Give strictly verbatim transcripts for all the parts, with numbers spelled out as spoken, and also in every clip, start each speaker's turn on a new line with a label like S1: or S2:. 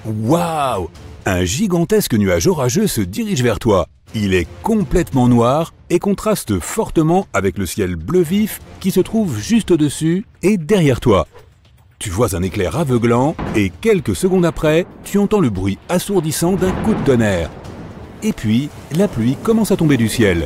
S1: Waouh! Un gigantesque nuage orageux se dirige vers toi. Il est complètement noir et contraste fortement avec le ciel bleu vif qui se trouve juste au-dessus et derrière toi. Tu vois un éclair aveuglant et quelques secondes après, tu entends le bruit assourdissant d'un coup de tonnerre. Et puis, la pluie commence à tomber du ciel.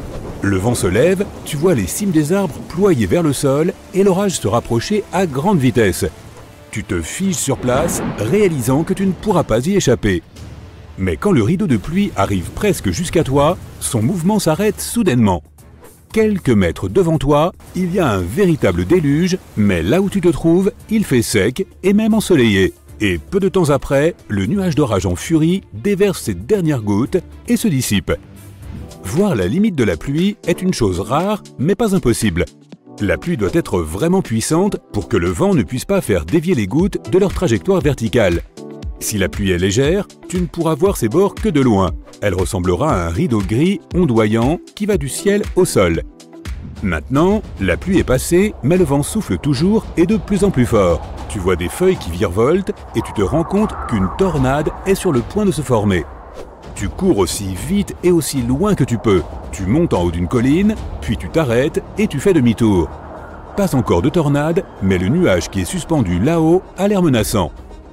S1: Le vent se lève, tu vois les cimes des arbres ployer vers le sol et l'orage se rapprocher à grande vitesse. Tu te figes sur place, réalisant que tu ne pourras pas y échapper. Mais quand le rideau de pluie arrive presque jusqu'à toi, son mouvement s'arrête soudainement. Quelques mètres devant toi, il y a un véritable déluge, mais là où tu te trouves, il fait sec et même ensoleillé. Et peu de temps après, le nuage d'orage en furie déverse ses dernières gouttes et se dissipe. Voir la limite de la pluie est une chose rare, mais pas impossible. La pluie doit être vraiment puissante pour que le vent ne puisse pas faire dévier les gouttes de leur trajectoire verticale. Si la pluie est légère, tu ne pourras voir ses bords que de loin. Elle ressemblera à un rideau gris ondoyant qui va du ciel au sol. Maintenant, la pluie est passée, mais le vent souffle toujours et de plus en plus fort. Tu vois des feuilles qui virevoltent et tu te rends compte qu'une tornade est sur le point de se former. Tu cours aussi vite et aussi loin que tu peux. Tu montes en haut d'une colline, puis tu t'arrêtes et tu fais demi-tour. Pas encore de tornade, mais le nuage qui est suspendu là-haut a l'air menaçant.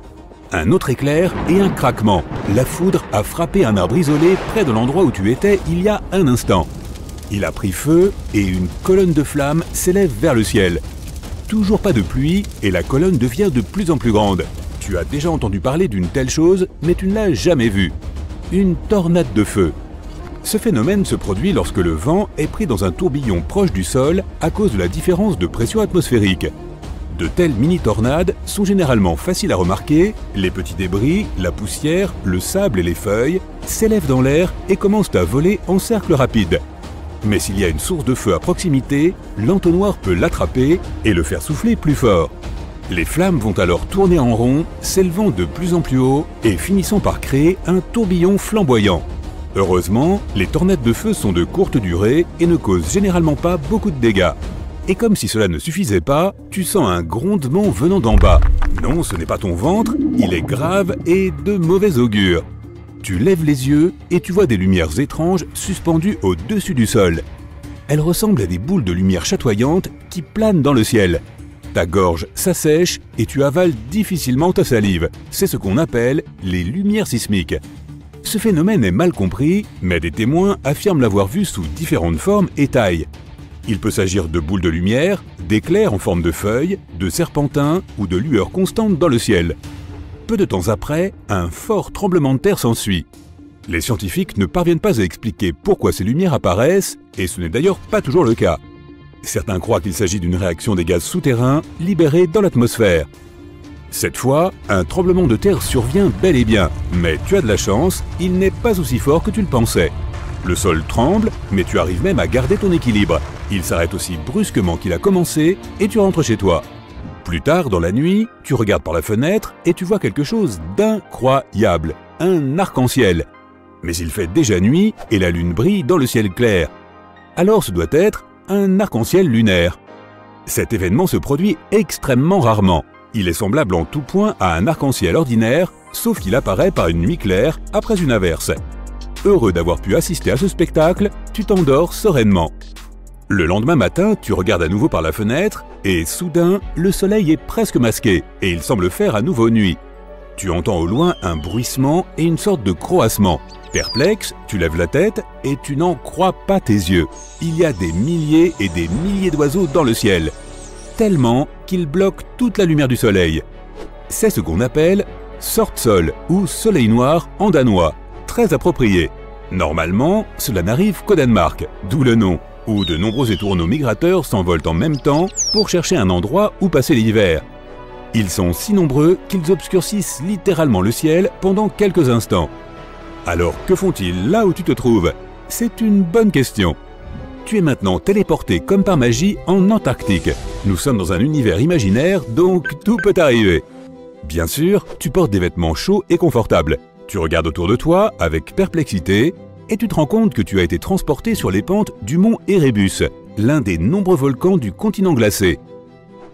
S1: Un autre éclair et un craquement. La foudre a frappé un arbre isolé près de l'endroit où tu étais il y a un instant. Il a pris feu et une colonne de flammes s'élève vers le ciel. Toujours pas de pluie et la colonne devient de plus en plus grande. Tu as déjà entendu parler d'une telle chose, mais tu ne l'as jamais vue. Une tornade de feu. Ce phénomène se produit lorsque le vent est pris dans un tourbillon proche du sol à cause de la différence de pression atmosphérique. De telles mini-tornades sont généralement faciles à remarquer, les petits débris, la poussière, le sable et les feuilles s'élèvent dans l'air et commencent à voler en cercle rapide. Mais s'il y a une source de feu à proximité, l'entonnoir peut l'attraper et le faire souffler plus fort. Les flammes vont alors tourner en rond, s'élevant de plus en plus haut et finissant par créer un tourbillon flamboyant. Heureusement, les tornades de feu sont de courte durée et ne causent généralement pas beaucoup de dégâts. Et comme si cela ne suffisait pas, tu sens un grondement venant d'en bas. Non, ce n'est pas ton ventre, il est grave et de mauvais augure. Tu lèves les yeux et tu vois des lumières étranges suspendues au-dessus du sol. Elles ressemblent à des boules de lumière chatoyantes qui planent dans le ciel. Ta gorge s'assèche et tu avales difficilement ta salive. C'est ce qu'on appelle les lumières sismiques. Ce phénomène est mal compris, mais des témoins affirment l'avoir vu sous différentes formes et tailles. Il peut s'agir de boules de lumière, d'éclairs en forme de feuilles, de serpentins ou de lueurs constantes dans le ciel. Peu de temps après, un fort tremblement de terre s'ensuit. Les scientifiques ne parviennent pas à expliquer pourquoi ces lumières apparaissent, et ce n'est d'ailleurs pas toujours le cas. Certains croient qu'il s'agit d'une réaction des gaz souterrains libérés dans l'atmosphère. Cette fois, un tremblement de terre survient bel et bien, mais tu as de la chance, il n'est pas aussi fort que tu le pensais. Le sol tremble, mais tu arrives même à garder ton équilibre. Il s'arrête aussi brusquement qu'il a commencé et tu rentres chez toi. Plus tard, dans la nuit, tu regardes par la fenêtre et tu vois quelque chose d'incroyable, un arc-en-ciel. Mais il fait déjà nuit et la lune brille dans le ciel clair. Alors ce doit être un arc-en-ciel lunaire. Cet événement se produit extrêmement rarement. Il est semblable en tout point à un arc-en-ciel ordinaire, sauf qu'il apparaît par une nuit claire après une averse. Heureux d'avoir pu assister à ce spectacle, tu t'endors sereinement. Le lendemain matin, tu regardes à nouveau par la fenêtre et soudain, le soleil est presque masqué et il semble faire à nouveau nuit. Tu entends au loin un bruissement et une sorte de croassement. Perplexe, tu lèves la tête et tu n'en crois pas tes yeux. Il y a des milliers et des milliers d'oiseaux dans le ciel, tellement qu'ils bloquent toute la lumière du soleil. C'est ce qu'on appelle « sortsol » ou « soleil noir » en danois, très approprié. Normalement, cela n'arrive qu'au Danemark, d'où le nom, où de nombreux étourneaux migrateurs s'envolent en même temps pour chercher un endroit où passer l'hiver. Ils sont si nombreux qu'ils obscurcissent littéralement le ciel pendant quelques instants. Alors que font-ils là où tu te trouves? C'est une bonne question. Tu es maintenant téléporté comme par magie en Antarctique. Nous sommes dans un univers imaginaire, donc tout peut arriver. Bien sûr, tu portes des vêtements chauds et confortables. Tu regardes autour de toi avec perplexité et tu te rends compte que tu as été transporté sur les pentes du mont Erebus, l'un des nombreux volcans du continent glacé.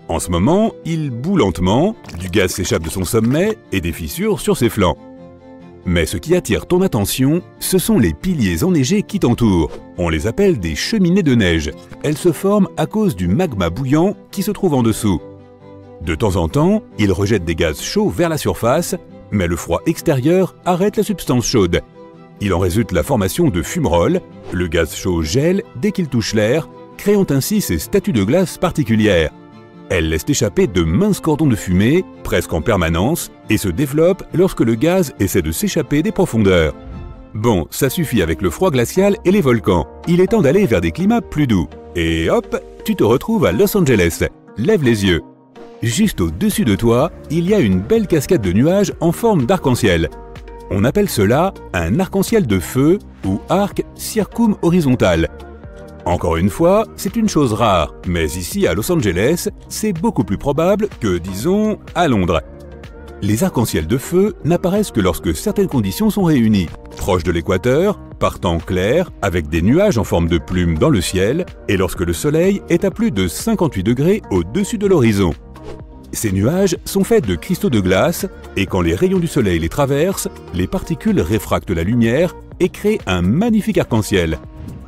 S1: En ce moment, il bout lentement, du gaz s'échappe de son sommet et des fissures sur ses flancs. Mais ce qui attire ton attention, ce sont les piliers enneigés qui t'entourent. On les appelle des cheminées de neige. Elles se forment à cause du magma bouillant qui se trouve en dessous. De temps en temps, ils rejettent des gaz chauds vers la surface, mais le froid extérieur arrête la substance chaude. Il en résulte la formation de fumerolles. Le gaz chaud gèle dès qu'il touche l'air, créant ainsi ces statues de glace particulières. Elles laissent échapper de minces cordons de fumée, presque en permanence, et se développent lorsque le gaz essaie de s'échapper des profondeurs. Bon, ça suffit avec le froid glacial et les volcans. Il est temps d'aller vers des climats plus doux. Et hop, tu te retrouves à Los Angeles. Lève les yeux. Juste au-dessus de toi, il y a une belle cascade de nuages en forme d'arc-en-ciel. On appelle cela un arc-en-ciel de feu ou arc circum-horizontal. Encore une fois, c'est une chose rare, mais ici à Los Angeles, c'est beaucoup plus probable que, disons, à Londres. Les arcs-en-ciel de feu n'apparaissent que lorsque certaines conditions sont réunies, proches de l'équateur, par temps clair, avec des nuages en forme de plumes dans le ciel, et lorsque le soleil est à plus de cinquante-huit degrés au-dessus de l'horizon. Ces nuages sont faits de cristaux de glace, et quand les rayons du soleil les traversent, les particules réfractent la lumière et créent un magnifique arc-en-ciel.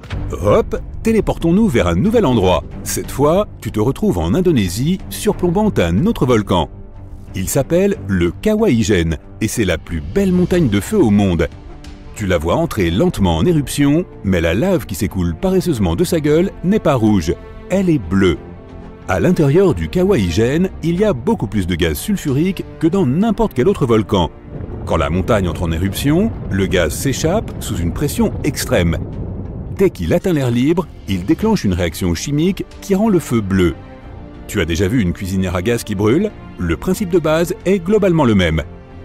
S1: Hop, téléportons-nous vers un nouvel endroit. Cette fois, tu te retrouves en Indonésie, surplombant un autre volcan. Il s'appelle le Kawah Ijen, et c'est la plus belle montagne de feu au monde. Tu la vois entrer lentement en éruption, mais la lave qui s'écoule paresseusement de sa gueule n'est pas rouge, elle est bleue. À l'intérieur du Kawah Ijen, il y a beaucoup plus de gaz sulfurique que dans n'importe quel autre volcan. Quand la montagne entre en éruption, le gaz s'échappe sous une pression extrême. Dès qu'il atteint l'air libre, il déclenche une réaction chimique qui rend le feu bleu. Tu as déjà vu une cuisinière à gaz qui brûle? Le principe de base est globalement le même.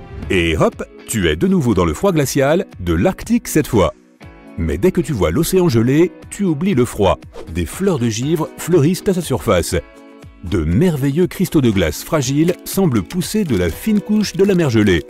S1: Et hop, tu es de nouveau dans le froid glacial, de l'Arctique cette fois. Mais dès que tu vois l'océan gelé, tu oublies le froid. Des fleurs de givre fleurissent à sa surface. De merveilleux cristaux de glace fragiles semblent pousser de la fine couche de la mer gelée.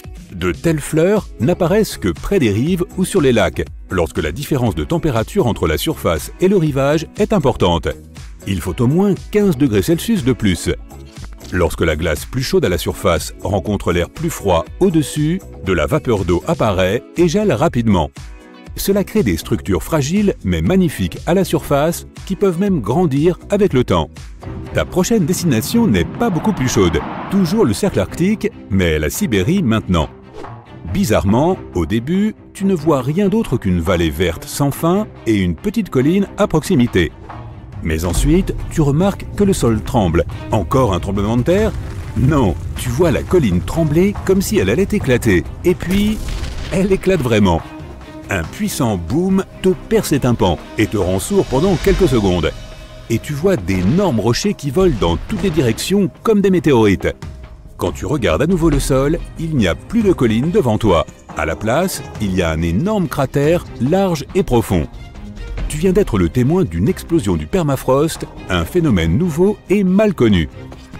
S1: De telles fleurs n'apparaissent que près des rives ou sur les lacs, lorsque la différence de température entre la surface et le rivage est importante. Il faut au moins quinze degrés Celsius de plus. Lorsque la glace plus chaude à la surface rencontre l'air plus froid au-dessus, de la vapeur d'eau apparaît et gèle rapidement. Cela crée des structures fragiles mais magnifiques à la surface qui peuvent même grandir avec le temps. Ta prochaine destination n'est pas beaucoup plus chaude, toujours le cercle arctique, mais la Sibérie maintenant. Bizarrement, au début, tu ne vois rien d'autre qu'une vallée verte sans fin et une petite colline à proximité. Mais ensuite, tu remarques que le sol tremble. Encore un tremblement de terre? Non, tu vois la colline trembler comme si elle allait éclater. Et puis, elle éclate vraiment. Un puissant boom te perce les tympans et te rend sourd pendant quelques secondes. Et tu vois d'énormes rochers qui volent dans toutes les directions comme des météorites. Quand tu regardes à nouveau le sol, il n'y a plus de colline devant toi. À la place, il y a un énorme cratère large et profond. Tu viens d'être le témoin d'une explosion du permafrost, un phénomène nouveau et mal connu.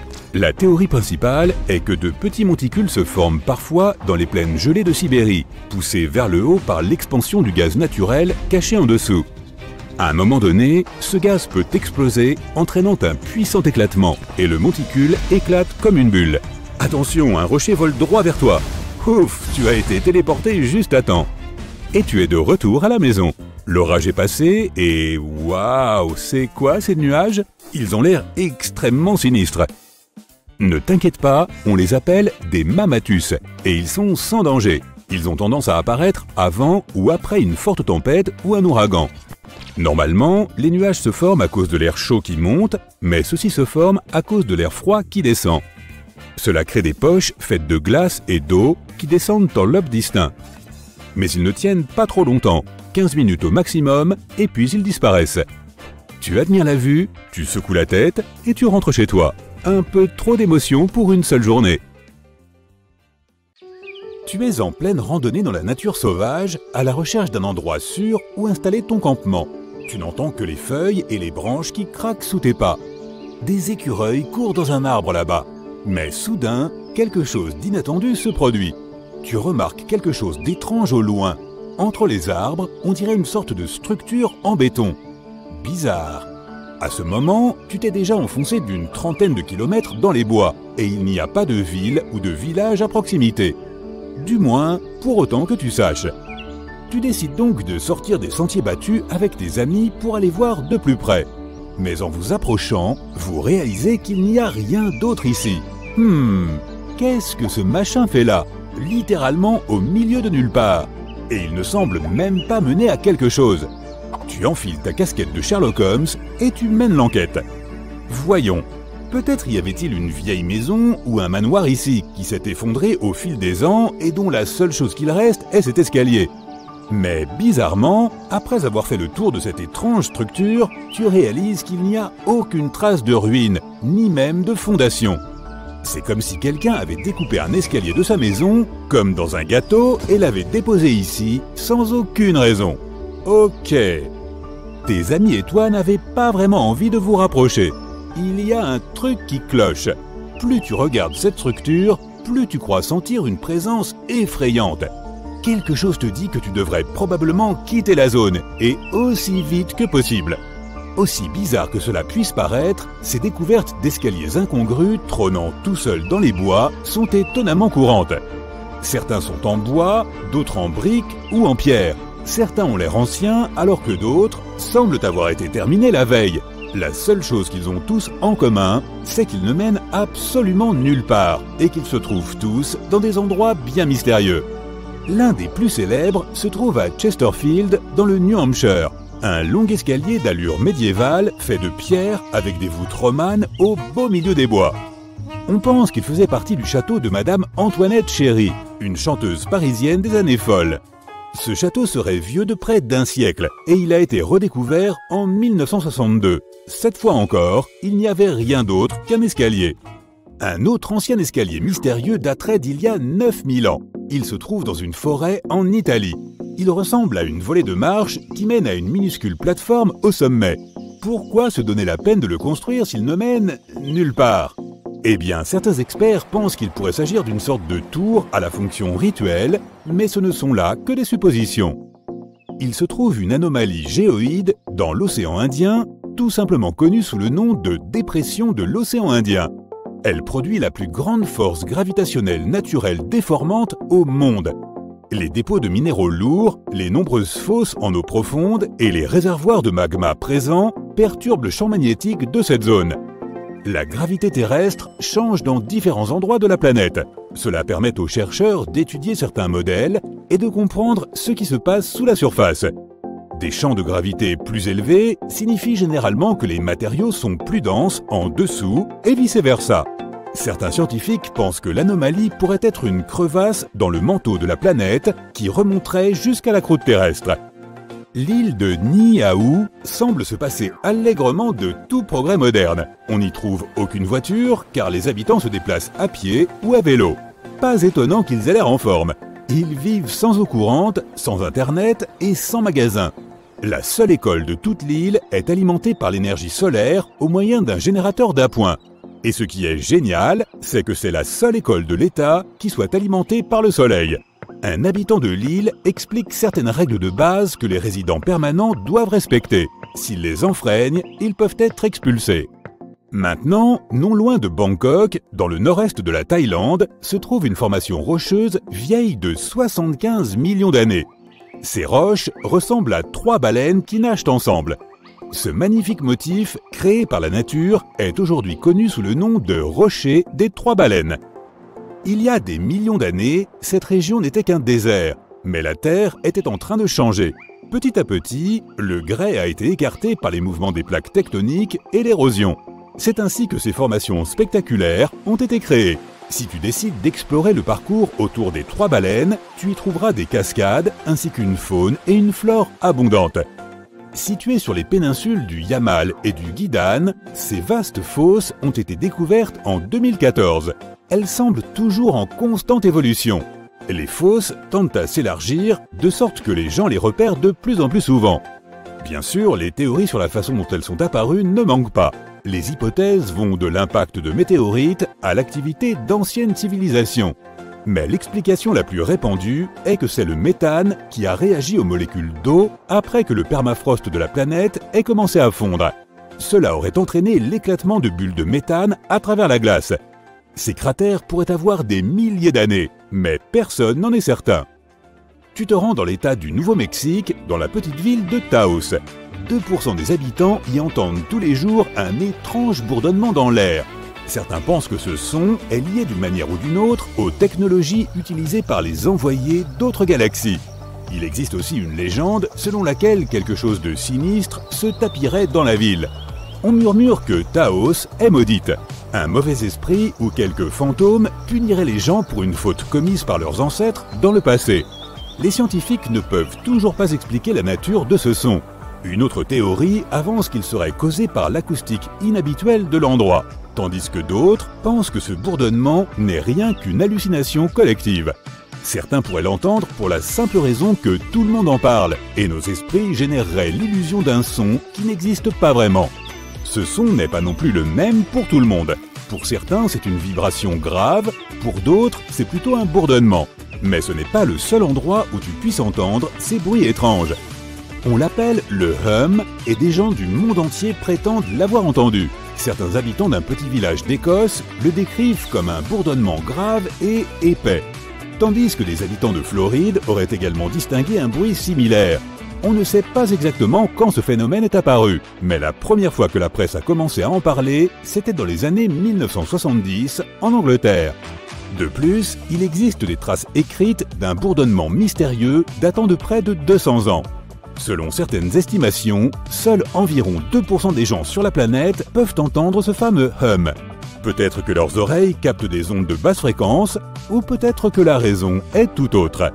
S1: La théorie principale est que de petits monticules se forment parfois dans les plaines gelées de Sibérie, poussés vers le haut par l'expansion du gaz naturel caché en dessous. À un moment donné, ce gaz peut exploser, entraînant un puissant éclatement, et le monticule éclate comme une bulle. Attention, un rocher vole droit vers toi. Ouf, tu as été téléporté juste à temps. Et tu es de retour à la maison. L'orage est passé et waouh, c'est quoi ces nuages? Ils ont l'air extrêmement sinistres. Ne t'inquiète pas, on les appelle des mammatus et ils sont sans danger. Ils ont tendance à apparaître avant ou après une forte tempête ou un ouragan. Normalement, les nuages se forment à cause de l'air chaud qui monte, mais ceux-ci se forment à cause de l'air froid qui descend. Cela crée des poches faites de glace et d'eau qui descendent en lobes distincts. Mais ils ne tiennent pas trop longtemps, quinze minutes au maximum, et puis ils disparaissent. Tu admires la vue, tu secoues la tête et tu rentres chez toi. Un peu trop d'émotion pour une seule journée. Tu es en pleine randonnée dans la nature sauvage, à la recherche d'un endroit sûr où installer ton campement. Tu n'entends que les feuilles et les branches qui craquent sous tes pas. Des écureuils courent dans un arbre là-bas. Mais soudain, quelque chose d'inattendu se produit. Tu remarques quelque chose d'étrange au loin. Entre les arbres, on dirait une sorte de structure en béton. Bizarre. À ce moment, tu t'es déjà enfoncé d'une trentaine de kilomètres dans les bois et il n'y a pas de ville ou de village à proximité. Du moins, pour autant que tu saches. Tu décides donc de sortir des sentiers battus avec tes amis pour aller voir de plus près. Mais en vous approchant, vous réalisez qu'il n'y a rien d'autre ici. Hmm, qu'est-ce que ce machin fait là? Littéralement au milieu de nulle part. Et il ne semble même pas mener à quelque chose. Tu enfiles ta casquette de Sherlock Holmes et tu mènes l'enquête. Voyons, peut-être y avait-il une vieille maison ou un manoir ici qui s'est effondré au fil des ans et dont la seule chose qu'il reste est cet escalier. Mais bizarrement, après avoir fait le tour de cette étrange structure, tu réalises qu'il n'y a aucune trace de ruine, ni même de fondation. C'est comme si quelqu'un avait découpé un escalier de sa maison, comme dans un gâteau, et l'avait déposé ici, sans aucune raison. Ok. Tes amis et toi n'avez pas vraiment envie de vous rapprocher. Il y a un truc qui cloche. Plus tu regardes cette structure, plus tu crois sentir une présence effrayante. Quelque chose te dit que tu devrais probablement quitter la zone, et aussi vite que possible. Aussi bizarre que cela puisse paraître, ces découvertes d'escaliers incongrus trônant tout seuls dans les bois sont étonnamment courantes. Certains sont en bois, d'autres en briques ou en pierre. Certains ont l'air anciens alors que d'autres semblent avoir été terminés la veille. La seule chose qu'ils ont tous en commun, c'est qu'ils ne mènent absolument nulle part et qu'ils se trouvent tous dans des endroits bien mystérieux. L'un des plus célèbres se trouve à Chesterfield, dans le New Hampshire. Un long escalier d'allure médiévale fait de pierre avec des voûtes romanes au beau milieu des bois. On pense qu'il faisait partie du château de Madame Antoinette Chéry, une chanteuse parisienne des années folles. Ce château serait vieux de près d'un siècle et il a été redécouvert en mille neuf cent soixante-deux. Cette fois encore, il n'y avait rien d'autre qu'un escalier. Un autre ancien escalier mystérieux daterait d'il y a neuf mille ans. Il se trouve dans une forêt en Italie. Il ressemble à une volée de marche qui mène à une minuscule plateforme au sommet. Pourquoi se donner la peine de le construire s'il ne mène nulle part? Eh bien, certains experts pensent qu'il pourrait s'agir d'une sorte de tour à la fonction rituelle, mais ce ne sont là que des suppositions. Il se trouve une anomalie géoïde dans l'océan Indien, tout simplement connue sous le nom de dépression de l'océan Indien. Elle produit la plus grande force gravitationnelle naturelle déformante au monde. Les dépôts de minéraux lourds, les nombreuses fosses en eau profonde et les réservoirs de magma présents perturbent le champ magnétique de cette zone. La gravité terrestre change dans différents endroits de la planète. Cela permet aux chercheurs d'étudier certains modèles et de comprendre ce qui se passe sous la surface. Des champs de gravité plus élevés signifient généralement que les matériaux sont plus denses en dessous et vice-versa. Certains scientifiques pensent que l'anomalie pourrait être une crevasse dans le manteau de la planète qui remonterait jusqu'à la croûte terrestre. L'île de Niihau semble se passer allègrement de tout progrès moderne. On n'y trouve aucune voiture car les habitants se déplacent à pied ou à vélo. Pas étonnant qu'ils aient l'air en forme. Ils vivent sans eau courante, sans internet et sans magasin. La seule école de toute l'île est alimentée par l'énergie solaire au moyen d'un générateur d'appoint. Et ce qui est génial, c'est que c'est la seule école de l'État qui soit alimentée par le soleil. Un habitant de l'île explique certaines règles de base que les résidents permanents doivent respecter. S'ils les enfreignent, ils peuvent être expulsés. Maintenant, non loin de Bangkok, dans le nord-est de la Thaïlande, se trouve une formation rocheuse vieille de soixante-quinze millions d'années. Ces roches ressemblent à trois baleines qui nagent ensemble. Ce magnifique motif, créé par la nature, est aujourd'hui connu sous le nom de rocher des trois baleines. Il y a des millions d'années, cette région n'était qu'un désert, mais la Terre était en train de changer. Petit à petit, le grès a été écarté par les mouvements des plaques tectoniques et l'érosion. C'est ainsi que ces formations spectaculaires ont été créées. Si tu décides d'explorer le parcours autour des trois baleines, tu y trouveras des cascades ainsi qu'une faune et une flore abondantes. Situées sur les péninsules du Yamal et du Guidan, ces vastes fosses ont été découvertes en deux mille quatorze. Elles semblent toujours en constante évolution. Les fosses tendent à s'élargir de sorte que les gens les repèrent de plus en plus souvent. Bien sûr, les théories sur la façon dont elles sont apparues ne manquent pas. Les hypothèses vont de l'impact de météorites à l'activité d'anciennes civilisations. Mais l'explication la plus répandue est que c'est le méthane qui a réagi aux molécules d'eau après que le permafrost de la planète ait commencé à fondre. cela aurait entraîné l'éclatement de bulles de méthane à travers la glace. Ces cratères pourraient avoir des milliers d'années, mais personne n'en est certain. Tu te rends dans l'État du Nouveau-Mexique, dans la petite ville de Taos. deux pour cent des habitants y entendent tous les jours un étrange bourdonnement dans l'air. Certains pensent que ce son est lié d'une manière ou d'une autre aux technologies utilisées par les envoyés d'autres galaxies. Il existe aussi une légende selon laquelle quelque chose de sinistre se tapierait dans la ville. On murmure que Taos est maudite. Un mauvais esprit ou quelques fantômes puniraient les gens pour une faute commise par leurs ancêtres dans le passé. Les scientifiques ne peuvent toujours pas expliquer la nature de ce son. Une autre théorie avance qu'il serait causé par l'acoustique inhabituelle de l'endroit, tandis que d'autres pensent que ce bourdonnement n'est rien qu'une hallucination collective. Certains pourraient l'entendre pour la simple raison que tout le monde en parle, et nos esprits généreraient l'illusion d'un son qui n'existe pas vraiment. Ce son n'est pas non plus le même pour tout le monde. Pour certains, c'est une vibration grave, pour d'autres, c'est plutôt un bourdonnement. Mais ce n'est pas le seul endroit où tu puisses entendre ces bruits étranges. On l'appelle le hum et des gens du monde entier prétendent l'avoir entendu. Certains habitants d'un petit village d'Écosse le décrivent comme un bourdonnement grave et épais. Tandis que des habitants de Floride auraient également distingué un bruit similaire. On ne sait pas exactement quand ce phénomène est apparu, mais la première fois que la presse a commencé à en parler, c'était dans les années mille neuf cent soixante-dix en Angleterre. De plus, il existe des traces écrites d'un bourdonnement mystérieux datant de près de deux cents ans. Selon certaines estimations, seuls environ deux pour cent des gens sur la planète peuvent entendre ce fameux hum. Peut-être que leurs oreilles captent des ondes de basse fréquence, ou peut-être que la raison est tout autre.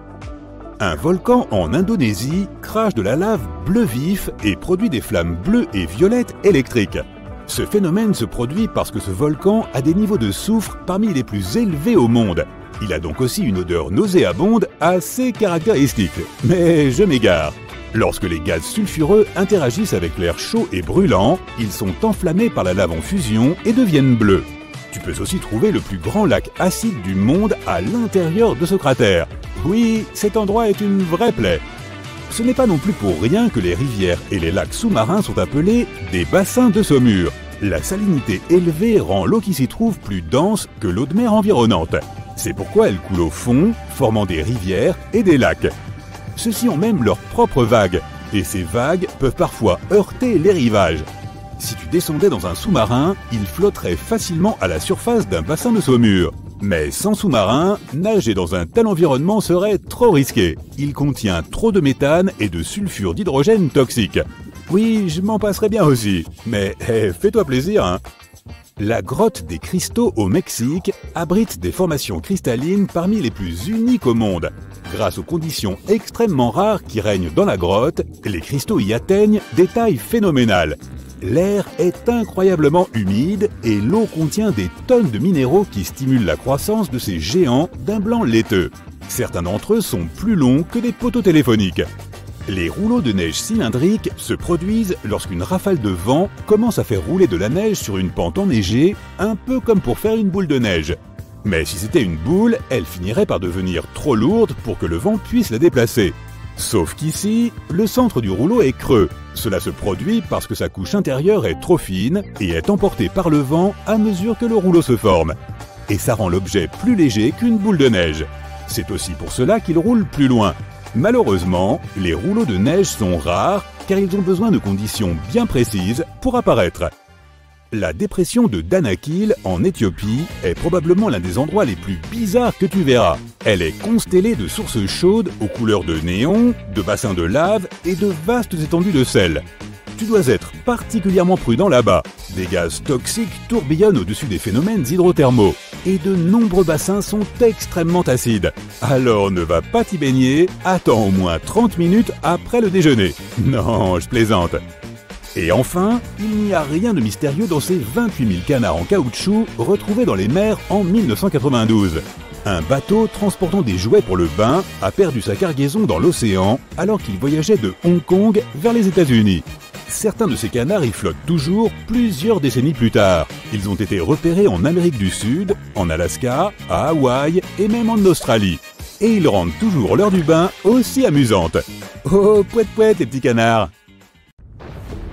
S1: Un volcan en Indonésie crache de la lave bleu vif et produit des flammes bleues et violettes électriques. Ce phénomène se produit parce que ce volcan a des niveaux de soufre parmi les plus élevés au monde. Il a donc aussi une odeur nauséabonde assez caractéristique. Mais je m'égare. Lorsque les gaz sulfureux interagissent avec l'air chaud et brûlant, ils sont enflammés par la lave en fusion et deviennent bleus. Tu peux aussi trouver le plus grand lac acide du monde à l'intérieur de ce cratère. Oui, cet endroit est une vraie plaie. Ce n'est pas non plus pour rien que les rivières et les lacs sous-marins sont appelés des bassins de saumure. La salinité élevée rend l'eau qui s'y trouve plus dense que l'eau de mer environnante. C'est pourquoi elle coule au fond, formant des rivières et des lacs. Ceux-ci ont même leurs propres vagues, et ces vagues peuvent parfois heurter les rivages. Si tu descendais dans un sous-marin, il flotterait facilement à la surface d'un bassin de saumure. Mais sans sous-marin, nager dans un tel environnement serait trop risqué. Il contient trop de méthane et de sulfure d'hydrogène toxique. Oui, je m'en passerais bien aussi, mais hey, fais-toi plaisir, hein. La grotte des cristaux au Mexique abrite des formations cristallines parmi les plus uniques au monde. Grâce aux conditions extrêmement rares qui règnent dans la grotte, les cristaux y atteignent des tailles phénoménales. L'air est incroyablement humide et l'eau contient des tonnes de minéraux qui stimulent la croissance de ces géants d'un blanc laiteux. Certains d'entre eux sont plus longs que des poteaux téléphoniques. Les rouleaux de neige cylindriques se produisent lorsqu'une rafale de vent commence à faire rouler de la neige sur une pente enneigée, un peu comme pour faire une boule de neige. Mais si c'était une boule, elle finirait par devenir trop lourde pour que le vent puisse la déplacer. Sauf qu'ici, le centre du rouleau est creux. Cela se produit parce que sa couche intérieure est trop fine et est emportée par le vent à mesure que le rouleau se forme. Et ça rend l'objet plus léger qu'une boule de neige. C'est aussi pour cela qu'il roule plus loin. Malheureusement, les rouleaux de neige sont rares car ils ont besoin de conditions bien précises pour apparaître. La dépression de Danakil en Éthiopie est probablement l'un des endroits les plus bizarres que tu verras. Elle est constellée de sources chaudes aux couleurs de néon, de bassins de lave et de vastes étendues de sel. Tu dois être particulièrement prudent là-bas. Des gaz toxiques tourbillonnent au-dessus des phénomènes hydrothermaux. Et de nombreux bassins sont extrêmement acides. Alors ne va pas t'y baigner, attends au moins trente minutes après le déjeuner. Non, je plaisante. Et enfin, il n'y a rien de mystérieux dans ces vingt-huit mille canards en caoutchouc retrouvés dans les mers en mille neuf cent quatre-vingt-douze. Un bateau transportant des jouets pour le bain a perdu sa cargaison dans l'océan alors qu'il voyageait de Hong Kong vers les États-Unis. Certains de ces canards y flottent toujours plusieurs décennies plus tard. Ils ont été repérés en Amérique du Sud, en Alaska, à Hawaï et même en Australie. Et ils rendent toujours l'heure du bain aussi amusante. Oh, pouet pouet les petits canards!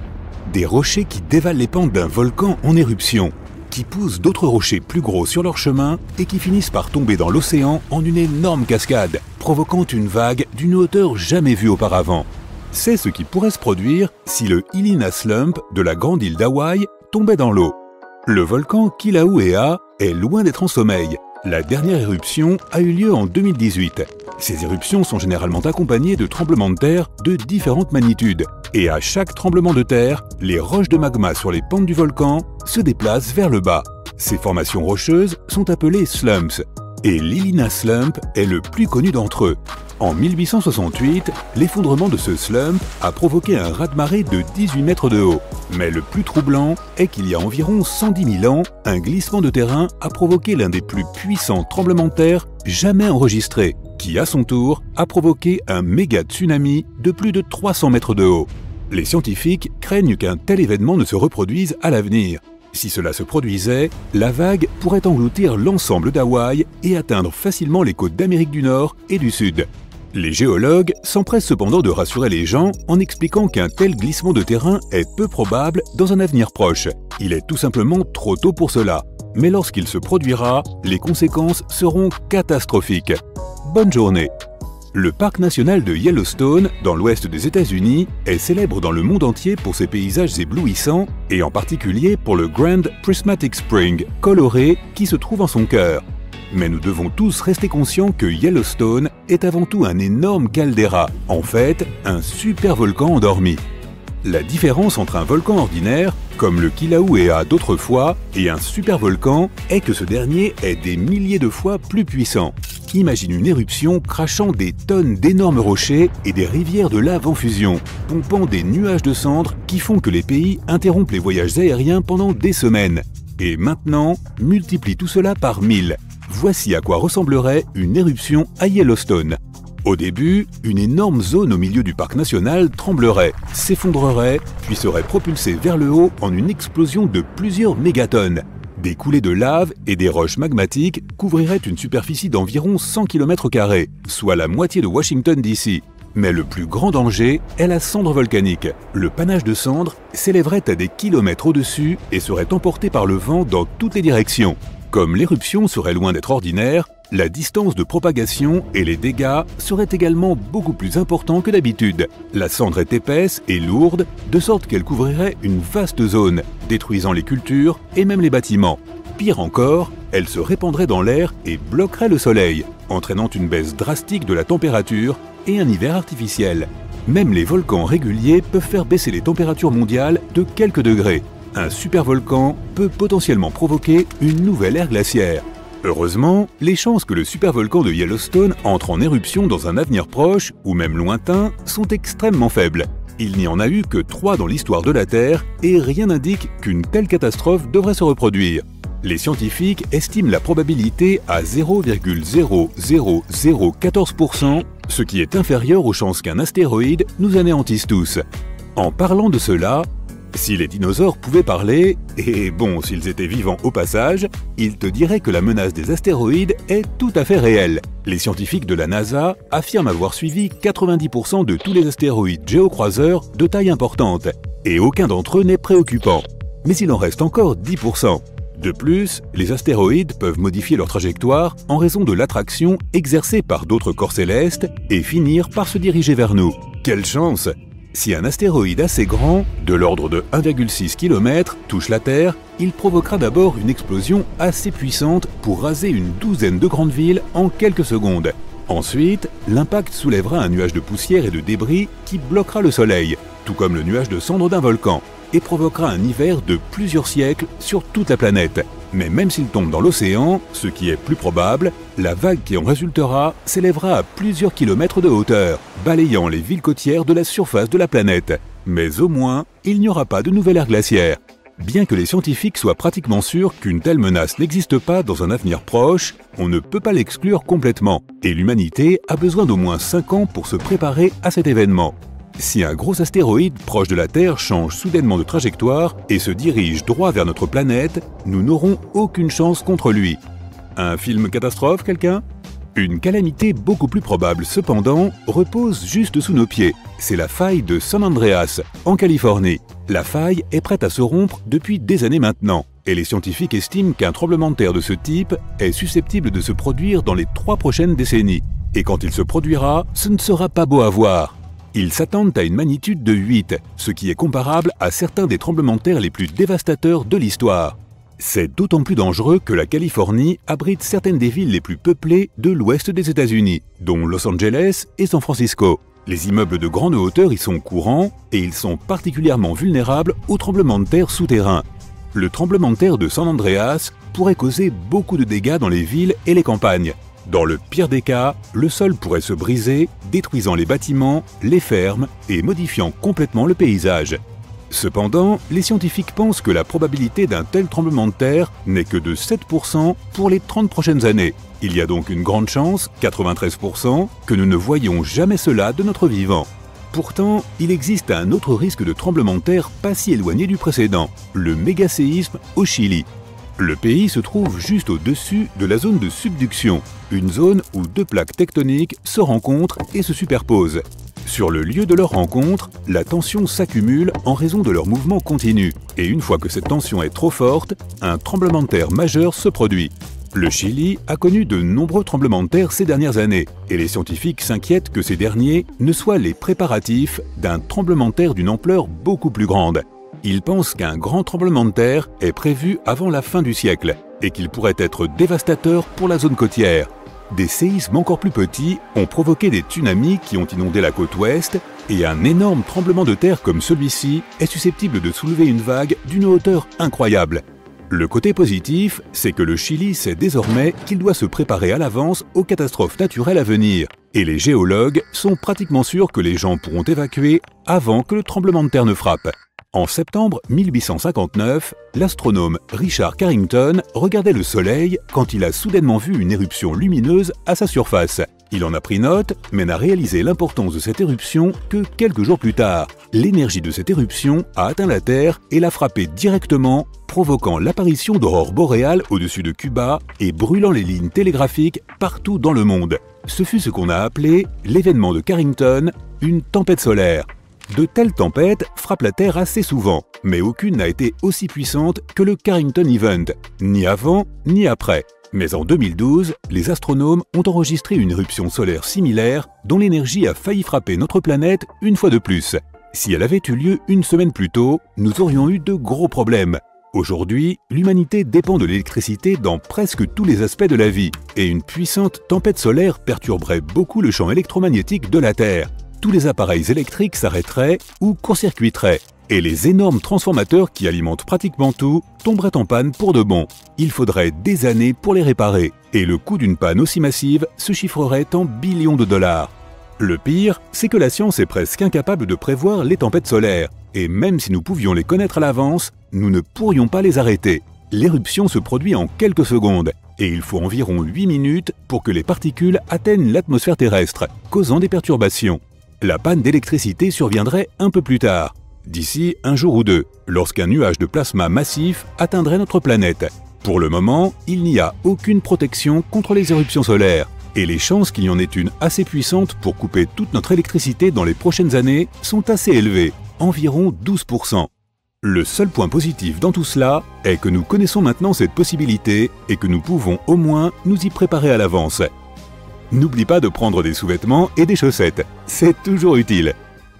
S1: des rochers qui dévalent les pentes d'un volcan en éruption, qui poussent d'autres rochers plus gros sur leur chemin et qui finissent par tomber dans l'océan en une énorme cascade, provoquant une vague d'une hauteur jamais vue auparavant. C'est ce qui pourrait se produire si le Helena Slump de la grande île d'Hawaï tombait dans l'eau. Le volcan Kilauea est loin d'être en sommeil. La dernière éruption a eu lieu en deux mille dix-huit. Ces éruptions sont généralement accompagnées de tremblements de terre de différentes magnitudes. Et à chaque tremblement de terre, les roches de magma sur les pentes du volcan se déplacent vers le bas. Ces formations rocheuses sont appelées slumps. Et l'Helena Slump est le plus connu d'entre eux. En mille huit cent soixante-huit, l'effondrement de ce slump a provoqué un raz-de-marée de dix-huit mètres de haut. Mais le plus troublant est qu'il y a environ cent dix mille ans, un glissement de terrain a provoqué l'un des plus puissants tremblements de terre jamais enregistrés, qui à son tour a provoqué un méga tsunami de plus de trois cents mètres de haut. Les scientifiques craignent qu'un tel événement ne se reproduise à l'avenir. Si cela se produisait, la vague pourrait engloutir l'ensemble d'Hawaï et atteindre facilement les côtes d'Amérique du Nord et du Sud. Les géologues s'empressent cependant de rassurer les gens en expliquant qu'un tel glissement de terrain est peu probable dans un avenir proche. Il est tout simplement trop tôt pour cela. Mais lorsqu'il se produira, les conséquences seront catastrophiques. Bonne journée! Le parc national de Yellowstone, dans l'ouest des États-Unis, est célèbre dans le monde entier pour ses paysages éblouissants et en particulier pour le Grand Prismatic Spring, coloré, qui se trouve en son cœur. Mais nous devons tous rester conscients que Yellowstone est avant tout un énorme caldeira, en fait, un supervolcan endormi. La différence entre un volcan ordinaire, comme le Kilauea d'autrefois, et un supervolcan est que ce dernier est des milliers de fois plus puissant. Imagine une éruption crachant des tonnes d'énormes rochers et des rivières de lave en fusion, pompant des nuages de cendres qui font que les pays interrompent les voyages aériens pendant des semaines. Et maintenant, multiplie tout cela par mille. Voici à quoi ressemblerait une éruption à Yellowstone. Au début, une énorme zone au milieu du parc national tremblerait, s'effondrerait, puis serait propulsée vers le haut en une explosion de plusieurs mégatonnes. Des coulées de lave et des roches magmatiques couvriraient une superficie d'environ cent kilomètres carrés, soit la moitié de Washington D C. Mais le plus grand danger est la cendre volcanique. Le panache de cendres s'élèverait à des kilomètres au-dessus et serait emporté par le vent dans toutes les directions. Comme l'éruption serait loin d'être ordinaire, la distance de propagation et les dégâts seraient également beaucoup plus importants que d'habitude. La cendre est épaisse et lourde, de sorte qu'elle couvrirait une vaste zone, détruisant les cultures et même les bâtiments. Pire encore, elle se répandrait dans l'air et bloquerait le soleil, entraînant une baisse drastique de la température et un hiver artificiel. Même les volcans réguliers peuvent faire baisser les températures mondiales de quelques degrés. Un supervolcan peut potentiellement provoquer une nouvelle ère glaciaire. Heureusement, les chances que le supervolcan de Yellowstone entre en éruption dans un avenir proche, ou même lointain, sont extrêmement faibles. Il n'y en a eu que trois dans l'histoire de la Terre et rien n'indique qu'une telle catastrophe devrait se reproduire. Les scientifiques estiment la probabilité à zéro virgule zéro zéro zéro quatorze pour cent, ce qui est inférieur aux chances qu'un astéroïde nous anéantisse tous. En parlant de cela, si les dinosaures pouvaient parler, et bon, s'ils étaient vivants au passage, ils te diraient que la menace des astéroïdes est tout à fait réelle. Les scientifiques de la NASA affirment avoir suivi quatre-vingt-dix pour cent de tous les astéroïdes géocroiseurs de taille importante, et aucun d'entre eux n'est préoccupant. Mais il en reste encore dix pour cent. De plus, les astéroïdes peuvent modifier leur trajectoire en raison de l'attraction exercée par d'autres corps célestes et finir par se diriger vers nous. Quelle chance! Si un astéroïde assez grand, de l'ordre de un virgule six kilomètres, touche la Terre, il provoquera d'abord une explosion assez puissante pour raser une douzaine de grandes villes en quelques secondes. Ensuite, l'impact soulèvera un nuage de poussière et de débris qui bloquera le Soleil, tout comme le nuage de cendres d'un volcan, et provoquera un hiver de plusieurs siècles sur toute la planète. Mais même s'il tombe dans l'océan, ce qui est plus probable, la vague qui en résultera s'élèvera à plusieurs kilomètres de hauteur, balayant les villes côtières de la surface de la planète. Mais au moins, il n'y aura pas de nouvelle ère glaciaire. Bien que les scientifiques soient pratiquement sûrs qu'une telle menace n'existe pas dans un avenir proche, on ne peut pas l'exclure complètement, et l'humanité a besoin d'au moins cinq ans pour se préparer à cet événement. Si un gros astéroïde proche de la Terre change soudainement de trajectoire et se dirige droit vers notre planète, nous n'aurons aucune chance contre lui. Un film catastrophe, quelqu'un? Une calamité beaucoup plus probable, cependant, repose juste sous nos pieds. C'est la faille de San Andreas, en Californie. La faille est prête à se rompre depuis des années maintenant, et les scientifiques estiment qu'un tremblement de terre de ce type est susceptible de se produire dans les trois prochaines décennies. Et quand il se produira, ce ne sera pas beau à voir. Ils s'attendent à une magnitude de huit, ce qui est comparable à certains des tremblements de terre les plus dévastateurs de l'histoire. C'est d'autant plus dangereux que la Californie abrite certaines des villes les plus peuplées de l'ouest des États-Unis, dont Los Angeles et San Francisco. Les immeubles de grande hauteur y sont courants et ils sont particulièrement vulnérables aux tremblements de terre souterrains. Le tremblement de terre de San Andreas pourrait causer beaucoup de dégâts dans les villes et les campagnes. Dans le pire des cas, le sol pourrait se briser, détruisant les bâtiments, les fermes et modifiant complètement le paysage. Cependant, les scientifiques pensent que la probabilité d'un tel tremblement de terre n'est que de sept pour cent pour les trente prochaines années. Il y a donc une grande chance, quatre-vingt-treize pour cent, que nous ne voyions jamais cela de notre vivant. Pourtant, il existe un autre risque de tremblement de terre pas si éloigné du précédent, le mégaséisme au Chili. Le pays se trouve juste au-dessus de la zone de subduction, une zone où deux plaques tectoniques se rencontrent et se superposent. Sur le lieu de leur rencontre, la tension s'accumule en raison de leur mouvement continu, et une fois que cette tension est trop forte, un tremblement de terre majeur se produit. Le Chili a connu de nombreux tremblements de terre ces dernières années, et les scientifiques s'inquiètent que ces derniers ne soient les préparatifs d'un tremblement de terre d'une ampleur beaucoup plus grande. Ils pensent qu'un grand tremblement de terre est prévu avant la fin du siècle, et qu'il pourrait être dévastateur pour la zone côtière. Des séismes encore plus petits ont provoqué des tsunamis qui ont inondé la côte ouest, et un énorme tremblement de terre comme celui-ci est susceptible de soulever une vague d'une hauteur incroyable. Le côté positif, c'est que le Chili sait désormais qu'il doit se préparer à l'avance aux catastrophes naturelles à venir, et les géologues sont pratiquement sûrs que les gens pourront évacuer avant que le tremblement de terre ne frappe. En septembre mille huit cent cinquante-neuf, l'astronome Richard Carrington regardait le Soleil quand il a soudainement vu une éruption lumineuse à sa surface. Il en a pris note, mais n'a réalisé l'importance de cette éruption que quelques jours plus tard. L'énergie de cette éruption a atteint la Terre et l'a frappée directement, provoquant l'apparition d'aurores boréales au-dessus de Cuba et brûlant les lignes télégraphiques partout dans le monde. Ce fut ce qu'on a appelé l'événement de Carrington, une tempête solaire. De telles tempêtes frappent la Terre assez souvent, mais aucune n'a été aussi puissante que le Carrington Event, ni avant ni après. Mais en deux mille douze, les astronomes ont enregistré une éruption solaire similaire dont l'énergie a failli frapper notre planète une fois de plus. Si elle avait eu lieu une semaine plus tôt, nous aurions eu de gros problèmes. Aujourd'hui, l'humanité dépend de l'électricité dans presque tous les aspects de la vie, et une puissante tempête solaire perturberait beaucoup le champ électromagnétique de la Terre. Tous les appareils électriques s'arrêteraient ou court-circuiteraient, et les énormes transformateurs qui alimentent pratiquement tout tomberaient en panne pour de bon. Il faudrait des années pour les réparer, et le coût d'une panne aussi massive se chiffrerait en billions de dollars. Le pire, c'est que la science est presque incapable de prévoir les tempêtes solaires, et même si nous pouvions les connaître à l'avance, nous ne pourrions pas les arrêter. L'éruption se produit en quelques secondes, et il faut environ huit minutes pour que les particules atteignent l'atmosphère terrestre, causant des perturbations. La panne d'électricité surviendrait un peu plus tard, d'ici un jour ou deux, lorsqu'un nuage de plasma massif atteindrait notre planète. Pour le moment, il n'y a aucune protection contre les éruptions solaires, et les chances qu'il y en ait une assez puissante pour couper toute notre électricité dans les prochaines années sont assez élevées, environ douze pour cent. Le seul point positif dans tout cela est que nous connaissons maintenant cette possibilité et que nous pouvons au moins nous y préparer à l'avance. N'oublie pas de prendre des sous-vêtements et des chaussettes, c'est toujours utile.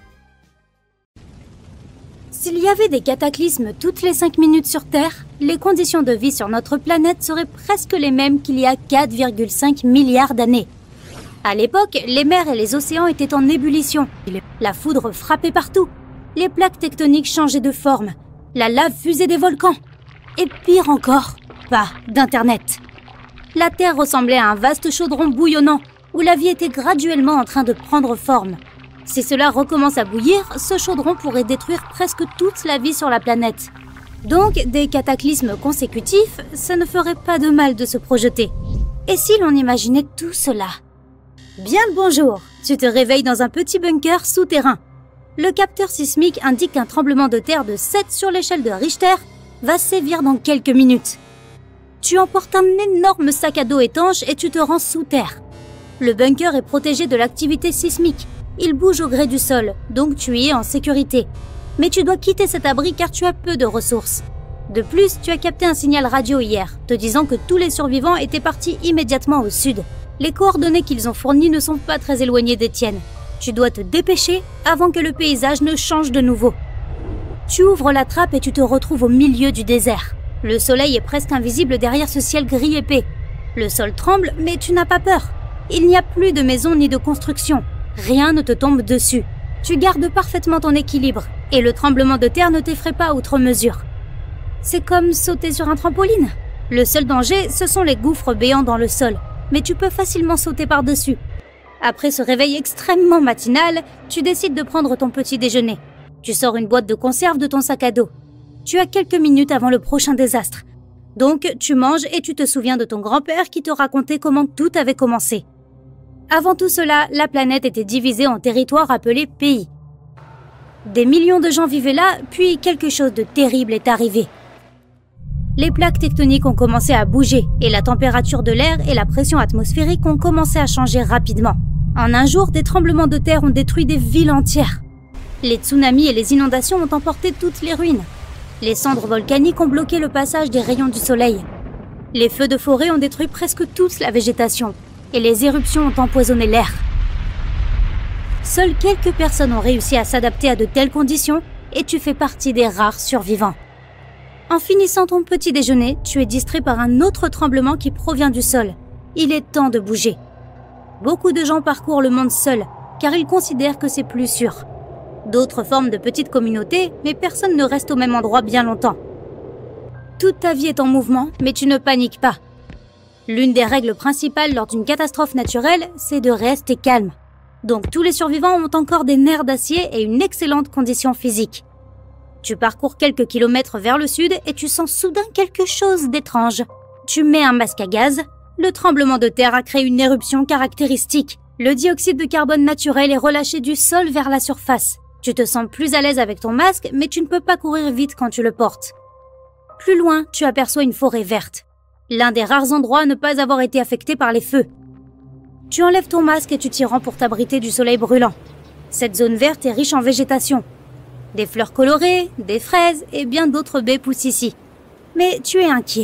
S2: S'il y avait des cataclysmes toutes les cinq minutes sur Terre, les conditions de vie sur notre planète seraient presque les mêmes qu'il y a quatre virgule cinq milliards d'années. À l'époque, les mers et les océans étaient en ébullition, la foudre frappait partout, les plaques tectoniques changeaient de forme, la lave fusait des volcans, et pire encore, pas d'internet. La Terre ressemblait à un vaste chaudron bouillonnant, où la vie était graduellement en train de prendre forme. Si cela recommence à bouillir, ce chaudron pourrait détruire presque toute la vie sur la planète. Donc, des cataclysmes consécutifs, ça ne ferait pas de mal de se projeter. Et si l'on imaginait tout cela? Bien le bonjour, tu te réveilles dans un petit bunker souterrain. Le capteur sismique indique qu'un tremblement de terre de sept sur l'échelle de Richter va sévir dans quelques minutes. Tu emportes un énorme sac à dos étanche et tu te rends sous terre. Le bunker est protégé de l'activité sismique. Il bouge au gré du sol, donc tu y es en sécurité. Mais tu dois quitter cet abri car tu as peu de ressources. De plus, tu as capté un signal radio hier, te disant que tous les survivants étaient partis immédiatement au sud. Les coordonnées qu'ils ont fournies ne sont pas très éloignées des tiennes. Tu dois te dépêcher avant que le paysage ne change de nouveau. Tu ouvres la trappe et tu te retrouves au milieu du désert. Le soleil est presque invisible derrière ce ciel gris épais. Le sol tremble, mais tu n'as pas peur. Il n'y a plus de maison ni de construction. Rien ne te tombe dessus. Tu gardes parfaitement ton équilibre et le tremblement de terre ne t'effraie pas outre mesure. C'est comme sauter sur un trampoline. Le seul danger, ce sont les gouffres béants dans le sol, mais tu peux facilement sauter par-dessus. Après ce réveil extrêmement matinal, tu décides de prendre ton petit déjeuner. Tu sors une boîte de conserve de ton sac à dos. Tu as quelques minutes avant le prochain désastre. Donc, tu manges et tu te souviens de ton grand-père qui te racontait comment tout avait commencé. Avant tout cela, la planète était divisée en territoires appelés pays. Des millions de gens vivaient là, puis quelque chose de terrible est arrivé. Les plaques tectoniques ont commencé à bouger et la température de l'air et la pression atmosphérique ont commencé à changer rapidement. En un jour, des tremblements de terre ont détruit des villes entières. Les tsunamis et les inondations ont emporté toutes les ruines. Les cendres volcaniques ont bloqué le passage des rayons du soleil. Les feux de forêt ont détruit presque toute la végétation et les éruptions ont empoisonné l'air. Seules quelques personnes ont réussi à s'adapter à de telles conditions et tu fais partie des rares survivants. En finissant ton petit déjeuner, tu es distrait par un autre tremblement qui provient du sol. Il est temps de bouger. Beaucoup de gens parcourent le monde seuls, car ils considèrent que c'est plus sûr. D'autres forment de petites communautés, mais personne ne reste au même endroit bien longtemps. Toute ta vie est en mouvement, mais tu ne paniques pas. L'une des règles principales lors d'une catastrophe naturelle, c'est de rester calme. Donc tous les survivants ont encore des nerfs d'acier et une excellente condition physique. Tu parcours quelques kilomètres vers le sud et tu sens soudain quelque chose d'étrange. Tu mets un masque à gaz. Le tremblement de terre a créé une éruption caractéristique. Le dioxyde de carbone naturel est relâché du sol vers la surface. Tu te sens plus à l'aise avec ton masque, mais tu ne peux pas courir vite quand tu le portes. Plus loin, tu aperçois une forêt verte. L'un des rares endroits à ne pas avoir été affecté par les feux. Tu enlèves ton masque et tu t'y rends pour t'abriter du soleil brûlant. Cette zone verte est riche en végétation. Des fleurs colorées, des fraises et bien d'autres baies poussent ici. Mais tu es inquiet.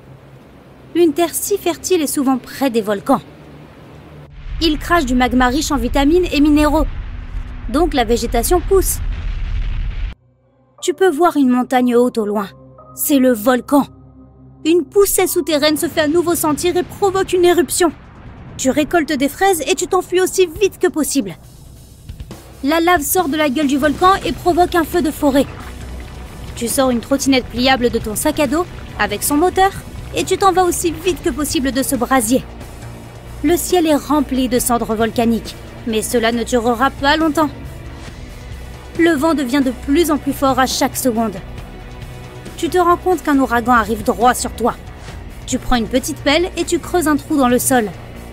S2: Une terre si fertile est souvent près des volcans. Il crache du magma riche en vitamines et minéraux. Donc la végétation pousse. Tu peux voir une montagne haute au loin. C'est le volcan. Une poussée souterraine se fait à nouveau sentir et provoque une éruption. Tu récoltes des fraises et tu t'enfuis aussi vite que possible. La lave sort de la gueule du volcan et provoque un feu de forêt. Tu sors une trottinette pliable de ton sac à dos avec son moteur et tu t'en vas aussi vite que possible de ce brasier. Le ciel est rempli de cendres volcaniques, mais cela ne durera pas longtemps. Le vent devient de plus en plus fort à chaque seconde. Tu te rends compte qu'un ouragan arrive droit sur toi. Tu prends une petite pelle et tu creuses un trou dans le sol.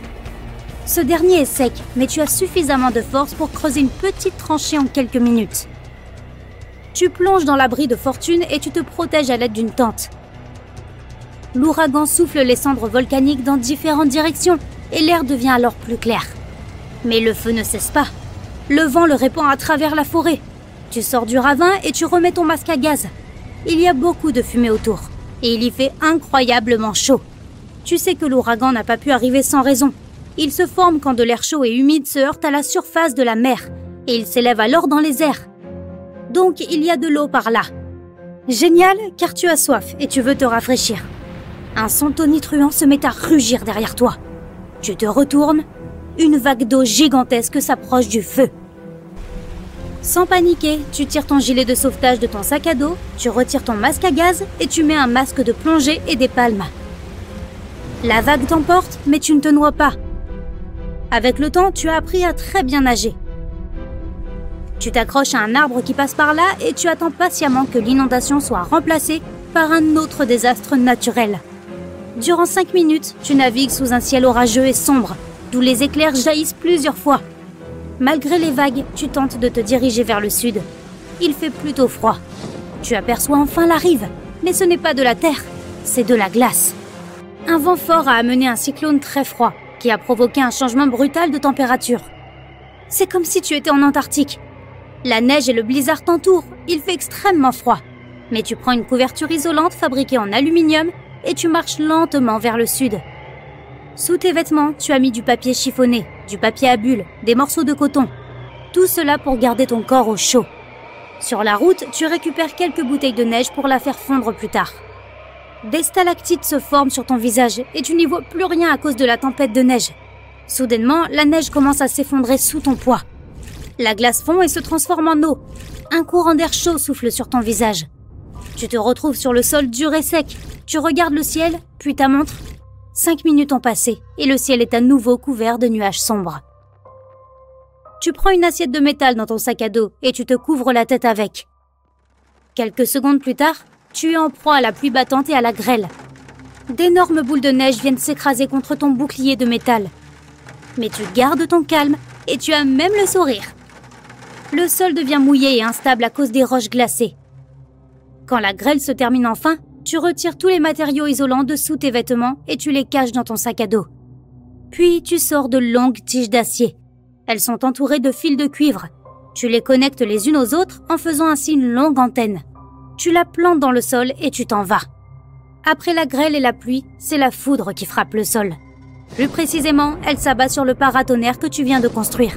S2: Ce dernier est sec, mais tu as suffisamment de force pour creuser une petite tranchée en quelques minutes. Tu plonges dans l'abri de fortune et tu te protèges à l'aide d'une tente. L'ouragan souffle les cendres volcaniques dans différentes directions et l'air devient alors plus clair. Mais le feu ne cesse pas. Le vent le répand à travers la forêt. Tu sors du ravin et tu remets ton masque à gaz. Il y a beaucoup de fumée autour et il y fait incroyablement chaud. Tu sais que l'ouragan n'a pas pu arriver sans raison. Il se forme quand de l'air chaud et humide se heurte à la surface de la mer et il s'élève alors dans les airs. Donc il y a de l'eau par là. Génial, car tu as soif et tu veux te rafraîchir. Un son tonitruant se met à rugir derrière toi. Tu te retournes, une vague d'eau gigantesque s'approche du feu. Sans paniquer, tu tires ton gilet de sauvetage de ton sac à dos, tu retires ton masque à gaz et tu mets un masque de plongée et des palmes. La vague t'emporte, mais tu ne te noies pas. Avec le temps, tu as appris à très bien nager. Tu t'accroches à un arbre qui passe par là et tu attends patiemment que l'inondation soit remplacée par un autre désastre naturel. Durant cinq minutes, tu navigues sous un ciel orageux et sombre, d'où les éclairs jaillissent plusieurs fois. Malgré les vagues, tu tentes de te diriger vers le sud. Il fait plutôt froid. Tu aperçois enfin la rive, mais ce n'est pas de la terre, c'est de la glace. Un vent fort a amené un cyclone très froid, qui a provoqué un changement brutal de température. C'est comme si tu étais en Antarctique. La neige et le blizzard t'entourent, il fait extrêmement froid. Mais tu prends une couverture isolante fabriquée en aluminium et tu marches lentement vers le sud. Sous tes vêtements, tu as mis du papier chiffonné, du papier à bulles, des morceaux de coton. Tout cela pour garder ton corps au chaud. Sur la route, tu récupères quelques bouteilles de neige pour la faire fondre plus tard. Des stalactites se forment sur ton visage et tu n'y vois plus rien à cause de la tempête de neige. Soudainement, la neige commence à s'effondrer sous ton poids. La glace fond et se transforme en eau. Un courant d'air chaud souffle sur ton visage. Tu te retrouves sur le sol dur et sec. Tu regardes le ciel, puis ta montre. Cinq minutes ont passé et le ciel est à nouveau couvert de nuages sombres. Tu prends une assiette de métal dans ton sac à dos et tu te couvres la tête avec. Quelques secondes plus tard, tu es en proie à la pluie battante et à la grêle. D'énormes boules de neige viennent s'écraser contre ton bouclier de métal. Mais tu gardes ton calme et tu as même le sourire. Le sol devient mouillé et instable à cause des roches glacées. Quand la grêle se termine enfin, tu retires tous les matériaux isolants de sous tes vêtements et tu les caches dans ton sac à dos. Puis tu sors de longues tiges d'acier. Elles sont entourées de fils de cuivre. Tu les connectes les unes aux autres en faisant ainsi une longue antenne. Tu la plantes dans le sol et tu t'en vas. Après la grêle et la pluie, c'est la foudre qui frappe le sol. Plus précisément, elle s'abat sur le paratonnerre que tu viens de construire.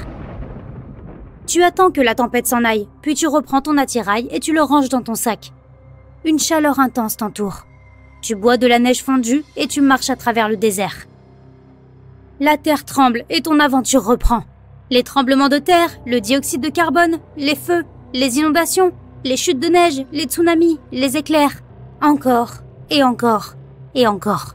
S2: Tu attends que la tempête s'en aille, puis tu reprends ton attirail et tu le ranges dans ton sac. Une chaleur intense t'entoure. Tu bois de la neige fondue et tu marches à travers le désert. La terre tremble et ton aventure reprend. Les tremblements de terre, le dioxyde de carbone, les feux, les inondations, les chutes de neige, les tsunamis, les éclairs. Encore, et encore, et encore.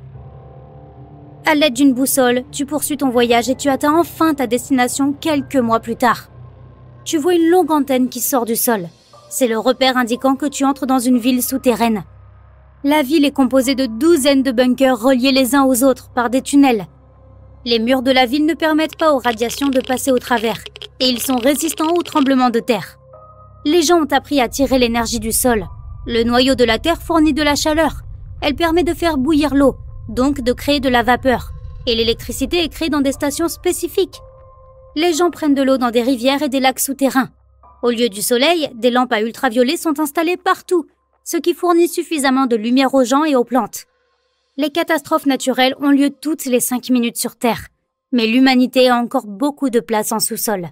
S2: À l'aide d'une boussole, tu poursuis ton voyage et tu atteins enfin ta destination quelques mois plus tard. Tu vois une longue antenne qui sort du sol. C'est le repère indiquant que tu entres dans une ville souterraine. La ville est composée de douzaines de bunkers reliés les uns aux autres par des tunnels. Les murs de la ville ne permettent pas aux radiations de passer au travers et ils sont résistants aux tremblements de terre. Les gens ont appris à tirer l'énergie du sol. Le noyau de la terre fournit de la chaleur. Elle permet de faire bouillir l'eau, donc de créer de la vapeur. Et l'électricité est créée dans des stations spécifiques. Les gens prennent de l'eau dans des rivières et des lacs souterrains. Au lieu du soleil, des lampes à ultraviolets sont installées partout, ce qui fournit suffisamment de lumière aux gens et aux plantes. Les catastrophes naturelles ont lieu toutes les cinq minutes sur Terre, mais l'humanité a encore beaucoup de place en sous-sol.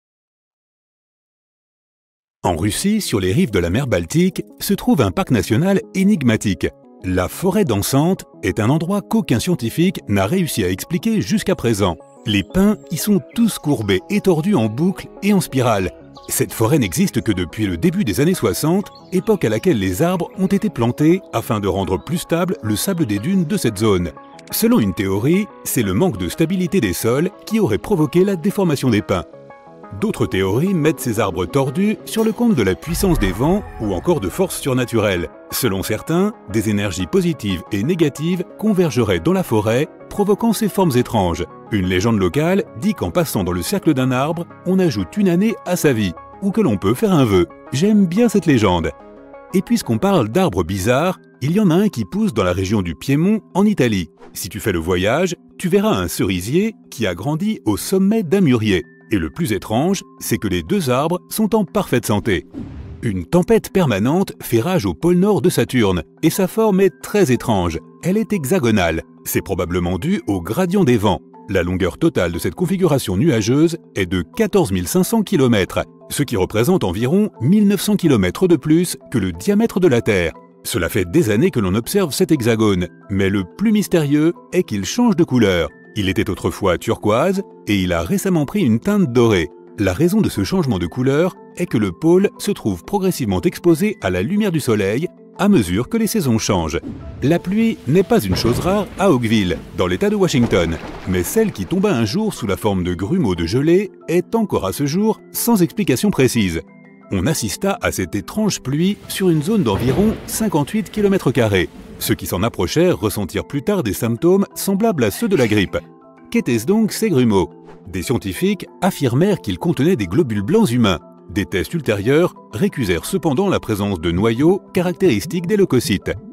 S1: En Russie, sur les rives de la mer Baltique, se trouve un parc national énigmatique. La forêt dansante est un endroit qu'aucun scientifique n'a réussi à expliquer jusqu'à présent. Les pins y sont tous courbés et tordus en boucle et en spirale. Cette forêt n'existe que depuis le début des années soixante, époque à laquelle les arbres ont été plantés afin de rendre plus stable le sable des dunes de cette zone. Selon une théorie, c'est le manque de stabilité des sols qui aurait provoqué la déformation des pins. D'autres théories mettent ces arbres tordus sur le compte de la puissance des vents ou encore de forces surnaturelles. Selon certains, des énergies positives et négatives convergeraient dans la forêt, provoquant ces formes étranges. Une légende locale dit qu'en passant dans le cercle d'un arbre, on ajoute une année à sa vie, ou que l'on peut faire un vœu. J'aime bien cette légende. Et puisqu'on parle d'arbres bizarres, il y en a un qui pousse dans la région du Piémont, en Italie. Si tu fais le voyage, tu verras un cerisier qui a grandi au sommet d'un mûrier. Et le plus étrange, c'est que les deux arbres sont en parfaite santé. Une tempête permanente fait rage au pôle nord de Saturne, et sa forme est très étrange. Elle est hexagonale. C'est probablement dû au gradient des vents. La longueur totale de cette configuration nuageuse est de quatorze mille cinq cents kilomètres, ce qui représente environ mille neuf cents kilomètres de plus que le diamètre de la Terre. Cela fait des années que l'on observe cet hexagone, mais le plus mystérieux est qu'il change de couleur. Il était autrefois turquoise et il a récemment pris une teinte dorée. La raison de ce changement de couleur est que le pôle se trouve progressivement exposé à la lumière du soleil à mesure que les saisons changent. La pluie n'est pas une chose rare à Oakville, dans l'État de Washington, mais celle qui tomba un jour sous la forme de grumeaux de gelée est encore à ce jour sans explication précise. On assista à cette étrange pluie sur une zone d'environ cinquante-huit kilomètres carrés. Ceux qui s'en approchèrent ressentirent plus tard des symptômes semblables à ceux de la grippe. Qu'étaient-ce donc ces grumeaux? Des scientifiques affirmèrent qu'ils contenaient des globules blancs humains. Des tests ultérieurs récusèrent cependant la présence de noyaux caractéristiques des leucocytes.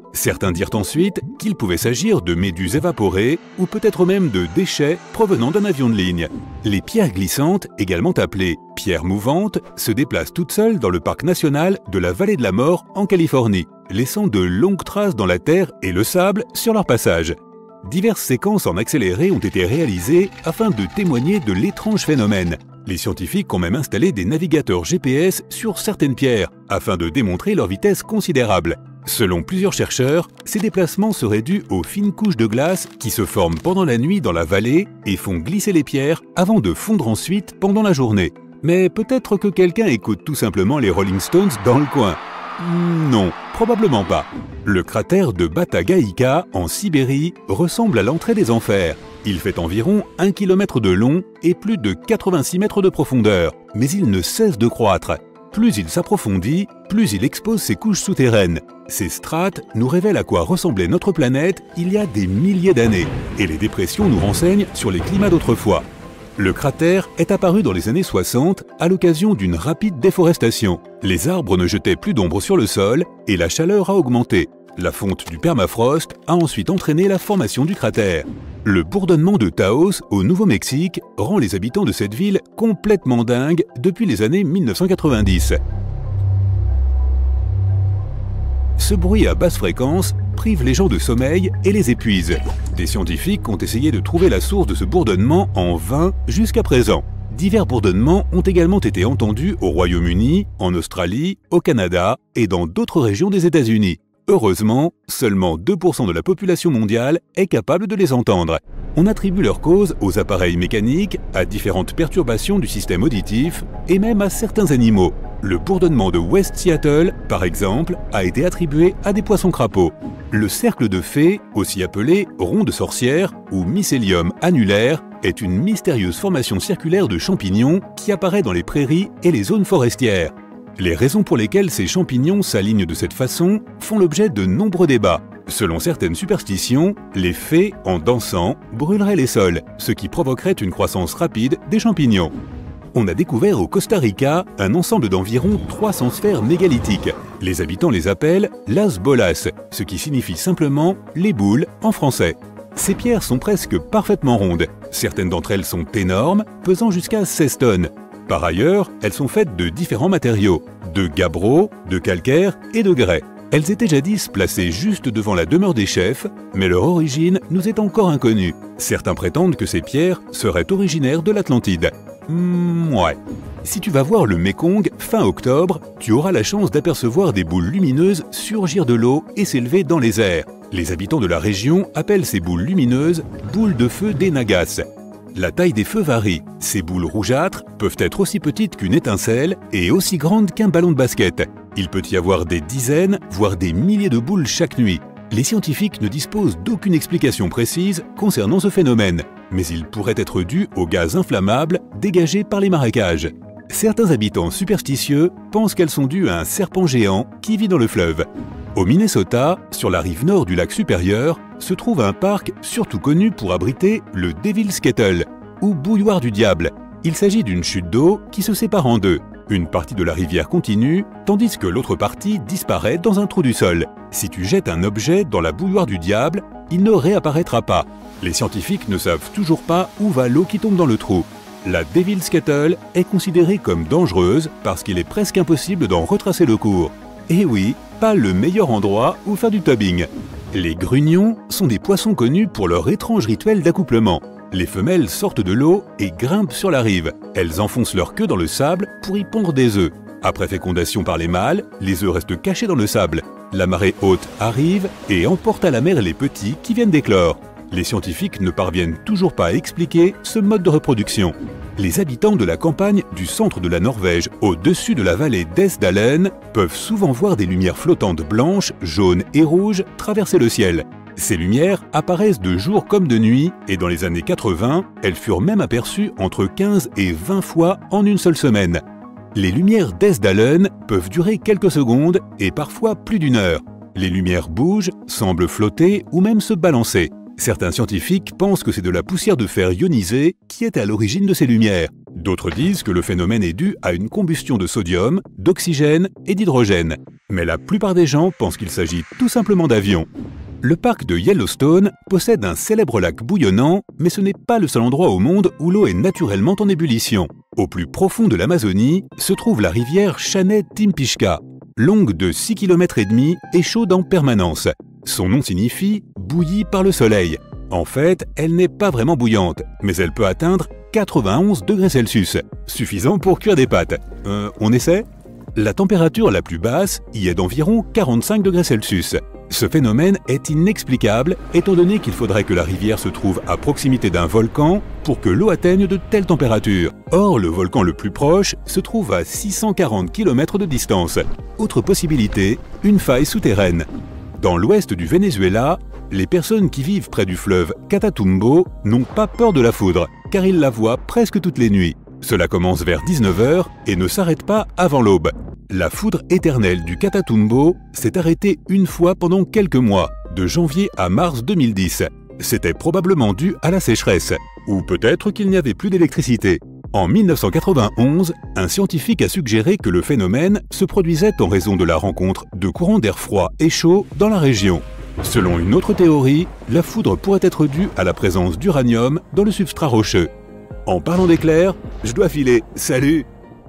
S1: Certains dirent ensuite qu'il pouvait s'agir de méduses évaporées ou peut-être même de déchets provenant d'un avion de ligne. Les pierres glissantes, également appelées pierres mouvantes, se déplacent toutes seules dans le parc national de la Vallée de la Mort en Californie, laissant de longues traces dans la terre et le sable sur leur passage. Diverses séquences en accéléré ont été réalisées afin de témoigner de l'étrange phénomène. Les scientifiques ont même installé des navigateurs G P S sur certaines pierres afin de démontrer leur vitesse considérable. Selon plusieurs chercheurs, ces déplacements seraient dus aux fines couches de glace qui se forment pendant la nuit dans la vallée et font glisser les pierres avant de fondre ensuite pendant la journée. Mais peut-être que quelqu'un écoute tout simplement les Rolling Stones dans le coin. Non, probablement pas. Le cratère de Batagaïka, en Sibérie, ressemble à l'entrée des enfers. Il fait environ un kilomètre de long et plus de quatre-vingt-six mètres de profondeur, mais il ne cesse de croître. Plus il s'approfondit, plus il expose ses couches souterraines. Ces strates nous révèlent à quoi ressemblait notre planète il y a des milliers d'années, et les dépressions nous renseignent sur les climats d'autrefois. Le cratère est apparu dans les années soixante à l'occasion d'une rapide déforestation. Les arbres ne jetaient plus d'ombre sur le sol et la chaleur a augmenté. La fonte du permafrost a ensuite entraîné la formation du cratère. Le bourdonnement de Taos, au Nouveau-Mexique, rend les habitants de cette ville complètement dingues depuis les années mille neuf cent quatre-vingt-dix. Ce bruit à basse fréquence prive les gens de sommeil et les épuise. Des scientifiques ont essayé de trouver la source de ce bourdonnement en vain jusqu'à présent. Divers bourdonnements ont également été entendus au Royaume-Uni, en Australie, au Canada et dans d'autres régions des États-Unis. Heureusement, seulement deux pour cent de la population mondiale est capable de les entendre. On attribue leur cause aux appareils mécaniques, à différentes perturbations du système auditif et même à certains animaux. Le bourdonnement de West Seattle, par exemple, a été attribué à des poissons-crapauds. Le cercle de fées, aussi appelé rond de sorcière ou mycélium annulaire, est une mystérieuse formation circulaire de champignons qui apparaît dans les prairies et les zones forestières. Les raisons pour lesquelles ces champignons s'alignent de cette façon font l'objet de nombreux débats. Selon certaines superstitions, les fées, en dansant, brûleraient les sols, ce qui provoquerait une croissance rapide des champignons. On a découvert au Costa Rica un ensemble d'environ trois cents sphères mégalithiques. Les habitants les appellent las bolas, ce qui signifie simplement les boules en français. Ces pierres sont presque parfaitement rondes. Certaines d'entre elles sont énormes, pesant jusqu'à seize tonnes. Par ailleurs, elles sont faites de différents matériaux, de gabbro, de calcaire et de grès. Elles étaient jadis placées juste devant la demeure des chefs, mais leur origine nous est encore inconnue. Certains prétendent que ces pierres seraient originaires de l'Atlantide. Mmh, ouais. Si tu vas voir le Mékong fin octobre, tu auras la chance d'apercevoir des boules lumineuses surgir de l'eau et s'élever dans les airs. Les habitants de la région appellent ces boules lumineuses « boules de feu des Nagas ». La taille des feux varie. Ces boules rougeâtres peuvent être aussi petites qu'une étincelle et aussi grandes qu'un ballon de basket. Il peut y avoir des dizaines, voire des milliers de boules chaque nuit. Les scientifiques ne disposent d'aucune explication précise concernant ce phénomène, mais il pourrait être dû aux gaz inflammables dégagés par les marécages. Certains habitants superstitieux pensent qu'elles sont dues à un serpent géant qui vit dans le fleuve. Au Minnesota, sur la rive nord du lac supérieur, se trouve un parc surtout connu pour abriter le Devil's Kettle, ou bouilloire du diable. Il s'agit d'une chute d'eau qui se sépare en deux. Une partie de la rivière continue, tandis que l'autre partie disparaît dans un trou du sol. Si tu jettes un objet dans la bouilloire du diable, il ne réapparaîtra pas. Les scientifiques ne savent toujours pas où va l'eau qui tombe dans le trou. La Devil's Kettle est considérée comme dangereuse parce qu'il est presque impossible d'en retracer le cours. Et oui, pas le meilleur endroit où faire du tubing. Les grugnons sont des poissons connus pour leur étrange rituel d'accouplement. Les femelles sortent de l'eau et grimpent sur la rive. Elles enfoncent leur queue dans le sable pour y pondre des œufs. Après fécondation par les mâles, les œufs restent cachés dans le sable. La marée haute arrive et emporte à la mer les petits qui viennent d'éclore. Les scientifiques ne parviennent toujours pas à expliquer ce mode de reproduction. Les habitants de la campagne du centre de la Norvège, au-dessus de la vallée d'Esdalen, peuvent souvent voir des lumières flottantes blanches, jaunes et rouges traverser le ciel. Ces lumières apparaissent de jour comme de nuit et dans les années quatre-vingt, elles furent même aperçues entre quinze et vingt fois en une seule semaine. Les lumières d'Esdalen peuvent durer quelques secondes et parfois plus d'une heure. Les lumières bougent, semblent flotter ou même se balancer. Certains scientifiques pensent que c'est de la poussière de fer ionisée qui est à l'origine de ces lumières. D'autres disent que le phénomène est dû à une combustion de sodium, d'oxygène et d'hydrogène. mais la plupart des gens pensent qu'il s'agit tout simplement d'avions. Le parc de Yellowstone possède un célèbre lac bouillonnant, mais ce n'est pas le seul endroit au monde où l'eau est naturellement en ébullition. Au plus profond de l'Amazonie se trouve la rivière Chaney-Timpishka, longue de six kilomètres et demi et chaude en permanence. Son nom signifie « bouillie par le soleil ». En fait, elle n'est pas vraiment bouillante, mais elle peut atteindre quatre-vingt-onze degrés Celsius, suffisant pour cuire des pâtes. Euh, on essaie ? La température la plus basse y est d'environ quarante-cinq degrés Celsius. Ce phénomène est inexplicable étant donné qu'il faudrait que la rivière se trouve à proximité d'un volcan pour que l'eau atteigne de telles températures. Or, le volcan le plus proche se trouve à six cent quarante kilomètres de distance. Autre possibilité, une faille souterraine. Dans l'ouest du Venezuela, les personnes qui vivent près du fleuve Catatumbo n'ont pas peur de la foudre, car ils la voient presque toutes les nuits. Cela commence vers dix-neuf heures et ne s'arrête pas avant l'aube. La foudre éternelle du Catatumbo s'est arrêtée une fois pendant quelques mois, de janvier à mars deux mille dix. C'était probablement dû à la sécheresse, ou peut-être qu'il n'y avait plus d'électricité. En mille neuf cent quatre-vingt-onze, un scientifique a suggéré que le phénomène se produisait en raison de la rencontre de courants d'air froid et chaud dans la région. Selon une autre théorie, la foudre pourrait être due à la présence d'uranium dans le substrat rocheux. En parlant d'éclairs, je dois filer. Salut!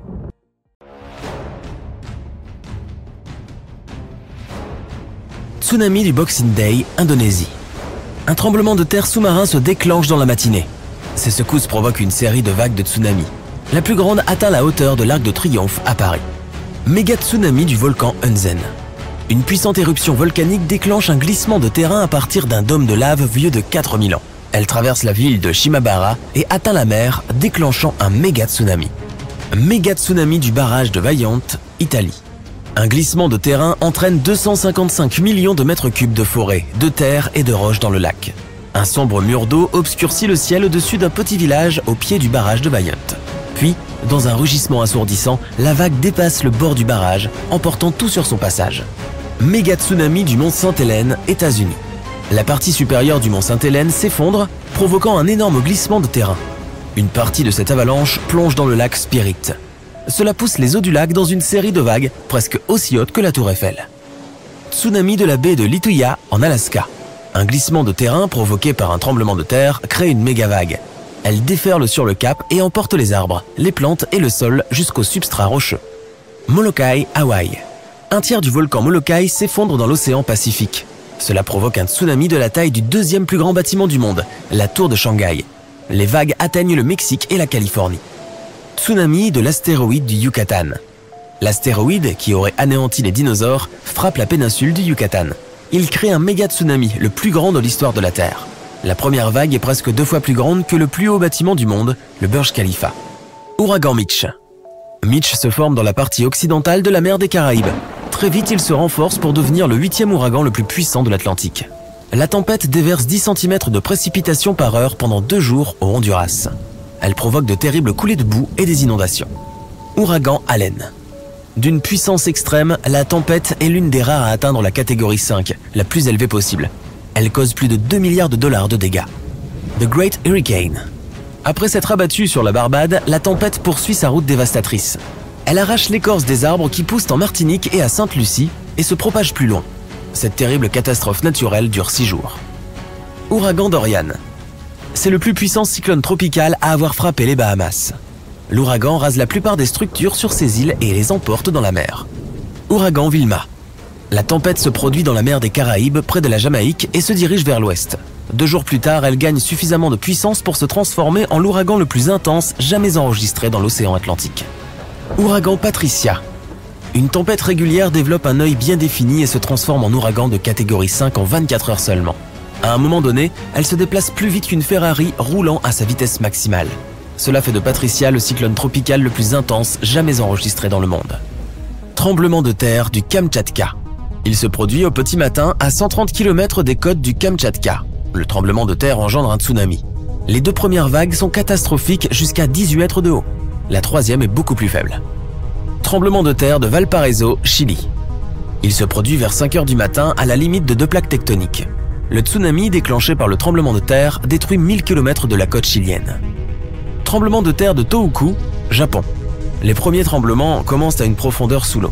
S3: Tsunami du Boxing Day, Indonésie. Un tremblement de terre sous-marin se déclenche dans la matinée. Ces secousses provoquent une série de vagues de tsunami. La plus grande atteint la hauteur de l'Arc de Triomphe à Paris. Méga tsunami du volcan Unzen. Une puissante éruption volcanique déclenche un glissement de terrain à partir d'un dôme de lave vieux de quatre mille ans. Elle traverse la ville de Shimabara et atteint la mer, déclenchant un méga tsunami. Méga tsunami du barrage de Vajont, Italie. Un glissement de terrain entraîne deux cent cinquante-cinq millions de mètres cubes de forêt, de terre et de roches dans le lac. Un sombre mur d'eau obscurcit le ciel au-dessus d'un petit village au pied du barrage de Vajont. Puis, dans un rugissement assourdissant, la vague dépasse le bord du barrage, emportant tout sur son passage. Méga tsunami du mont Sainte-Hélène, États-Unis. La partie supérieure du mont Sainte-Hélène s'effondre, provoquant un énorme glissement de terrain. Une partie de cette avalanche plonge dans le lac Spirit. Cela pousse les eaux du lac dans une série de vagues presque aussi hautes que la tour Eiffel. Tsunami de la baie de Lituya, en Alaska. Un glissement de terrain provoqué par un tremblement de terre crée une méga vague. Elle déferle sur le cap et emporte les arbres, les plantes et le sol jusqu'au substrat rocheux. Molokai, Hawaï. Un tiers du volcan Molokai s'effondre dans l'océan Pacifique. Cela provoque un tsunami de la taille du deuxième plus grand bâtiment du monde, la tour de Shanghai. Les vagues atteignent le Mexique et la Californie. Tsunami de l'astéroïde du Yucatan. L'astéroïde, qui aurait anéanti les dinosaures, frappe la péninsule du Yucatan. Il crée un méga tsunami, le plus grand de l'histoire de la Terre. La première vague est presque deux fois plus grande que le plus haut bâtiment du monde, le Burj Khalifa. Ouragan Mitch. Mitch se forme dans la partie occidentale de la mer des Caraïbes. Très vite, il se renforce pour devenir le huitième ouragan le plus puissant de l'Atlantique. La tempête déverse dix centimètres de précipitations par heure pendant deux jours au Honduras. Elle provoque de terribles coulées de boue et des inondations. Ouragan Allen. D'une puissance extrême, la tempête est l'une des rares à atteindre la catégorie cinq, la plus élevée possible. Elle cause plus de deux milliards de dollars de dégâts. The Great Hurricane. Après s'être abattue sur la Barbade, la tempête poursuit sa route dévastatrice. Elle arrache l'écorce des arbres qui poussent en Martinique et à Sainte-Lucie et se propage plus loin. Cette terrible catastrophe naturelle dure six jours. Ouragan Dorian. C'est le plus puissant cyclone tropical à avoir frappé les Bahamas. L'ouragan rase la plupart des structures sur ces îles et les emporte dans la mer. Ouragan Vilma. La tempête se produit dans la mer des Caraïbes, près de la Jamaïque, et se dirige vers l'ouest. Deux jours plus tard, elle gagne suffisamment de puissance pour se transformer en l'ouragan le plus intense jamais enregistré dans l'océan Atlantique. Ouragan Patricia. Une tempête régulière développe un œil bien défini et se transforme en ouragan de catégorie cinq en vingt-quatre heures seulement. À un moment donné, elle se déplace plus vite qu'une Ferrari roulant à sa vitesse maximale. Cela fait de Patricia le cyclone tropical le plus intense jamais enregistré dans le monde. Tremblement de terre du Kamtchatka. Il se produit au petit matin à cent trente kilomètres des côtes du Kamtchatka. Le tremblement de terre engendre un tsunami. Les deux premières vagues sont catastrophiques jusqu'à dix-huit mètres de haut. La troisième est beaucoup plus faible. Tremblement de terre de Valparaiso, Chili. Il se produit vers cinq heures du matin à la limite de deux plaques tectoniques. Le tsunami déclenché par le tremblement de terre détruit mille kilomètres de la côte chilienne. Tremblement de terre de Tohoku, Japon. Les premiers tremblements commencent à une profondeur sous l'eau.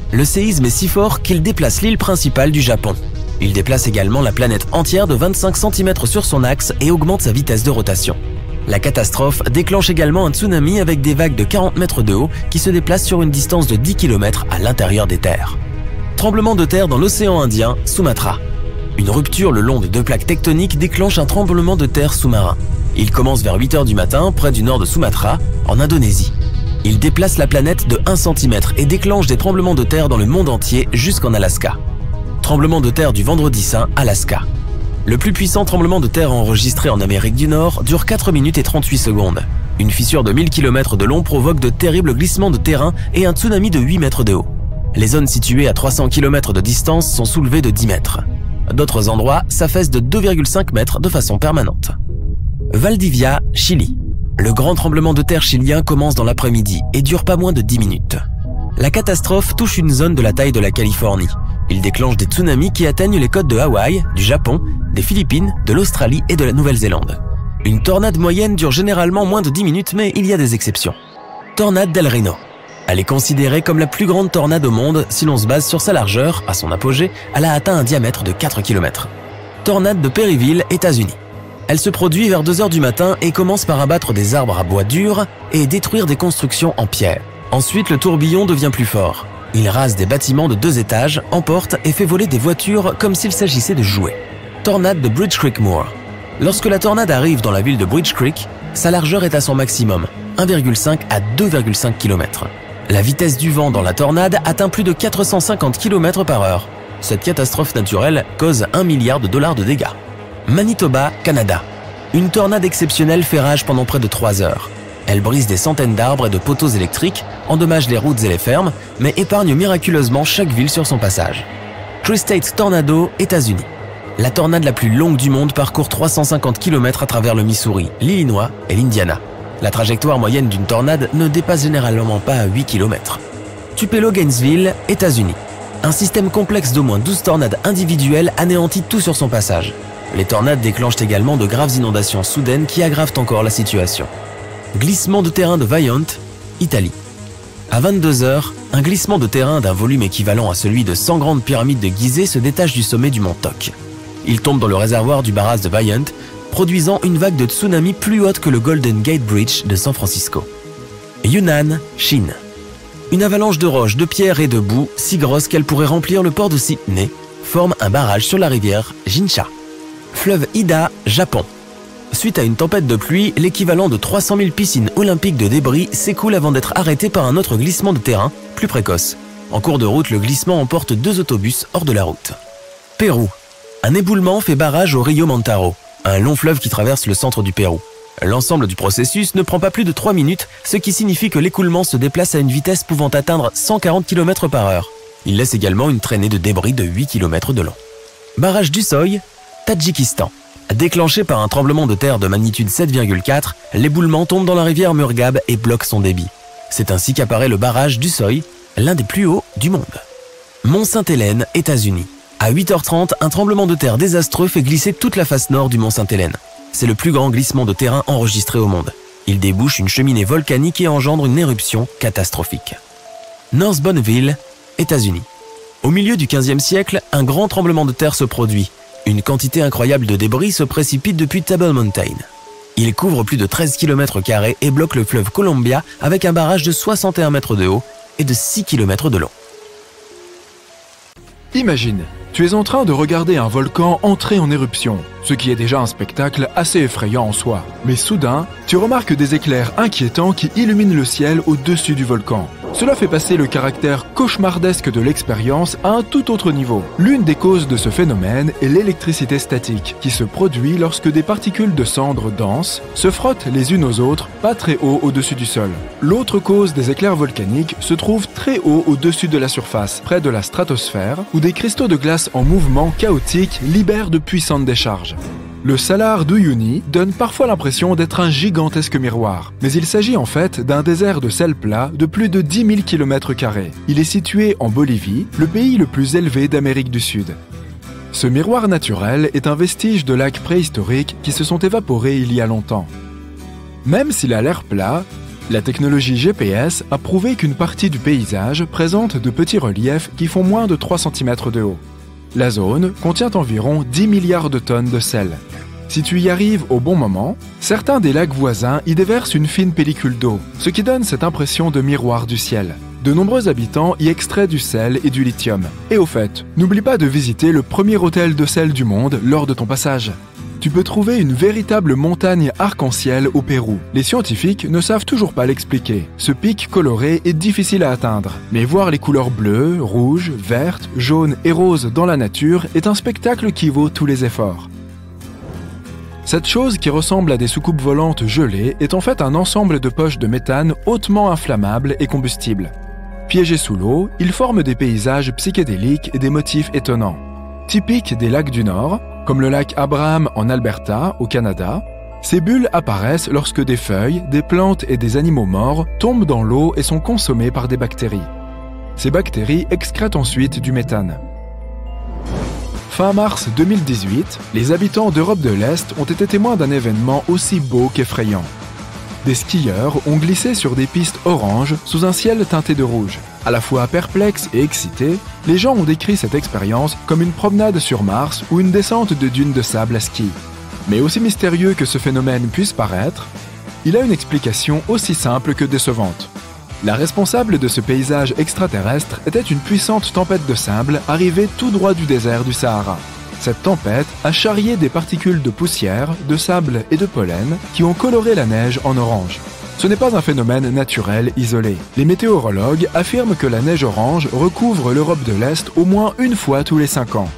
S3: Le séisme est si fort qu'il déplace l'île principale du Japon. Il déplace également la planète entière de vingt-cinq centimètres sur son axe et augmente sa vitesse de rotation. La catastrophe déclenche également un tsunami avec des vagues de quarante mètres de haut qui se déplacent sur une distance de dix kilomètres à l'intérieur des terres. Tremblement de terre dans l'océan Indien, Sumatra. Une rupture le long de deux plaques tectoniques déclenche un tremblement de terre sous-marin. Il commence vers huit heures du matin près du nord de Sumatra, en Indonésie. Il déplace la planète de un centimètre et déclenche des tremblements de terre dans le monde entier jusqu'en Alaska. Tremblement de terre du Vendredi Saint, Alaska. Le plus puissant tremblement de terre enregistré en Amérique du Nord dure quatre minutes et trente-huit secondes. Une fissure de mille kilomètres de long provoque de terribles glissements de terrain et un tsunami de huit mètres de haut. Les zones situées à trois cents kilomètres de distance sont soulevées de dix mètres. D'autres endroits s'affaissent de deux virgule cinq mètres de façon permanente. Valdivia, Chili. Le grand tremblement de terre chilien commence dans l'après-midi et dure pas moins de dix minutes. La catastrophe touche une zone de la taille de la Californie. Il déclenche des tsunamis qui atteignent les côtes de Hawaï, du Japon, des Philippines, de l'Australie et de la Nouvelle-Zélande. Une tornade moyenne dure généralement moins de dix minutes, mais il y a des exceptions. Tornade d'El Reno. Elle est considérée comme la plus grande tornade au monde si l'on se base sur sa largeur. À son apogée, elle a atteint un diamètre de quatre kilomètres. Tornade de Perryville, États-Unis. Elle se produit vers deux heures du matin et commence par abattre des arbres à bois dur et détruire des constructions en pierre. Ensuite, le tourbillon devient plus fort. Il rase des bâtiments de deux étages, emporte et fait voler des voitures comme s'il s'agissait de jouets. Tornade de Bridge Creek Moor. Lorsque la tornade arrive dans la ville de Bridge Creek, sa largeur est à son maximum, un virgule cinq à deux virgule cinq kilomètres. La vitesse du vent dans la tornade atteint plus de quatre cent cinquante kilomètres par heure. Cette catastrophe naturelle cause un milliard de dollars de dégâts. Manitoba, Canada. Une tornade exceptionnelle fait rage pendant près de trois heures. Elle brise des centaines d'arbres et de poteaux électriques, endommage les routes et les fermes, mais épargne miraculeusement chaque ville sur son passage. Tri-State Tornado, États-Unis. La tornade la plus longue du monde parcourt trois cent cinquante kilomètres à travers le Missouri, l'Illinois et l'Indiana. La trajectoire moyenne d'une tornade ne dépasse généralement pas à huit kilomètres. Tupelo Gainesville, États-Unis. Un système complexe d'au moins douze tornades individuelles anéantit tout sur son passage. Les tornades déclenchent également de graves inondations soudaines qui aggravent encore la situation. Glissement de terrain de Vaillant, Italie. À vingt-deux heures, un glissement de terrain d'un volume équivalent à celui de cent grandes pyramides de Gizeh se détache du sommet du mont Toc. Il tombe dans le réservoir du barrage de Vaillant, produisant une vague de tsunami plus haute que le Golden Gate Bridge de San Francisco. Yunnan, Chine. Une avalanche de roches, de pierres et de boue, si grosse qu'elle pourrait remplir le port de Sydney, forme un barrage sur la rivière Jinsha. Fleuve Ida, Japon. Suite à une tempête de pluie, l'équivalent de trois cent mille piscines olympiques de débris s'écoule avant d'être arrêté par un autre glissement de terrain, plus précoce. En cours de route, le glissement emporte deux autobus hors de la route. Pérou. Un éboulement fait barrage au Rio Mantaro, un long fleuve qui traverse le centre du Pérou. L'ensemble du processus ne prend pas plus de trois minutes, ce qui signifie que l'écoulement se déplace à une vitesse pouvant atteindre cent quarante kilomètres par heure. Il laisse également une traînée de débris de huit kilomètres de long. Barrage du Soy, Tadjikistan. Déclenché par un tremblement de terre de magnitude sept virgule quatre, l'éboulement tombe dans la rivière Murghab et bloque son débit. C'est ainsi qu'apparaît le barrage du Soy, l'un des plus hauts du monde. Mont-Sainte-Hélène, États-Unis. À huit heures trente, un tremblement de terre désastreux fait glisser toute la face nord du Mont-Sainte-Hélène. C'est le plus grand glissement de terrain enregistré au monde. Il débouche une cheminée volcanique et engendre une éruption catastrophique. North Bonneville, États-Unis. Au milieu du quinzième siècle, un grand tremblement de terre se produit. Une quantité incroyable de débris se précipite depuis Table Mountain. Il couvre plus de treize kilomètres carrés et bloque le fleuve Columbia avec un barrage de soixante et un mètres de haut et de six kilomètres de long.
S4: Imagine, tu es en train de regarder un volcan entrer en éruption, ce qui est déjà un spectacle assez effrayant en soi. Mais soudain, tu remarques des éclairs inquiétants qui illuminent le ciel au-dessus du volcan. Cela fait passer le caractère cauchemardesque de l'expérience à un tout autre niveau. L'une des causes de ce phénomène est l'électricité statique, qui se produit lorsque des particules de cendres denses se frottent les unes aux autres, pas très haut au-dessus du sol. L'autre cause des éclairs volcaniques se trouve très haut au-dessus de la surface, près de la stratosphère, où des cristaux de glace en mouvement chaotique libèrent de puissantes décharges. Le Salar d'Uyuni donne parfois l'impression d'être un gigantesque miroir, mais il s'agit en fait d'un désert de sel plat de plus de dix mille kilomètres carrés. Il est situé en Bolivie, le pays le plus élevé d'Amérique du Sud. Ce miroir naturel est un vestige de lacs préhistoriques qui se sont évaporés il y a longtemps. Même s'il a l'air plat, La technologie G P S a prouvé qu'une partie du paysage présente de petits reliefs qui font moins de trois centimètres de haut. La zone contient environ dix milliards de tonnes de sel. Si tu y arrives au bon moment, certains des lacs voisins y déversent une fine pellicule d'eau, ce qui donne cette impression de miroir du ciel. De nombreux habitants y extraient du sel et du lithium. Et au fait, n'oublie pas de visiter le premier hôtel de sel du monde lors de ton passage. Tu peux trouver une véritable montagne arc-en-ciel au Pérou. Les scientifiques ne savent toujours pas l'expliquer. Ce pic coloré est difficile à atteindre. Mais voir les couleurs bleues, rouges, vertes, jaunes et roses dans la nature est un spectacle qui vaut tous les efforts. Cette chose qui ressemble à des soucoupes volantes gelées est en fait un ensemble de poches de méthane hautement inflammables et combustibles. Piégés sous l'eau, ils forment des paysages psychédéliques et des motifs étonnants. Typiques des lacs du Nord, comme le lac Abraham en Alberta, au Canada, ces bulles apparaissent lorsque des feuilles, des plantes et des animaux morts tombent dans l'eau et sont consommés par des bactéries. Ces bactéries excrètent ensuite du méthane. Fin mars deux mille dix-huit, les habitants d'Europe de l'Est ont été témoins d'un événement aussi beau qu'effrayant. Des skieurs ont glissé sur des pistes oranges sous un ciel teinté de rouge. À la fois perplexes et excités, les gens ont décrit cette expérience comme une promenade sur Mars ou une descente de dunes de sable à ski. Mais aussi mystérieux que ce phénomène puisse paraître, il a une explication aussi simple que décevante. La responsable de ce paysage extraterrestre était une puissante tempête de sable arrivée tout droit du désert du Sahara. Cette tempête a charrié des particules de poussière, de sable et de pollen qui ont coloré la neige en orange. Ce n'est pas un phénomène naturel isolé. Les météorologues affirment que la neige orange recouvre l'Europe de l'Est au moins une fois tous les cinq ans.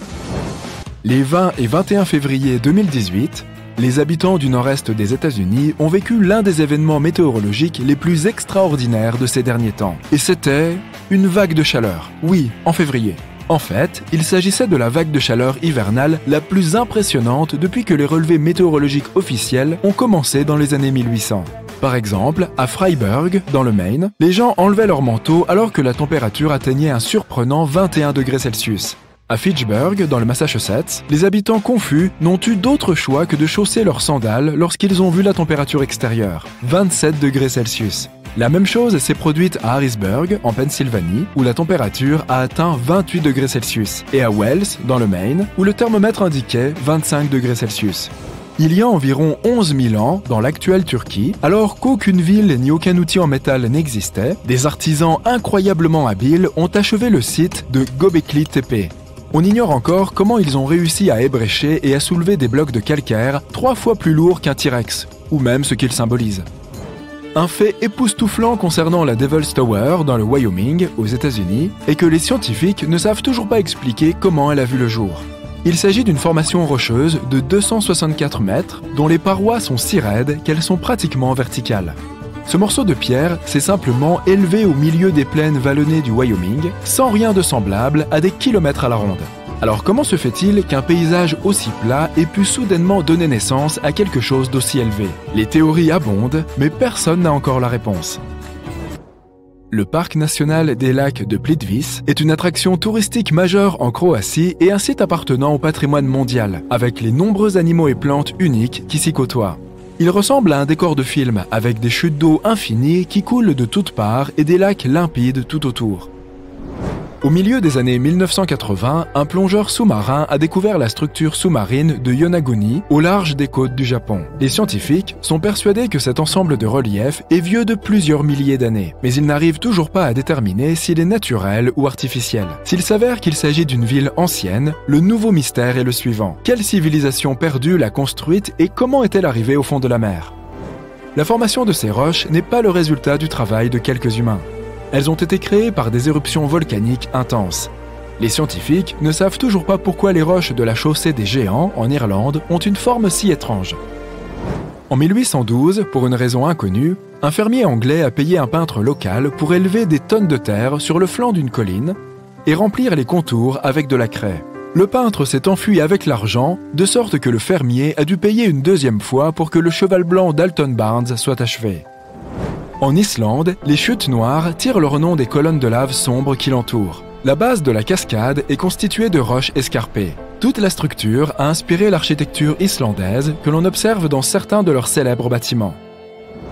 S4: Les vingt et vingt et un février deux mille dix-huit, les habitants du nord-est des États-Unis ont vécu l'un des événements météorologiques les plus extraordinaires de ces derniers temps. Et c'était une vague de chaleur. Oui, en février. En fait, il s'agissait de la vague de chaleur hivernale la plus impressionnante depuis que les relevés météorologiques officiels ont commencé dans les années mille huit cents. Par exemple, à Freiburg, dans le Maine, les gens enlevaient leur manteau alors que la température atteignait un surprenant vingt et un degrés Celsius. À Fitchburg, dans le Massachusetts, les habitants confus n'ont eu d'autre choix que de chausser leurs sandales lorsqu'ils ont vu la température extérieure, vingt-sept degrés Celsius. La même chose s'est produite à Harrisburg, en Pennsylvanie, où la température a atteint vingt-huit degrés Celsius, et à Wells, dans le Maine, où le thermomètre indiquait vingt-cinq degrés Celsius. Il y a environ onze mille ans, dans l'actuelle Turquie, alors qu'aucune ville ni aucun outil en métal n'existait, des artisans incroyablement habiles ont achevé le site de Göbekli Tepe. On ignore encore comment ils ont réussi à ébrécher et à soulever des blocs de calcaire trois fois plus lourds qu'un T-Rex, ou même ce qu'ils symbolisent. Un fait époustouflant concernant la Devil's Tower dans le Wyoming, aux États-Unis, est que les scientifiques ne savent toujours pas expliquer comment elle a vu le jour. Il s'agit d'une formation rocheuse de deux cent soixante-quatre mètres, dont les parois sont si raides qu'elles sont pratiquement verticales. Ce morceau de pierre s'est simplement élevé au milieu des plaines vallonnées du Wyoming, sans rien de semblable à des kilomètres à la ronde. Alors comment se fait-il qu'un paysage aussi plat ait pu soudainement donner naissance à quelque chose d'aussi élevé? Les théories abondent, mais personne n'a encore la réponse. Le parc national des lacs de Plitvice est une attraction touristique majeure en Croatie et un site appartenant au patrimoine mondial, avec les nombreux animaux et plantes uniques qui s'y côtoient. Il ressemble à un décor de film, avec des chutes d'eau infinies qui coulent de toutes parts et des lacs limpides tout autour. Au milieu des années mille neuf cent quatre-vingts, un plongeur sous-marin a découvert la structure sous-marine de Yonaguni, au large des côtes du Japon. Les scientifiques sont persuadés que cet ensemble de reliefs est vieux de plusieurs milliers d'années, mais ils n'arrivent toujours pas à déterminer s'il est naturel ou artificiel. S'il s'avère qu'il s'agit d'une ville ancienne, le nouveau mystère est le suivant. Quelle civilisation perdue l'a construite et comment est-elle arrivée au fond de la mer? La formation de ces roches n'est pas le résultat du travail de quelques humains. Elles ont été créées par des éruptions volcaniques intenses. Les scientifiques ne savent toujours pas pourquoi les roches de la chaussée des Géants, en Irlande, ont une forme si étrange. En mille huit cent douze, pour une raison inconnue, un fermier anglais a payé un peintre local pour élever des tonnes de terre sur le flanc d'une colline et remplir les contours avec de la craie. Le peintre s'est enfui avec l'argent, de sorte que le fermier a dû payer une deuxième fois pour que le cheval blanc d'Alton Barnes soit achevé. En Islande, les chutes noires tirent leur nom des colonnes de lave sombres qui l'entourent. La base de la cascade est constituée de roches escarpées. Toute la structure a inspiré l'architecture islandaise que l'on observe dans certains de leurs célèbres bâtiments.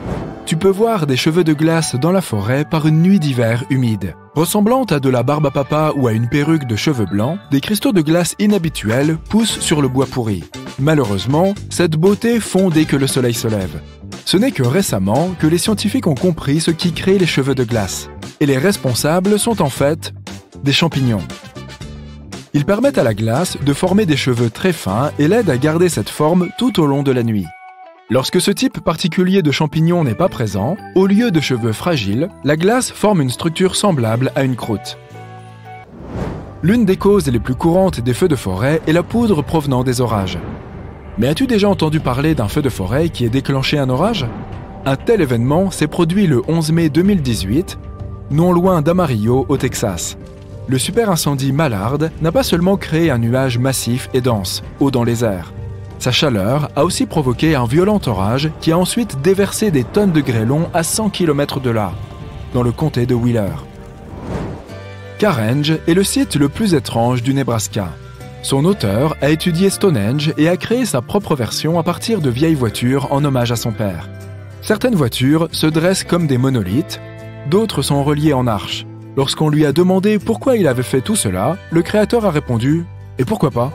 S4: tu peux voir des cheveux de glace dans la forêt par une nuit d'hiver humide. Ressemblant à de la barbe à papa ou à une perruque de cheveux blancs, des cristaux de glace inhabituels poussent sur le bois pourri. Malheureusement, cette beauté fond dès que le soleil se lève. Ce n'est que récemment que les scientifiques ont compris ce qui crée les cheveux de glace. Et les responsables sont en fait des champignons. Ils permettent à la glace de former des cheveux très fins et l'aident à garder cette forme tout au long de la nuit. Lorsque ce type particulier de champignon n'est pas présent, au lieu de cheveux fragiles, la glace forme une structure semblable à une croûte. L'une des causes les plus courantes des feux de forêt est la poudre provenant des orages. Mais as-tu déjà entendu parler d'un feu de forêt qui ait déclenché un orage? Un tel événement s'est produit le onze mai deux mille dix-huit, non loin d'Amarillo, au Texas. Le super incendie Mallard n'a pas seulement créé un nuage massif et dense, haut dans les airs. Sa chaleur a aussi provoqué un violent orage qui a ensuite déversé des tonnes de grêlons à cent kilomètres de là, dans le comté de Wheeler. Carhenge est le site le plus étrange du Nebraska. Son auteur a étudié Stonehenge et a créé sa propre version à partir de vieilles voitures en hommage à son père. Certaines voitures se dressent comme des monolithes, d'autres sont reliées en arches. Lorsqu'on lui a demandé pourquoi il avait fait tout cela, le créateur a répondu « Et pourquoi pas ?»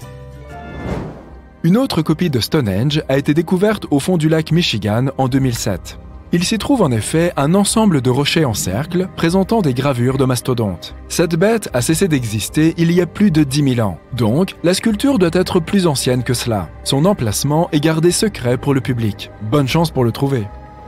S4: Une autre copie de Stonehenge a été découverte au fond du lac Michigan en deux mille sept. Il s'y trouve en effet un ensemble de rochers en cercle présentant des gravures de mastodontes. Cette bête a cessé d'exister il y a plus de dix mille ans, donc la sculpture doit être plus ancienne que cela. Son emplacement est gardé secret pour le public. Bonne chance pour le trouver.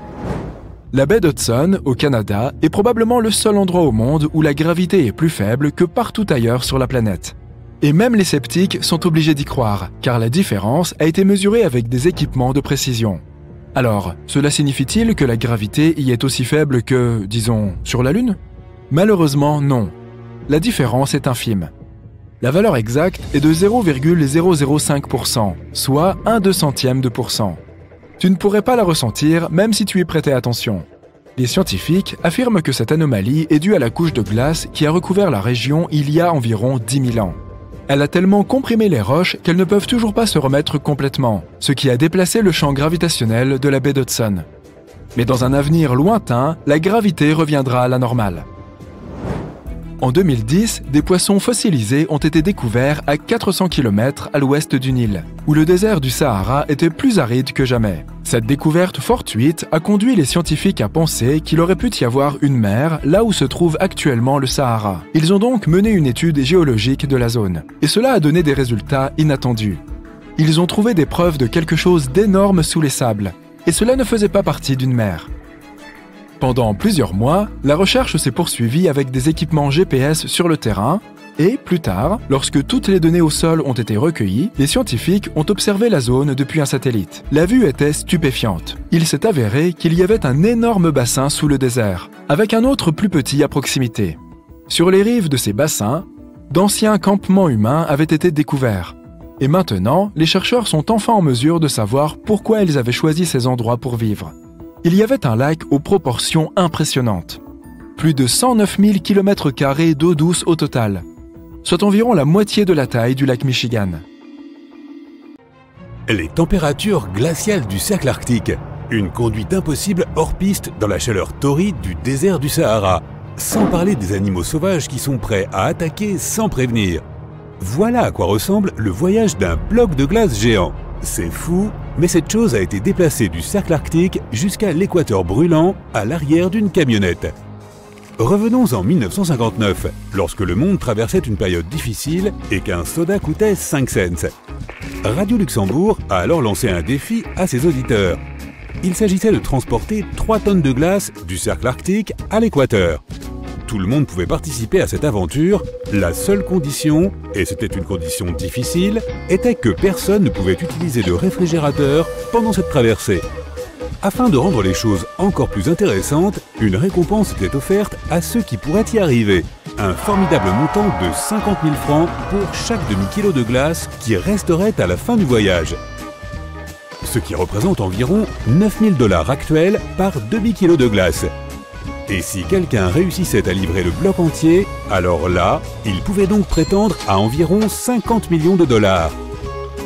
S4: La baie d'Hudson, au Canada, est probablement le seul endroit au monde où la gravité est plus faible que partout ailleurs sur la planète. Et même les sceptiques sont obligés d'y croire, car la différence a été mesurée avec des équipements de précision. Alors, cela signifie-t-il que la gravité y est aussi faible que, disons, sur la Lune? Malheureusement, non. La différence est infime. La valeur exacte est de zéro virgule zéro zéro cinq pour cent, soit un deux centième de pour cent. Tu ne pourrais pas la ressentir même si tu y prêtais attention. Les scientifiques affirment que cette anomalie est due à la couche de glace qui a recouvert la région il y a environ dix mille ans. Elle a tellement comprimé les roches qu'elles ne peuvent toujours pas se remettre complètement, ce qui a déplacé le champ gravitationnel de la baie d'Hudson. Mais dans un avenir lointain, la gravité reviendra à la normale. En deux mille dix, des poissons fossilisés ont été découverts à quatre cents kilomètres à l'ouest du Nil, où le désert du Sahara était plus aride que jamais. Cette découverte fortuite a conduit les scientifiques à penser qu'il aurait pu y avoir une mer là où se trouve actuellement le Sahara. Ils ont donc mené une étude géologique de la zone, et cela a donné des résultats inattendus. Ils ont trouvé des preuves de quelque chose d'énorme sous les sables, et cela ne faisait pas partie d'une mer. Pendant plusieurs mois, la recherche s'est poursuivie avec des équipements G P S sur le terrain et, plus tard, lorsque toutes les données au sol ont été recueillies, les scientifiques ont observé la zone depuis un satellite. La vue était stupéfiante. Il s'est avéré qu'il y avait un énorme bassin sous le désert, avec un autre plus petit à proximité. Sur les rives de ces bassins, d'anciens campements humains avaient été découverts. Et maintenant, les chercheurs sont enfin en mesure de savoir pourquoi ils avaient choisi ces endroits pour vivre. Il y avait un lac aux proportions impressionnantes. Plus de cent neuf mille kilomètres carrés d'eau douce au total, soit environ la moitié de la taille du lac Michigan.
S1: Les températures glaciales du cercle arctique. Une conduite impossible hors piste dans la chaleur torride du désert du Sahara. Sans parler des animaux sauvages qui sont prêts à attaquer sans prévenir. Voilà à quoi ressemble le voyage d'un bloc de glace géant. C'est fou, mais cette chose a été déplacée du cercle arctique jusqu'à l'équateur brûlant à l'arrière d'une camionnette. Revenons en mille neuf cent cinquante-neuf, lorsque le monde traversait une période difficile et qu'un soda coûtait cinq cents. Radio Luxembourg a alors lancé un défi à ses auditeurs. Il s'agissait de transporter trois tonnes de glace du cercle arctique à l'équateur. Tout le monde pouvait participer à cette aventure. La seule condition, et c'était une condition difficile, était que personne ne pouvait utiliser de réfrigérateur pendant cette traversée. Afin de rendre les choses encore plus intéressantes, une récompense était offerte à ceux qui pourraient y arriver. Un formidable montant de cinquante mille francs pour chaque demi-kilo de glace qui resterait à la fin du voyage. Ce qui représente environ neuf mille dollars actuels par demi-kilo de glace. Et si quelqu'un réussissait à livrer le bloc entier, alors là, il pouvait donc prétendre à environ cinquante millions de dollars.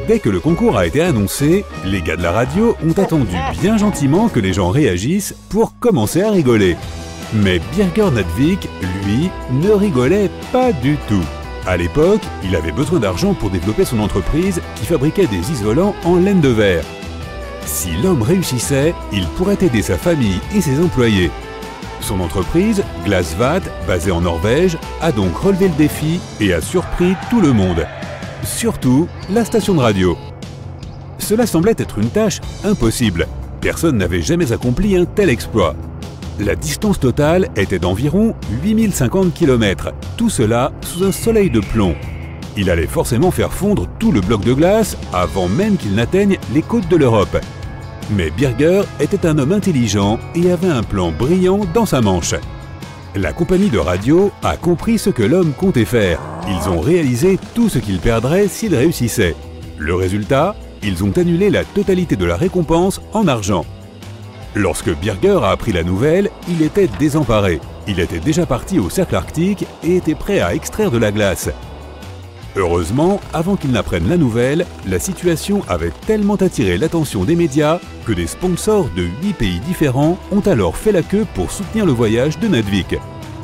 S1: Dès que le concours a été annoncé, les gars de la radio ont attendu bien gentiment que les gens réagissent pour commencer à rigoler. Mais Birger Nadvik, lui, ne rigolait pas du tout. À l'époque, il avait besoin d'argent pour développer son entreprise qui fabriquait des isolants en laine de verre. Si l'homme réussissait, il pourrait aider sa famille et ses employés. Son entreprise, Glasvat, basée en Norvège, a donc relevé le défi et a surpris tout le monde. Surtout la station de radio. Cela semblait être une tâche impossible. Personne n'avait jamais accompli un tel exploit. La distance totale était d'environ huit mille cinquante kilomètres, tout cela sous un soleil de plomb. Il allait forcément faire fondre tout le bloc de glace avant même qu'il n'atteigne les côtes de l'Europe. Mais Birger était un homme intelligent et avait un plan brillant dans sa manche. La compagnie de radio a compris ce que l'homme comptait faire. Ils ont réalisé tout ce qu'il perdrait s'il réussissait. Le résultat, ils ont annulé la totalité de la récompense en argent. Lorsque Birger a appris la nouvelle, il était désemparé. Il était déjà parti au cercle arctique et était prêt à extraire de la glace. Heureusement, avant qu'il n'apprenne la nouvelle, la situation avait tellement attiré l'attention des médias que des sponsors de huit pays différents ont alors fait la queue pour soutenir le voyage de Nadvik.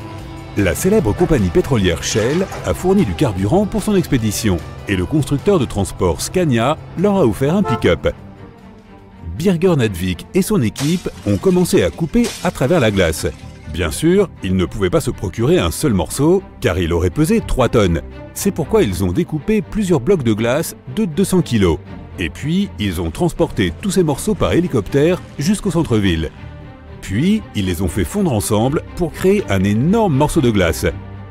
S1: La célèbre compagnie pétrolière Shell a fourni du carburant pour son expédition et le constructeur de transport Scania leur a offert un pick-up. Birger Nadvik et son équipe ont commencé à couper à travers la glace. Bien sûr, ils ne pouvaient pas se procurer un seul morceau, car il aurait pesé trois tonnes. C'est pourquoi ils ont découpé plusieurs blocs de glace de deux cents kilos. Et puis, ils ont transporté tous ces morceaux par hélicoptère jusqu'au centre-ville. Puis, ils les ont fait fondre ensemble pour créer un énorme morceau de glace.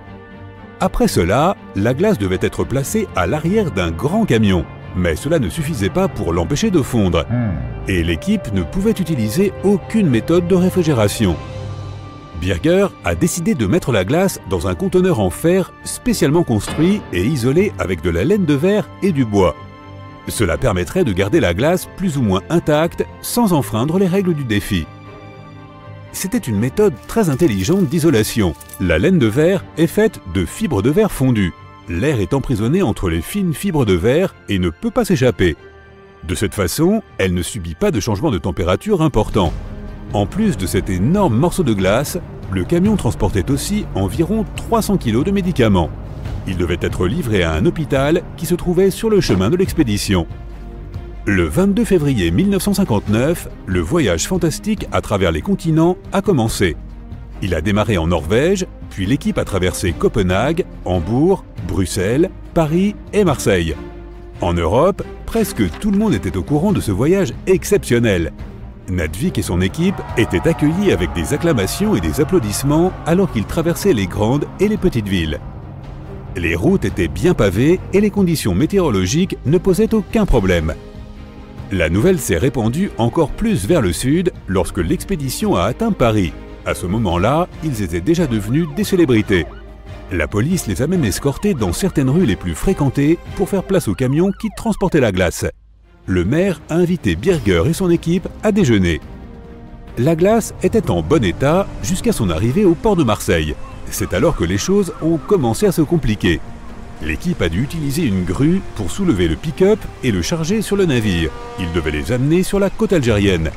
S1: Après cela, la glace devait être placée à l'arrière d'un grand camion. Mais cela ne suffisait pas pour l'empêcher de fondre. Et l'équipe ne pouvait utiliser aucune méthode de réfrigération. Birger a décidé de mettre la glace dans un conteneur en fer spécialement construit et isolé avec de la laine de verre et du bois. Cela permettrait de garder la glace plus ou moins intacte sans enfreindre les règles du défi. C'était une méthode très intelligente d'isolation. La laine de verre est faite de fibres de verre fondues. L'air est emprisonné entre les fines fibres de verre et ne peut pas s'échapper. De cette façon, elle ne subit pas de changement de température important. En plus de cet énorme morceau de glace, le camion transportait aussi environ trois cents kilos de médicaments. Il devait être livré à un hôpital qui se trouvait sur le chemin de l'expédition. Le vingt-deux février mille neuf cent cinquante-neuf, le voyage fantastique à travers les continents a commencé. Il a démarré en Norvège, puis l'équipe a traversé Copenhague, Hambourg, Bruxelles, Paris et Marseille. En Europe, presque tout le monde était au courant de ce voyage exceptionnel. Nadvik et son équipe étaient accueillis avec des acclamations et des applaudissements alors qu'ils traversaient les grandes et les petites villes. Les routes étaient bien pavées et les conditions météorologiques ne posaient aucun problème. La nouvelle s'est répandue encore plus vers le sud lorsque l'expédition a atteint Paris. À ce moment-là, ils étaient déjà devenus des célébrités. La police les a même escortés dans certaines rues les plus fréquentées pour faire place aux camions qui transportaient la glace. Le maire a invité Birger et son équipe à déjeuner. La glace était en bon état jusqu'à son arrivée au port de Marseille. C'est alors que les choses ont commencé à se compliquer. L'équipe a dû utiliser une grue pour soulever le pick-up et le charger sur le navire. Il devait les amener sur la côte algérienne.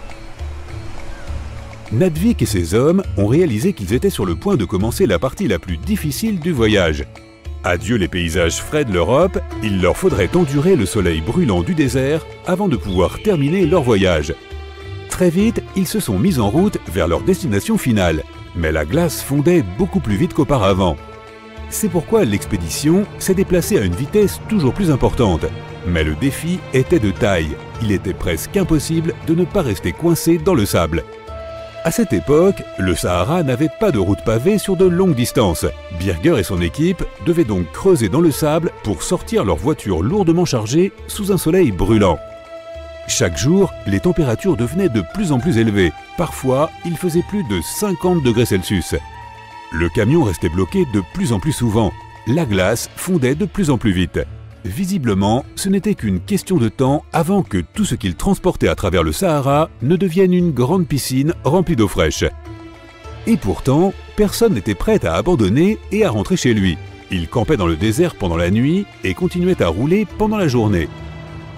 S1: Nadvik et ses hommes ont réalisé qu'ils étaient sur le point de commencer la partie la plus difficile du voyage. Adieu les paysages frais de l'Europe, il leur faudrait endurer le soleil brûlant du désert avant de pouvoir terminer leur voyage. Très vite, ils se sont mis en route vers leur destination finale, mais la glace fondait beaucoup plus vite qu'auparavant. C'est pourquoi l'expédition s'est déplacée à une vitesse toujours plus importante. Mais le défi était de taille, il était presque impossible de ne pas rester coincé dans le sable. À cette époque, le Sahara n'avait pas de route pavée sur de longues distances. Birger et son équipe devaient donc creuser dans le sable pour sortir leur voiture lourdement chargée sous un soleil brûlant. Chaque jour, les températures devenaient de plus en plus élevées. Parfois, il faisait plus de cinquante degrés Celsius. Le camion restait bloqué de plus en plus souvent. La glace fondait de plus en plus vite. Visiblement, ce n'était qu'une question de temps avant que tout ce qu'il transportait à travers le Sahara ne devienne une grande piscine remplie d'eau fraîche. Et pourtant, personne n'était prêt à abandonner et à rentrer chez lui. Il campait dans le désert pendant la nuit et continuait à rouler pendant la journée.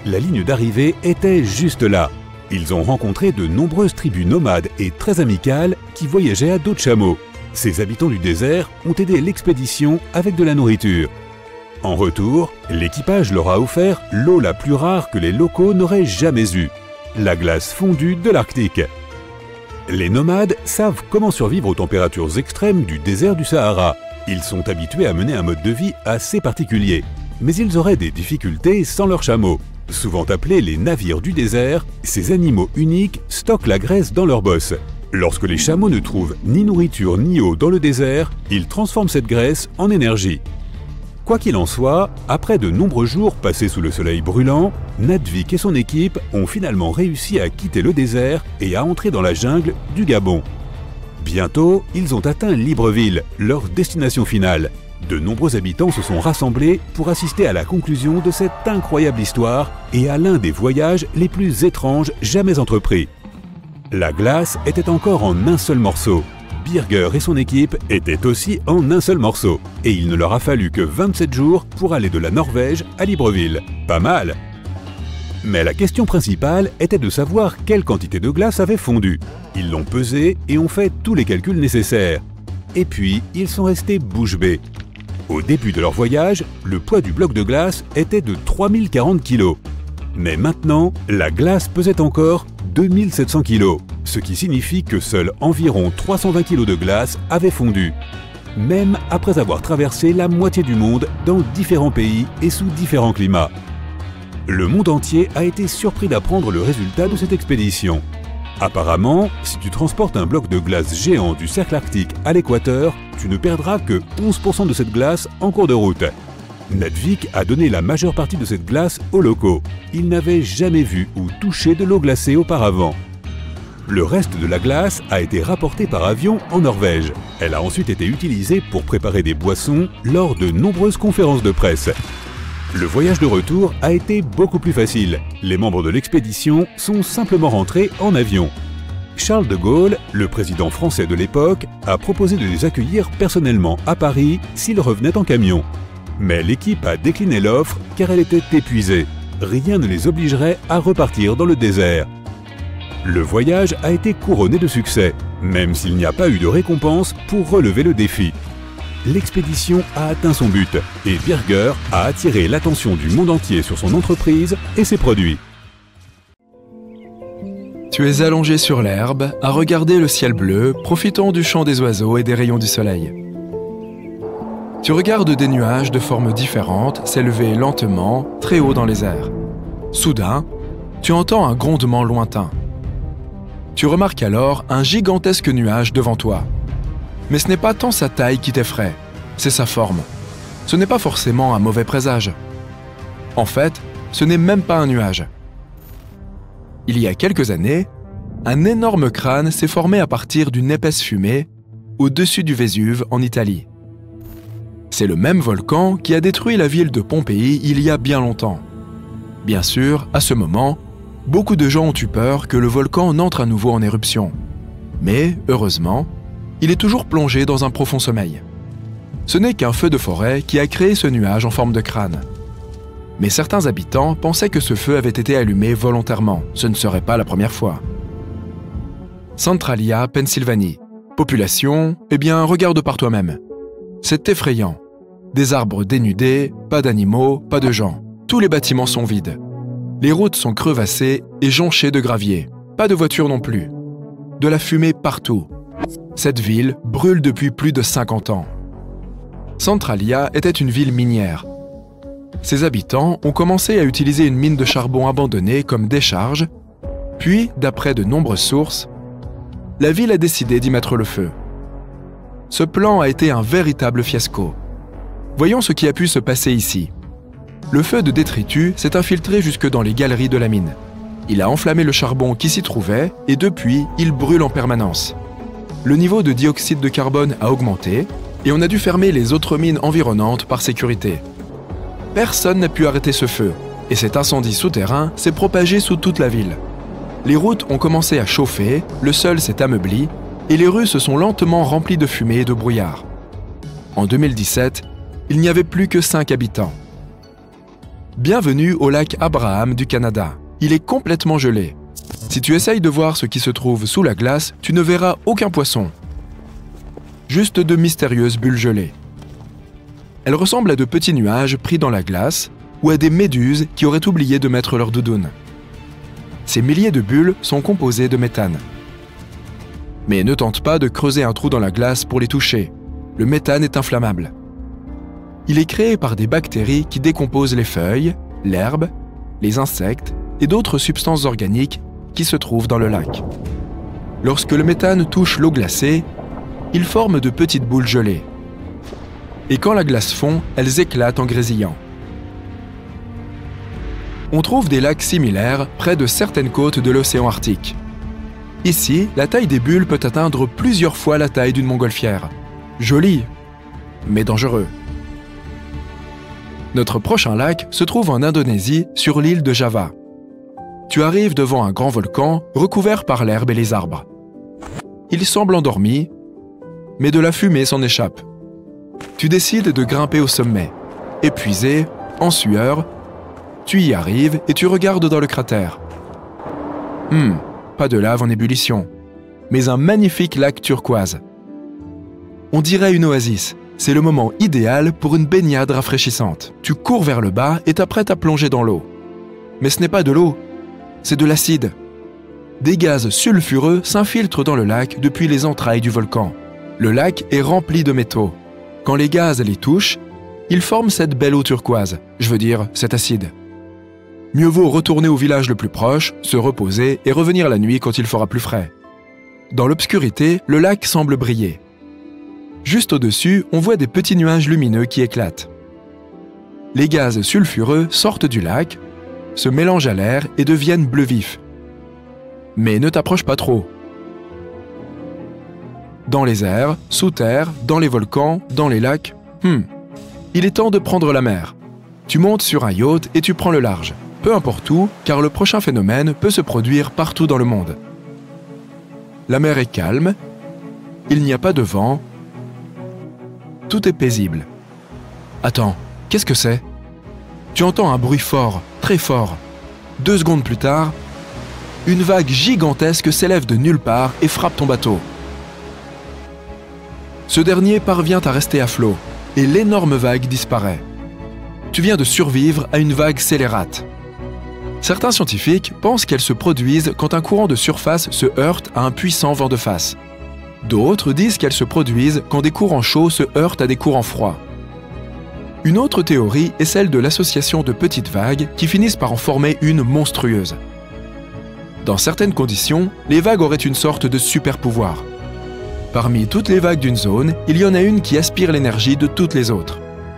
S1: La ligne d'arrivée était juste là. Ils ont rencontré de nombreuses tribus nomades et très amicales qui voyageaient à dos de chameau. Ces habitants du désert ont aidé l'expédition avec de la nourriture. En retour, l'équipage leur a offert l'eau la plus rare que les locaux n'auraient jamais eue, la glace fondue de l'Arctique. Les nomades savent comment survivre aux températures extrêmes du désert du Sahara. Ils sont habitués à mener un mode de vie assez particulier, mais ils auraient des difficultés sans leurs chameaux. Souvent appelés les navires du désert, ces animaux uniques stockent la graisse dans leurs bosses. Lorsque les chameaux ne trouvent ni nourriture ni eau dans le désert, ils transforment cette graisse en énergie. Quoi qu'il en soit, après de nombreux jours passés sous le soleil brûlant, Nadvik et son équipe ont finalement réussi à quitter le désert et à entrer dans la jungle du Gabon. Bientôt, ils ont atteint Libreville, leur destination finale. De nombreux habitants se sont rassemblés pour assister à la conclusion de cette incroyable histoire et à l'un des voyages les plus étranges jamais entrepris. La glace était encore en un seul morceau. Birger et son équipe étaient aussi en un seul morceau. Et il ne leur a fallu que vingt-sept jours pour aller de la Norvège à Libreville. Pas mal! Mais la question principale était de savoir quelle quantité de glace avait fondu. Ils l'ont pesé et ont fait tous les calculs nécessaires. Et puis, ils sont restés bouche bée. Au début de leur voyage, le poids du bloc de glace était de trois mille quarante kilos. Mais maintenant, la glace pesait encore deux mille sept cents kilos, ce qui signifie que seuls environ trois cent vingt kilos de glace avaient fondu, même après avoir traversé la moitié du monde dans différents pays et sous différents climats. Le monde entier a été surpris d'apprendre le résultat de cette expédition. Apparemment, si tu transportes un bloc de glace géant du cercle arctique à l'équateur, tu ne perdras que onze pour cent de cette glace en cours de route. Nadvik a donné la majeure partie de cette glace aux locaux. Ils n'avaient jamais vu ou touché de l'eau glacée auparavant. Le reste de la glace a été rapporté par avion en Norvège. Elle a ensuite été utilisée pour préparer des boissons lors de nombreuses conférences de presse. Le voyage de retour a été beaucoup plus facile. Les membres de l'expédition sont simplement rentrés en avion. Charles de Gaulle, le président français de l'époque, a proposé de les accueillir personnellement à Paris s'ils revenaient en camion. Mais l'équipe a décliné l'offre car elle était épuisée. Rien ne les obligerait à repartir dans le désert. Le voyage a été couronné de succès, même s'il n'y a pas eu de récompense pour relever le défi. L'expédition a atteint son but et Birger a attiré l'attention du monde entier sur son entreprise et ses produits.
S4: Tu es allongé sur l'herbe, à regarder le ciel bleu, profitant du chant des oiseaux et des rayons du soleil. Tu regardes des nuages de formes différentes s'élever lentement, très haut dans les airs. Soudain, tu entends un grondement lointain. Tu remarques alors un gigantesque nuage devant toi. Mais ce n'est pas tant sa taille qui t'effraie, c'est sa forme. Ce n'est pas forcément un mauvais présage. En fait, ce n'est même pas un nuage. Il y a quelques années, un énorme crâne s'est formé à partir d'une épaisse fumée au-dessus du Vésuve en Italie. C'est le même volcan qui a détruit la ville de Pompéi il y a bien longtemps. Bien sûr, à ce moment, beaucoup de gens ont eu peur que le volcan n'entre à nouveau en éruption. Mais, heureusement, il est toujours plongé dans un profond sommeil. Ce n'est qu'un feu de forêt qui a créé ce nuage en forme de crâne. Mais certains habitants pensaient que ce feu avait été allumé volontairement. Ce ne serait pas la première fois. Centralia, Pennsylvanie. Population, eh bien, regarde par toi-même. C'est effrayant. Des arbres dénudés, pas d'animaux, pas de gens. Tous les bâtiments sont vides. Les routes sont crevassées et jonchées de gravier. Pas de voitures non plus. De la fumée partout. Cette ville brûle depuis plus de cinquante ans. Centralia était une ville minière. Ses habitants ont commencé à utiliser une mine de charbon abandonnée comme décharge, puis, d'après de nombreuses sources, la ville a décidé d'y mettre le feu. Ce plan a été un véritable fiasco. Voyons ce qui a pu se passer ici. Le feu de détritus s'est infiltré jusque dans les galeries de la mine. Il a enflammé le charbon qui s'y trouvait et depuis, il brûle en permanence. Le niveau de dioxyde de carbone a augmenté et on a dû fermer les autres mines environnantes par sécurité. Personne n'a pu arrêter ce feu et cet incendie souterrain s'est propagé sous toute la ville. Les routes ont commencé à chauffer, le sol s'est ameubli et les rues se sont lentement remplies de fumée et de brouillard. En deux mille dix-sept, il n'y avait plus que cinq habitants. Bienvenue au lac Abraham du Canada. Il est complètement gelé. Si tu essayes de voir ce qui se trouve sous la glace, tu ne verras aucun poisson. Juste de mystérieuses bulles gelées. Elles ressemblent à de petits nuages pris dans la glace ou à des méduses qui auraient oublié de mettre leur doudoune. Ces milliers de bulles sont composées de méthane. Mais ne tente pas de creuser un trou dans la glace pour les toucher. Le méthane est inflammable. Il est créé par des bactéries qui décomposent les feuilles, l'herbe, les insectes et d'autres substances organiques qui se trouvent dans le lac. Lorsque le méthane touche l'eau glacée, il forme de petites boules gelées. Et quand la glace fond, elles éclatent en grésillant. On trouve des lacs similaires près de certaines côtes de l'océan Arctique. Ici, la taille des bulles peut atteindre plusieurs fois la taille d'une montgolfière. Joli, mais dangereux. Notre prochain lac se trouve en Indonésie, sur l'île de Java. Tu arrives devant un grand volcan recouvert par l'herbe et les arbres. Il semble endormi, mais de la fumée s'en échappe. Tu décides de grimper au sommet. Épuisé, en sueur, tu y arrives et tu regardes dans le cratère. Hmm, pas de lave en ébullition, mais un magnifique lac turquoise. On dirait une oasis. C'est le moment idéal pour une baignade rafraîchissante. Tu cours vers le bas et t'apprêtes à plonger dans l'eau. Mais ce n'est pas de l'eau, c'est de l'acide. Des gaz sulfureux s'infiltrent dans le lac depuis les entrailles du volcan. Le lac est rempli de métaux. Quand les gaz les touchent, ils forment cette belle eau turquoise, je veux dire cet acide. Mieux vaut retourner au village le plus proche, se reposer et revenir la nuit quand il fera plus frais. Dans l'obscurité, le lac semble briller. Juste au-dessus, on voit des petits nuages lumineux qui éclatent. Les gaz sulfureux sortent du lac, se mélangent à l'air et deviennent bleu vif. Mais ne t'approche pas trop. Dans les airs, sous terre, dans les volcans, dans les lacs, hmm, il est temps de prendre la mer. Tu montes sur un yacht et tu prends le large. Peu importe où, car le prochain phénomène peut se produire partout dans le monde. La mer est calme, il n'y a pas de vent, tout est paisible. Attends, qu'est-ce que c'est? Tu entends un bruit fort, très fort. Deux secondes plus tard, une vague gigantesque s'élève de nulle part et frappe ton bateau. Ce dernier parvient à rester à flot, et l'énorme vague disparaît. Tu viens de survivre à une vague scélérate. Certains scientifiques pensent qu'elles se produisent quand un courant de surface se heurte à un puissant vent de face. D'autres disent qu'elles se produisent quand des courants chauds se heurtent à des courants froids. Une autre théorie est celle de l'association de petites vagues qui finissent par en former une monstrueuse. Dans certaines conditions, les vagues auraient une sorte de super pouvoir. Parmi toutes les vagues d'une zone, il y en a une qui aspire l'énergie de toutes les autres.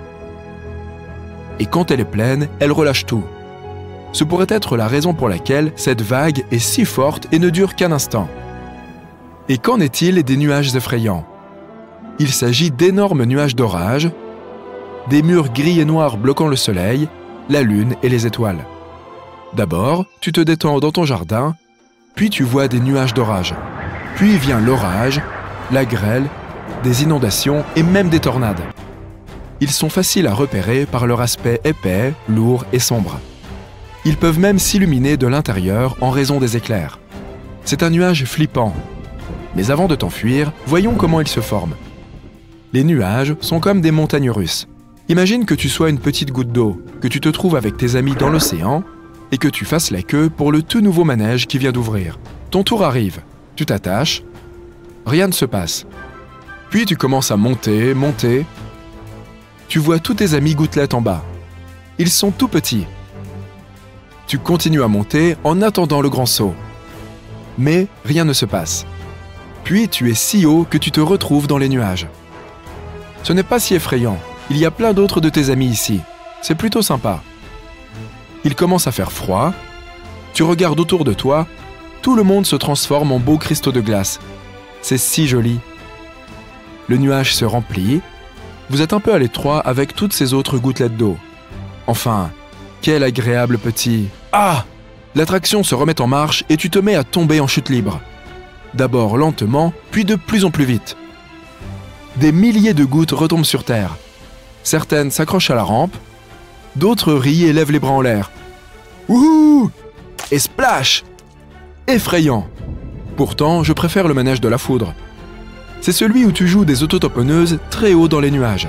S4: Et quand elle est pleine, elle relâche tout. Ce pourrait être la raison pour laquelle cette vague est si forte et ne dure qu'un instant. Et qu'en est-il des nuages effrayants? Il s'agit d'énormes nuages d'orage, des murs gris et noirs bloquant le soleil, la lune et les étoiles. D'abord, tu te détends dans ton jardin, puis tu vois des nuages d'orage. Puis vient l'orage, la grêle, des inondations et même des tornades. Ils sont faciles à repérer par leur aspect épais, lourd et sombre. Ils peuvent même s'illuminer de l'intérieur en raison des éclairs. C'est un nuage flippant. Mais avant de t'enfuir, voyons comment ils se forment. Les nuages sont comme des montagnes russes. Imagine que tu sois une petite goutte d'eau, que tu te trouves avec tes amis dans l'océan et que tu fasses la queue pour le tout nouveau manège qui vient d'ouvrir. Ton tour arrive, tu t'attaches, rien ne se passe. Puis tu commences à monter, monter. Tu vois tous tes amis gouttelettes en bas. Ils sont tout petits. Tu continues à monter en attendant le grand saut. Mais rien ne se passe. Puis tu es si haut que tu te retrouves dans les nuages. Ce n'est pas si effrayant. Il y a plein d'autres de tes amis ici. C'est plutôt sympa. Il commence à faire froid. Tu regardes autour de toi. Tout le monde se transforme en beaux cristaux de glace. C'est si joli. Le nuage se remplit. Vous êtes un peu à l'étroit avec toutes ces autres gouttelettes d'eau. Enfin, quel agréable petit... Ah! L'attraction se remet en marche et tu te mets à tomber en chute libre. D'abord lentement, puis de plus en plus vite. Des milliers de gouttes retombent sur terre. Certaines s'accrochent à la rampe, D'autres rient et lèvent les bras en l'air. Wouhou! Et splash! Effrayant! Pourtant, je préfère le manège de la foudre. C'est celui où tu joues des autotamponneuses très haut dans les nuages.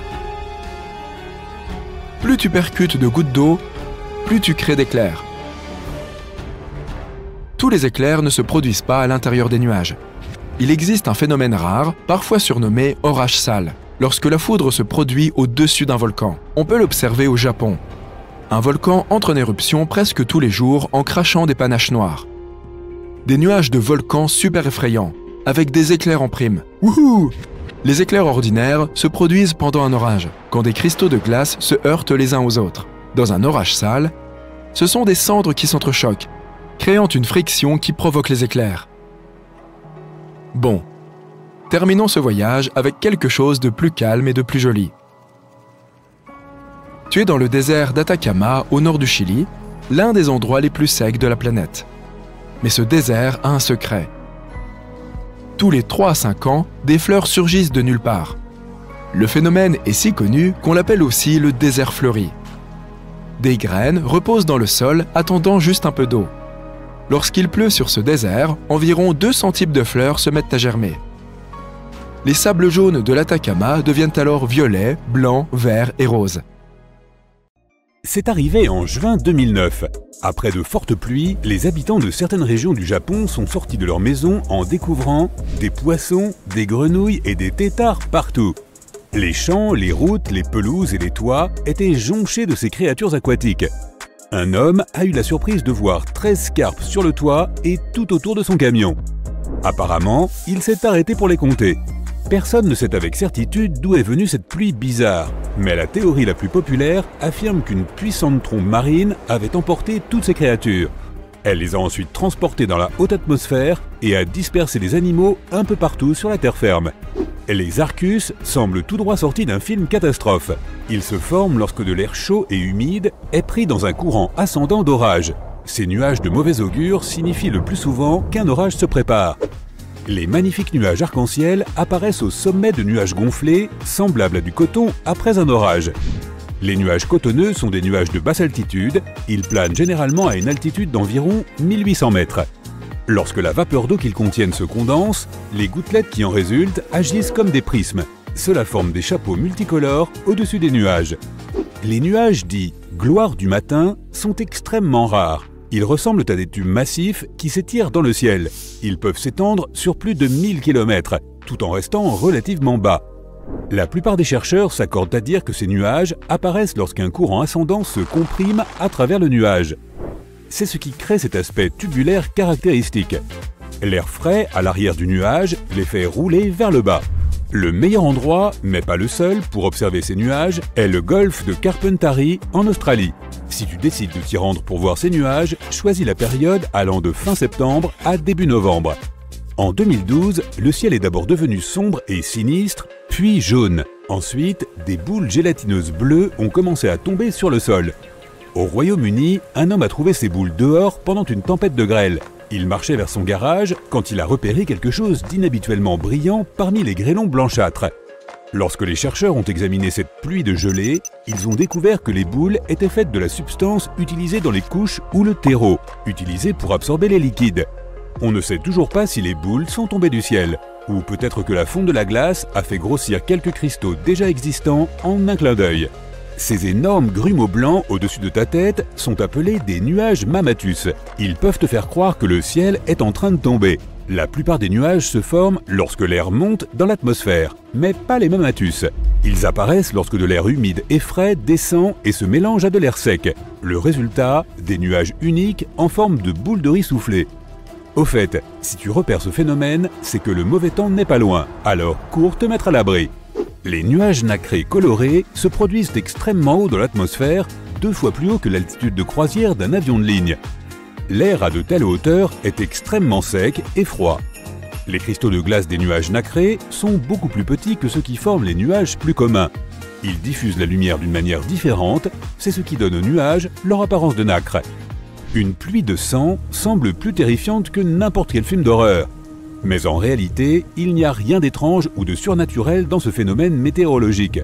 S4: Plus tu percutes de gouttes d'eau, plus tu crées d'éclairs. Tous les éclairs ne se produisent pas à l'intérieur des nuages. Il existe un phénomène rare, parfois surnommé orage sale, lorsque la foudre se produit au-dessus d'un volcan. On peut l'observer au Japon. Un volcan entre en éruption presque tous les jours en crachant des panaches noires. Des nuages de volcans super effrayants, avec des éclairs en prime. Wouhou! Les éclairs ordinaires se produisent pendant un orage, quand des cristaux de glace se heurtent les uns aux autres. Dans un orage sale, ce sont des cendres qui s'entrechoquent, créant une friction qui provoque les éclairs. Bon, terminons ce voyage avec quelque chose de plus calme et de plus joli. Tu es dans le désert d'Atacama, au nord du Chili, l'un des endroits les plus secs de la planète. Mais ce désert a un secret. Tous les trois à cinq ans, des fleurs surgissent de nulle part. Le phénomène est si connu qu'on l'appelle aussi le désert fleuri. Des graines reposent dans le sol, attendant juste un peu d'eau. Lorsqu'il pleut sur ce désert, environ deux cents types de fleurs se mettent à germer. Les sables jaunes de l'Atacama deviennent alors violets, blancs, verts et roses.
S1: C'est arrivé en juin deux mille neuf. Après de fortes pluies, les habitants de certaines régions du Japon sont sortis de leur maison en découvrant des poissons, des grenouilles et des têtards partout. Les champs, les routes, les pelouses et les toits étaient jonchés de ces créatures aquatiques. Un homme a eu la surprise de voir treize carpes sur le toit et tout autour de son camion. Apparemment, il s'est arrêté pour les compter. Personne ne sait avec certitude d'où est venue cette pluie bizarre, mais la théorie la plus populaire affirme qu'une puissante trombe marine avait emporté toutes ces créatures. Elle les a ensuite transportées dans la haute atmosphère et a dispersé les animaux un peu partout sur la terre ferme. Les Arcus semblent tout droit sortis d'un film catastrophe. Ils se forment lorsque de l'air chaud et humide est pris dans un courant ascendant d'orage. Ces nuages de mauvais augure signifient le plus souvent qu'un orage se prépare. Les magnifiques nuages arc-en-ciel apparaissent au sommet de nuages gonflés, semblables à du coton après un orage. Les nuages cotonneux sont des nuages de basse altitude, ils planent généralement à une altitude d'environ mille huit cents mètres. Lorsque la vapeur d'eau qu'ils contiennent se condense, les gouttelettes qui en résultent agissent comme des prismes. Cela forme des chapeaux multicolores au-dessus des nuages. Les nuages dits « gloire du matin » sont extrêmement rares. Ils ressemblent à des tubes massifs qui s'étirent dans le ciel. Ils peuvent s'étendre sur plus de mille kilomètres, tout en restant relativement bas. La plupart des chercheurs s'accordent à dire que ces nuages apparaissent lorsqu'un courant ascendant se comprime à travers le nuage. C'est ce qui crée cet aspect tubulaire caractéristique. L'air frais à l'arrière du nuage les fait rouler vers le bas. Le meilleur endroit, mais pas le seul, pour observer ces nuages est le golfe de Carpentarie en Australie. Si tu décides de t'y rendre pour voir ces nuages, choisis la période allant de fin septembre à début novembre. En deux mille douze, le ciel est d'abord devenu sombre et sinistre, puis jaune. Ensuite, des boules gélatineuses bleues ont commencé à tomber sur le sol. Au Royaume-Uni, un homme a trouvé ces boules dehors pendant une tempête de grêle. Il marchait vers son garage quand il a repéré quelque chose d'inhabituellement brillant parmi les grêlons blanchâtres. Lorsque les chercheurs ont examiné cette pluie de gelée, ils ont découvert que les boules étaient faites de la substance utilisée dans les couches ou le terreau, utilisée pour absorber les liquides. On ne sait toujours pas si les boules sont tombées du ciel, ou peut-être que la fonte de la glace a fait grossir quelques cristaux déjà existants en un clin d'œil. Ces énormes grumeaux blancs au-dessus de ta tête sont appelés des nuages mammatus. Ils peuvent te faire croire que le ciel est en train de tomber. La plupart des nuages se forment lorsque l'air monte dans l'atmosphère, mais pas les mammatus. Ils apparaissent lorsque de l'air humide et frais descend et se mélange à de l'air sec. Le résultat, des nuages uniques en forme de boules de riz soufflées. Au fait, si tu repères ce phénomène, c'est que le mauvais temps n'est pas loin, alors cours te mettre à l'abri. Les nuages nacrés colorés se produisent extrêmement haut dans l'atmosphère, deux fois plus haut que l'altitude de croisière d'un avion de ligne. L'air à de telles hauteurs est extrêmement sec et froid. Les cristaux de glace des nuages nacrés sont beaucoup plus petits que ceux qui forment les nuages plus communs. Ils diffusent la lumière d'une manière différente, c'est ce qui donne aux nuages leur apparence de nacre. Une pluie de sang semble plus terrifiante que n'importe quel film d'horreur. Mais en réalité, il n'y a rien d'étrange ou de surnaturel dans ce phénomène météorologique.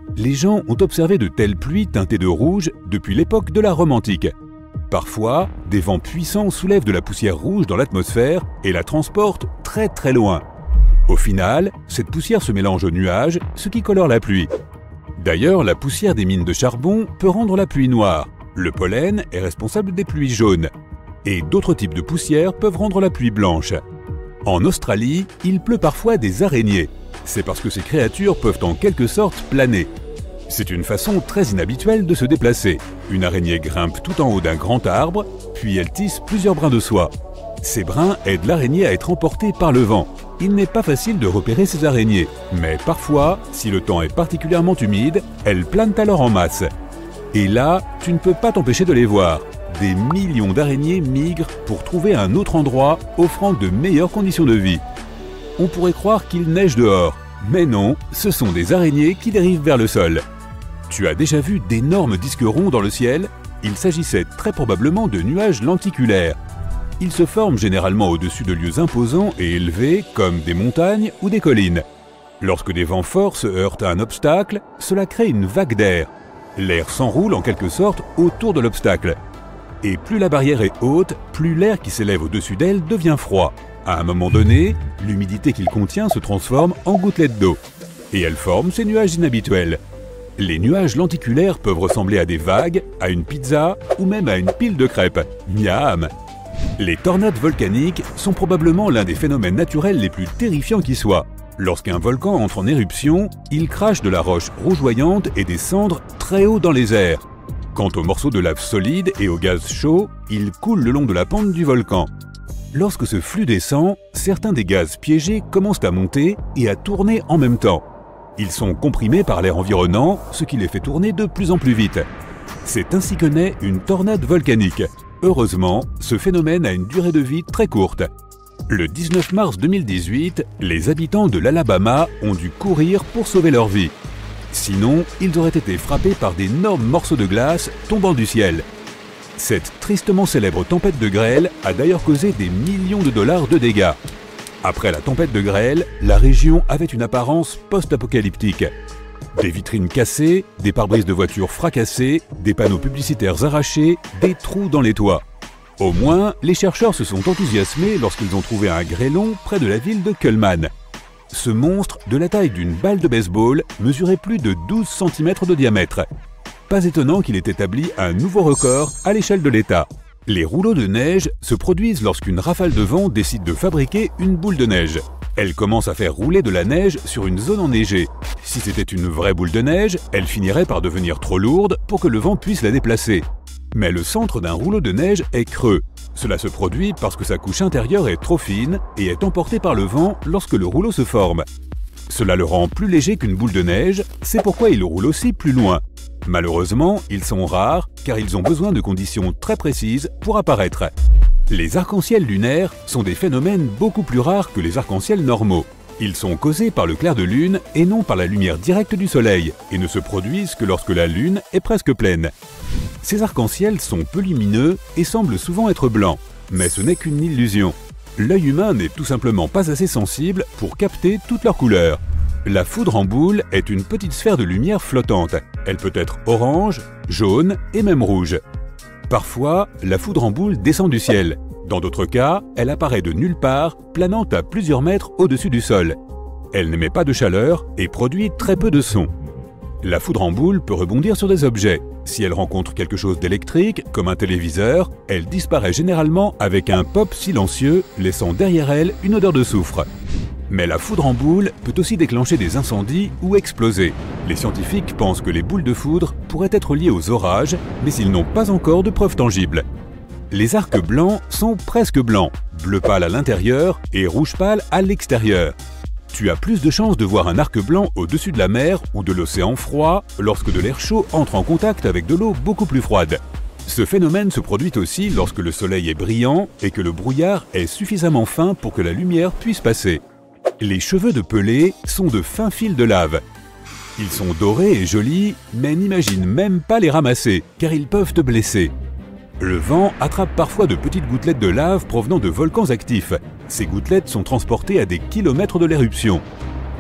S1: Les gens ont observé de telles pluies teintées de rouge depuis l'époque de la Rome antique. Parfois, des vents puissants soulèvent de la poussière rouge dans l'atmosphère et la transportent très très loin. Au final, cette poussière se mélange aux nuages, ce qui colore la pluie. D'ailleurs, la poussière des mines de charbon peut rendre la pluie noire. Le pollen est responsable des pluies jaunes. Et d'autres types de poussière peuvent rendre la pluie blanche. En Australie, il pleut parfois des araignées. C'est parce que ces créatures peuvent en quelque sorte planer. C'est une façon très inhabituelle de se déplacer. Une araignée grimpe tout en haut d'un grand arbre, puis elle tisse plusieurs brins de soie. Ces brins aident l'araignée à être emportée par le vent. Il n'est pas facile de repérer ces araignées, mais parfois, si le temps est particulièrement humide, elles planent alors en masse. Et là, tu ne peux pas t'empêcher de les voir. Des millions d'araignées migrent pour trouver un autre endroit offrant de meilleures conditions de vie. On pourrait croire qu'il neige dehors, mais non, ce sont des araignées qui dérivent vers le sol. Tu as déjà vu d'énormes disques ronds dans le ciel? Il s'agissait très probablement de nuages lenticulaires. Ils se forment généralement au-dessus de lieux imposants et élevés comme des montagnes ou des collines. Lorsque des vents forts se heurtent à un obstacle, cela crée une vague d'air. L'air s'enroule en quelque sorte autour de l'obstacle. Et plus la barrière est haute, plus l'air qui s'élève au-dessus d'elle devient froid. À un moment donné, l'humidité qu'il contient se transforme en gouttelettes d'eau. Et elle forme ces nuages inhabituels. Les nuages lenticulaires peuvent ressembler à des vagues, à une pizza ou même à une pile de crêpes. Miam! Les tornades volcaniques sont probablement l'un des phénomènes naturels les plus terrifiants qui soient. Lorsqu'un volcan entre en éruption, il crache de la roche rougeoyante et des cendres très haut dans les airs. Quant aux morceaux de lave solide et au gaz chaud, ils coulent le long de la pente du volcan. Lorsque ce flux descend, certains des gaz piégés commencent à monter et à tourner en même temps. Ils sont comprimés par l'air environnant, ce qui les fait tourner de plus en plus vite. C'est ainsi que naît une tornade volcanique. Heureusement, ce phénomène a une durée de vie très courte. Le dix-neuf mars deux mille dix-huit, les habitants de l'Alabama ont dû courir pour sauver leur vie. Sinon, ils auraient été frappés par d'énormes morceaux de glace tombant du ciel. Cette tristement célèbre tempête de grêle a d'ailleurs causé des millions de dollars de dégâts. Après la tempête de grêle, la région avait une apparence post-apocalyptique. Des vitrines cassées, des pare-brises de voitures fracassées, des panneaux publicitaires arrachés, des trous dans les toits. Au moins, les chercheurs se sont enthousiasmés lorsqu'ils ont trouvé un grêlon près de la ville de Cullman. Ce monstre, de la taille d'une balle de baseball, mesurait plus de douze centimètres de diamètre. Pas étonnant qu'il ait établi un nouveau record à l'échelle de l'État. Les rouleaux de neige se produisent lorsqu'une rafale de vent décide de fabriquer une boule de neige. Elle commence à faire rouler de la neige sur une zone enneigée. Si c'était une vraie boule de neige, elle finirait par devenir trop lourde pour que le vent puisse la déplacer. Mais le centre d'un rouleau de neige est creux. Cela se produit parce que sa couche intérieure est trop fine et est emportée par le vent lorsque le rouleau se forme. Cela le rend plus léger qu'une boule de neige, c'est pourquoi il roule aussi plus loin. Malheureusement, ils sont rares car ils ont besoin de conditions très précises pour apparaître. Les arcs-en-ciel lunaires sont des phénomènes beaucoup plus rares que les arcs-en-ciel normaux. Ils sont causés par le clair de lune et non par la lumière directe du soleil et ne se produisent que lorsque la lune est presque pleine. Ces arcs-en-ciel sont peu lumineux et semblent souvent être blancs, mais ce n'est qu'une illusion. L'œil humain n'est tout simplement pas assez sensible pour capter toutes leurs couleurs. La foudre en boule est une petite sphère de lumière flottante. Elle peut être orange, jaune et même rouge. Parfois, la foudre en boule descend du ciel. Dans d'autres cas, elle apparaît de nulle part, planant à plusieurs mètres au-dessus du sol. Elle n'émet pas de chaleur et produit très peu de son. La foudre en boule peut rebondir sur des objets. Si elle rencontre quelque chose d'électrique, comme un téléviseur, elle disparaît généralement avec un pop silencieux, laissant derrière elle une odeur de soufre. Mais la foudre en boule peut aussi déclencher des incendies ou exploser. Les scientifiques pensent que les boules de foudre pourraient être liées aux orages, mais ils n'ont pas encore de preuves tangibles. Les arcs blancs sont presque blancs, bleu pâle à l'intérieur et rouge pâle à l'extérieur. Tu as plus de chances de voir un arc blanc au-dessus de la mer ou de l'océan froid lorsque de l'air chaud entre en contact avec de l'eau beaucoup plus froide. Ce phénomène se produit aussi lorsque le soleil est brillant et que le brouillard est suffisamment fin pour que la lumière puisse passer. Les cheveux de Pelé sont de fins fils de lave. Ils sont dorés et jolis, mais n'imagine même pas les ramasser, car ils peuvent te blesser. Le vent attrape parfois de petites gouttelettes de lave provenant de volcans actifs. Ces gouttelettes sont transportées à des kilomètres de l'éruption.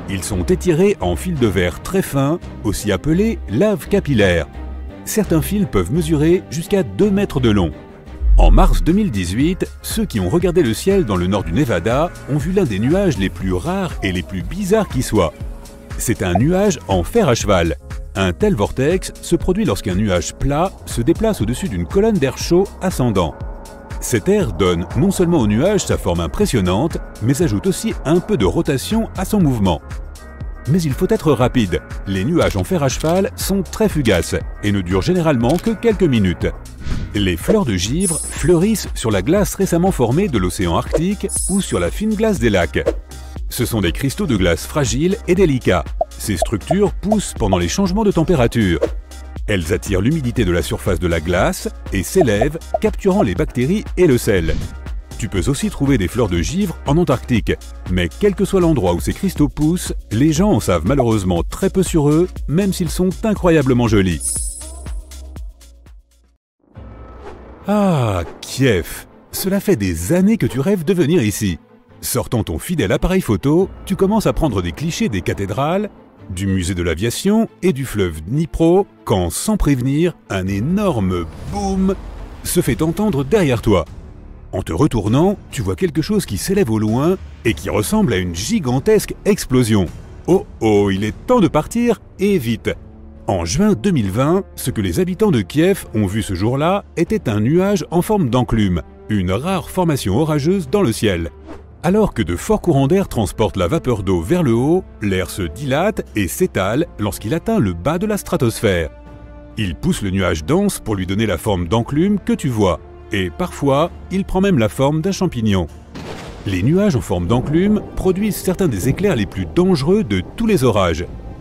S1: Ils sont étirés en fils de verre très fins, aussi appelés laves capillaires. Certains fils peuvent mesurer jusqu'à deux mètres de long. En mars deux mille dix-huit, ceux qui ont regardé le ciel dans le nord du Nevada ont vu l'un des nuages les plus rares et les plus bizarres qui soient. C'est un nuage en fer à cheval. Un tel vortex se produit lorsqu'un nuage plat se déplace au-dessus d'une colonne d'air chaud ascendant. Cet air donne non seulement au nuage sa forme impressionnante, mais ajoute aussi un peu de rotation à son mouvement. Mais il faut être rapide. Les nuages en fer à cheval sont très fugaces et ne durent généralement que quelques minutes. Les fleurs de givre fleurissent sur la glace récemment formée de l'océan Arctique ou sur la fine glace des lacs. Ce sont des cristaux de glace fragiles et délicats. Ces structures poussent pendant les changements de température. Elles attirent l'humidité de la surface de la glace et s'élèvent, capturant les bactéries et le sel. Tu peux aussi trouver des fleurs de givre en Antarctique, mais quel que soit l'endroit où ces cristaux poussent, les gens en savent malheureusement très peu sur eux, même s'ils sont incroyablement jolis. Ah, Kiev! Cela fait des années que tu rêves de venir ici. Sortant ton fidèle appareil photo, tu commences à prendre des clichés des cathédrales, du musée de l'aviation et du fleuve Dnipro, quand, sans prévenir, un énorme boom se fait entendre derrière toi. En te retournant, tu vois quelque chose qui s'élève au loin et qui ressemble à une gigantesque explosion. Oh oh, il est temps de partir, et vite! En juin deux mille vingt, ce que les habitants de Kiev ont vu ce jour-là était un nuage en forme d'enclume, une rare formation orageuse dans le ciel. Alors que de forts courants d'air transportent la vapeur d'eau vers le haut, l'air se dilate et s'étale lorsqu'il atteint le bas de la stratosphère. Il pousse le nuage dense pour lui donner la forme d'enclume que tu vois, et parfois, il prend même la forme d'un champignon. Les nuages en forme d'enclume produisent certains des éclairs les plus dangereux de tous les orages.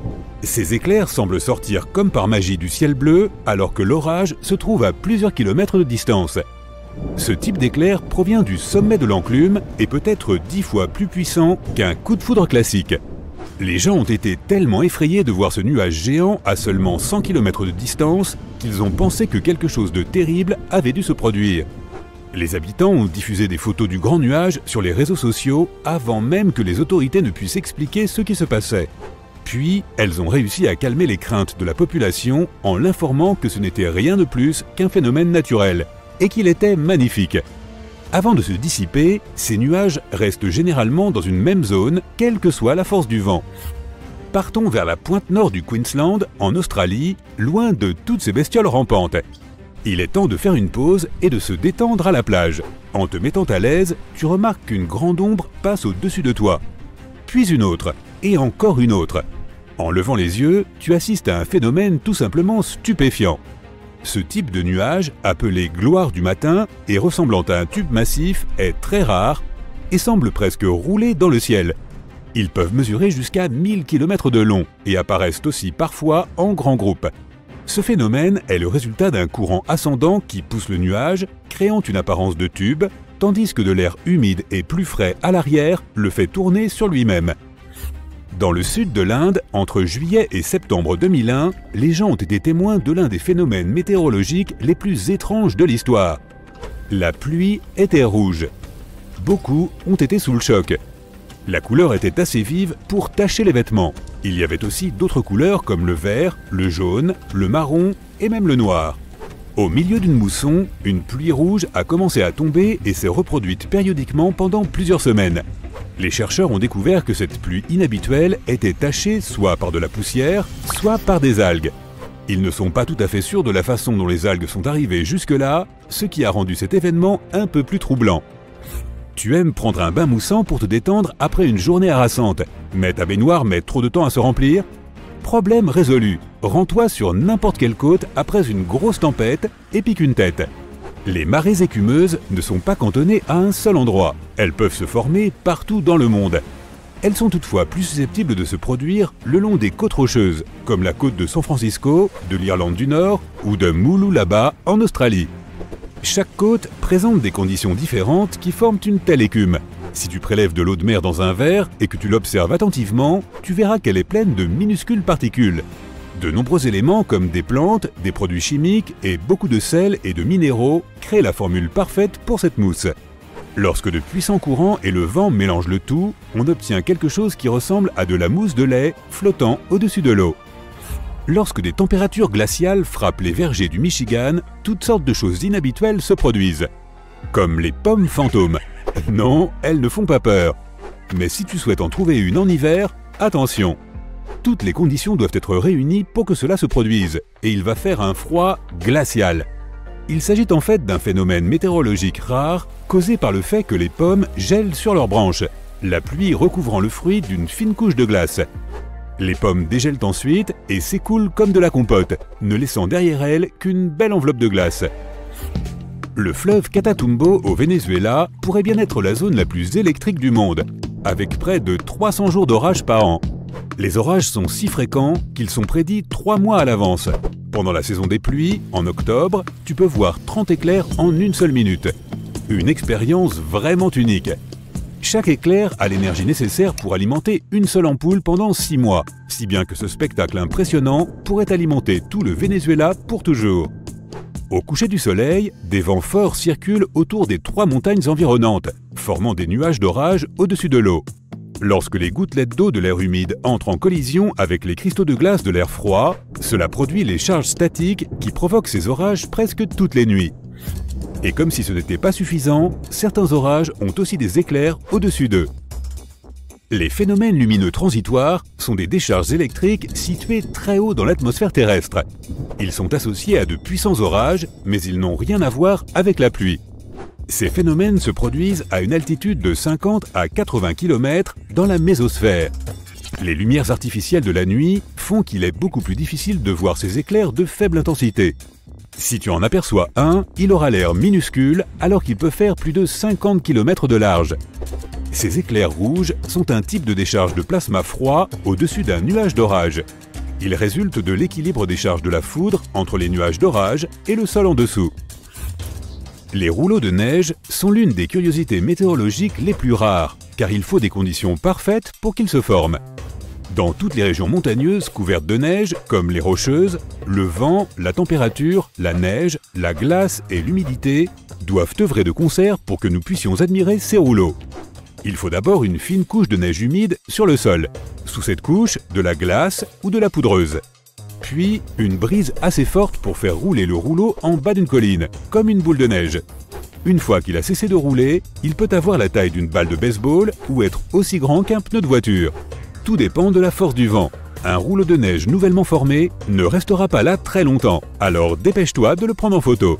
S1: Ces éclairs semblent sortir comme par magie du ciel bleu, alors que l'orage se trouve à plusieurs kilomètres de distance. Ce type d'éclair provient du sommet de l'enclume et peut être dix fois plus puissant qu'un coup de foudre classique. Les gens ont été tellement effrayés de voir ce nuage géant à seulement cent kilomètres de distance qu'ils ont pensé que quelque chose de terrible avait dû se produire. Les habitants ont diffusé des photos du grand nuage sur les réseaux sociaux avant même que les autorités ne puissent expliquer ce qui se passait. Puis, elles ont réussi à calmer les craintes de la population en l'informant que ce n'était rien de plus qu'un phénomène naturel et qu'il était magnifique. Avant de se dissiper, ces nuages restent généralement dans une même zone, quelle que soit la force du vent. Partons vers la pointe nord du Queensland, en Australie, loin de toutes ces bestioles rampantes. Il est temps de faire une pause et de se détendre à la plage. En te mettant à l'aise, tu remarques qu'une grande ombre passe au-dessus de toi. Puis une autre, et encore une autre. En levant les yeux, tu assistes à un phénomène tout simplement stupéfiant. Ce type de nuage, appelé gloire du matin et ressemblant à un tube massif, est très rare et semble presque rouler dans le ciel. Ils peuvent mesurer jusqu'à mille kilomètres de long et apparaissent aussi parfois en grands groupes. Ce phénomène est le résultat d'un courant ascendant qui pousse le nuage, créant une apparence de tube, tandis que de l'air humide et plus frais à l'arrière le fait tourner sur lui-même. Dans le sud de l'Inde, entre juillet et septembre deux mille un, les gens ont été témoins de l'un des phénomènes météorologiques les plus étranges de l'histoire. La pluie était rouge. Beaucoup ont été sous le choc. La couleur était assez vive pour tacher les vêtements. Il y avait aussi d'autres couleurs comme le vert, le jaune, le marron et même le noir. Au milieu d'une mousson, une pluie rouge a commencé à tomber et s'est reproduite périodiquement pendant plusieurs semaines. Les chercheurs ont découvert que cette pluie inhabituelle était tachée soit par de la poussière, soit par des algues. Ils ne sont pas tout à fait sûrs de la façon dont les algues sont arrivées jusque-là, ce qui a rendu cet événement un peu plus troublant. Tu aimes prendre un bain moussant pour te détendre après une journée harassante, mais ta baignoire met trop de temps à se remplir? Problème résolu, rends-toi sur n'importe quelle côte après une grosse tempête et pique une tête. Les marées écumeuses ne sont pas cantonnées à un seul endroit, elles peuvent se former partout dans le monde. Elles sont toutefois plus susceptibles de se produire le long des côtes rocheuses, comme la côte de San Francisco, de l'Irlande du Nord ou de Mooloolaba en Australie. Chaque côte présente des conditions différentes qui forment une telle écume. Si tu prélèves de l'eau de mer dans un verre et que tu l'observes attentivement, tu verras qu'elle est pleine de minuscules particules. De nombreux éléments comme des plantes, des produits chimiques et beaucoup de sel et de minéraux créent la formule parfaite pour cette mousse. Lorsque de puissants courants et le vent mélangent le tout, on obtient quelque chose qui ressemble à de la mousse de lait flottant au-dessus de l'eau. Lorsque des températures glaciales frappent les vergers du Michigan, toutes sortes de choses inhabituelles se produisent. Comme les pommes fantômes. Non, elles ne font pas peur. Mais si tu souhaites en trouver une en hiver, attention! Toutes les conditions doivent être réunies pour que cela se produise, et il va faire un froid glacial. Il s'agit en fait d'un phénomène météorologique rare causé par le fait que les pommes gèlent sur leurs branches, la pluie recouvrant le fruit d'une fine couche de glace. Les pommes dégèlent ensuite et s'écoulent comme de la compote, ne laissant derrière elles qu'une belle enveloppe de glace. Le fleuve Catatumbo au Venezuela pourrait bien être la zone la plus électrique du monde, avec près de trois cents jours d'orage par an. Les orages sont si fréquents qu'ils sont prédits trois mois à l'avance. Pendant la saison des pluies, en octobre, tu peux voir trente éclairs en une seule minute. Une expérience vraiment unique. Chaque éclair a l'énergie nécessaire pour alimenter une seule ampoule pendant six mois, si bien que ce spectacle impressionnant pourrait alimenter tout le Venezuela pour toujours. Au coucher du soleil, des vents forts circulent autour des trois montagnes environnantes, formant des nuages d'orage au-dessus de l'eau. Lorsque les gouttelettes d'eau de l'air humide entrent en collision avec les cristaux de glace de l'air froid, cela produit les charges statiques qui provoquent ces orages presque toutes les nuits. Et comme si ce n'était pas suffisant, certains orages ont aussi des éclairs au-dessus d'eux. Les phénomènes lumineux transitoires sont des décharges électriques situées très haut dans l'atmosphère terrestre. Ils sont associés à de puissants orages, mais ils n'ont rien à voir avec la pluie. Ces phénomènes se produisent à une altitude de cinquante à quatre-vingts kilomètres dans la mésosphère. Les lumières artificielles de la nuit font qu'il est beaucoup plus difficile de voir ces éclairs de faible intensité. Si tu en aperçois un, il aura l'air minuscule alors qu'il peut faire plus de cinquante kilomètres de large. Ces éclairs rouges sont un type de décharge de plasma froid au-dessus d'un nuage d'orage. Ils résultent de l'équilibre des charges de la foudre entre les nuages d'orage et le sol en dessous. Les rouleaux de neige sont l'une des curiosités météorologiques les plus rares, car il faut des conditions parfaites pour qu'ils se forment. Dans toutes les régions montagneuses couvertes de neige, comme les Rocheuses, le vent, la température, la neige, la glace et l'humidité doivent œuvrer de concert pour que nous puissions admirer ces rouleaux. Il faut d'abord une fine couche de neige humide sur le sol. Sous cette couche, de la glace ou de la poudreuse. Puis, une brise assez forte pour faire rouler le rouleau en bas d'une colline, comme une boule de neige. Une fois qu'il a cessé de rouler, il peut avoir la taille d'une balle de baseball ou être aussi grand qu'un pneu de voiture. Tout dépend de la force du vent. Un rouleau de neige nouvellement formé ne restera pas là très longtemps, alors dépêche-toi de le prendre en photo.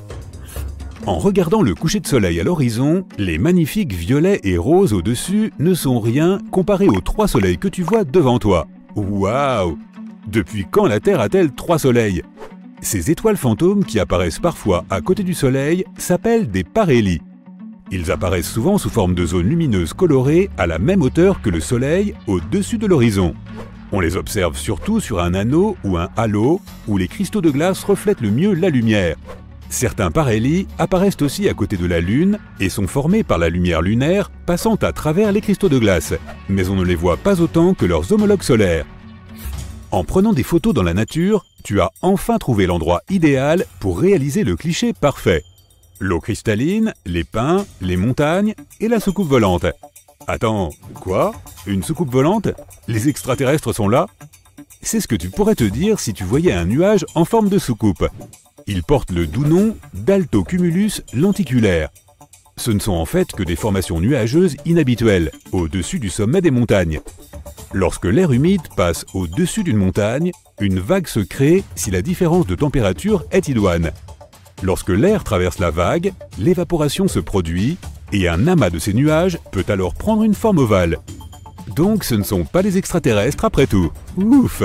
S1: En regardant le coucher de soleil à l'horizon, les magnifiques violets et roses au-dessus ne sont rien comparés aux trois soleils que tu vois devant toi. Waouh! Depuis quand la Terre a-t-elle trois soleils? Ces étoiles fantômes qui apparaissent parfois à côté du soleil s'appellent des parélies. Ils apparaissent souvent sous forme de zones lumineuses colorées à la même hauteur que le soleil au-dessus de l'horizon. On les observe surtout sur un anneau ou un halo où les cristaux de glace reflètent le mieux la lumière. Certains parélies apparaissent aussi à côté de la Lune et sont formés par la lumière lunaire passant à travers les cristaux de glace, mais on ne les voit pas autant que leurs homologues solaires. En prenant des photos dans la nature, tu as enfin trouvé l'endroit idéal pour réaliser le cliché parfait. L'eau cristalline, les pins, les montagnes et la soucoupe volante. Attends, quoi? Une soucoupe volante? Les extraterrestres sont là? C'est ce que tu pourrais te dire si tu voyais un nuage en forme de soucoupe. Il porte le doux nom d'altocumulus lenticulaire. Ce ne sont en fait que des formations nuageuses inhabituelles, au-dessus du sommet des montagnes. Lorsque l'air humide passe au-dessus d'une montagne, une vague se crée si la différence de température est idoine. Lorsque l'air traverse la vague, l'évaporation se produit et un amas de ces nuages peut alors prendre une forme ovale. Donc ce ne sont pas des extraterrestres après tout. Ouf!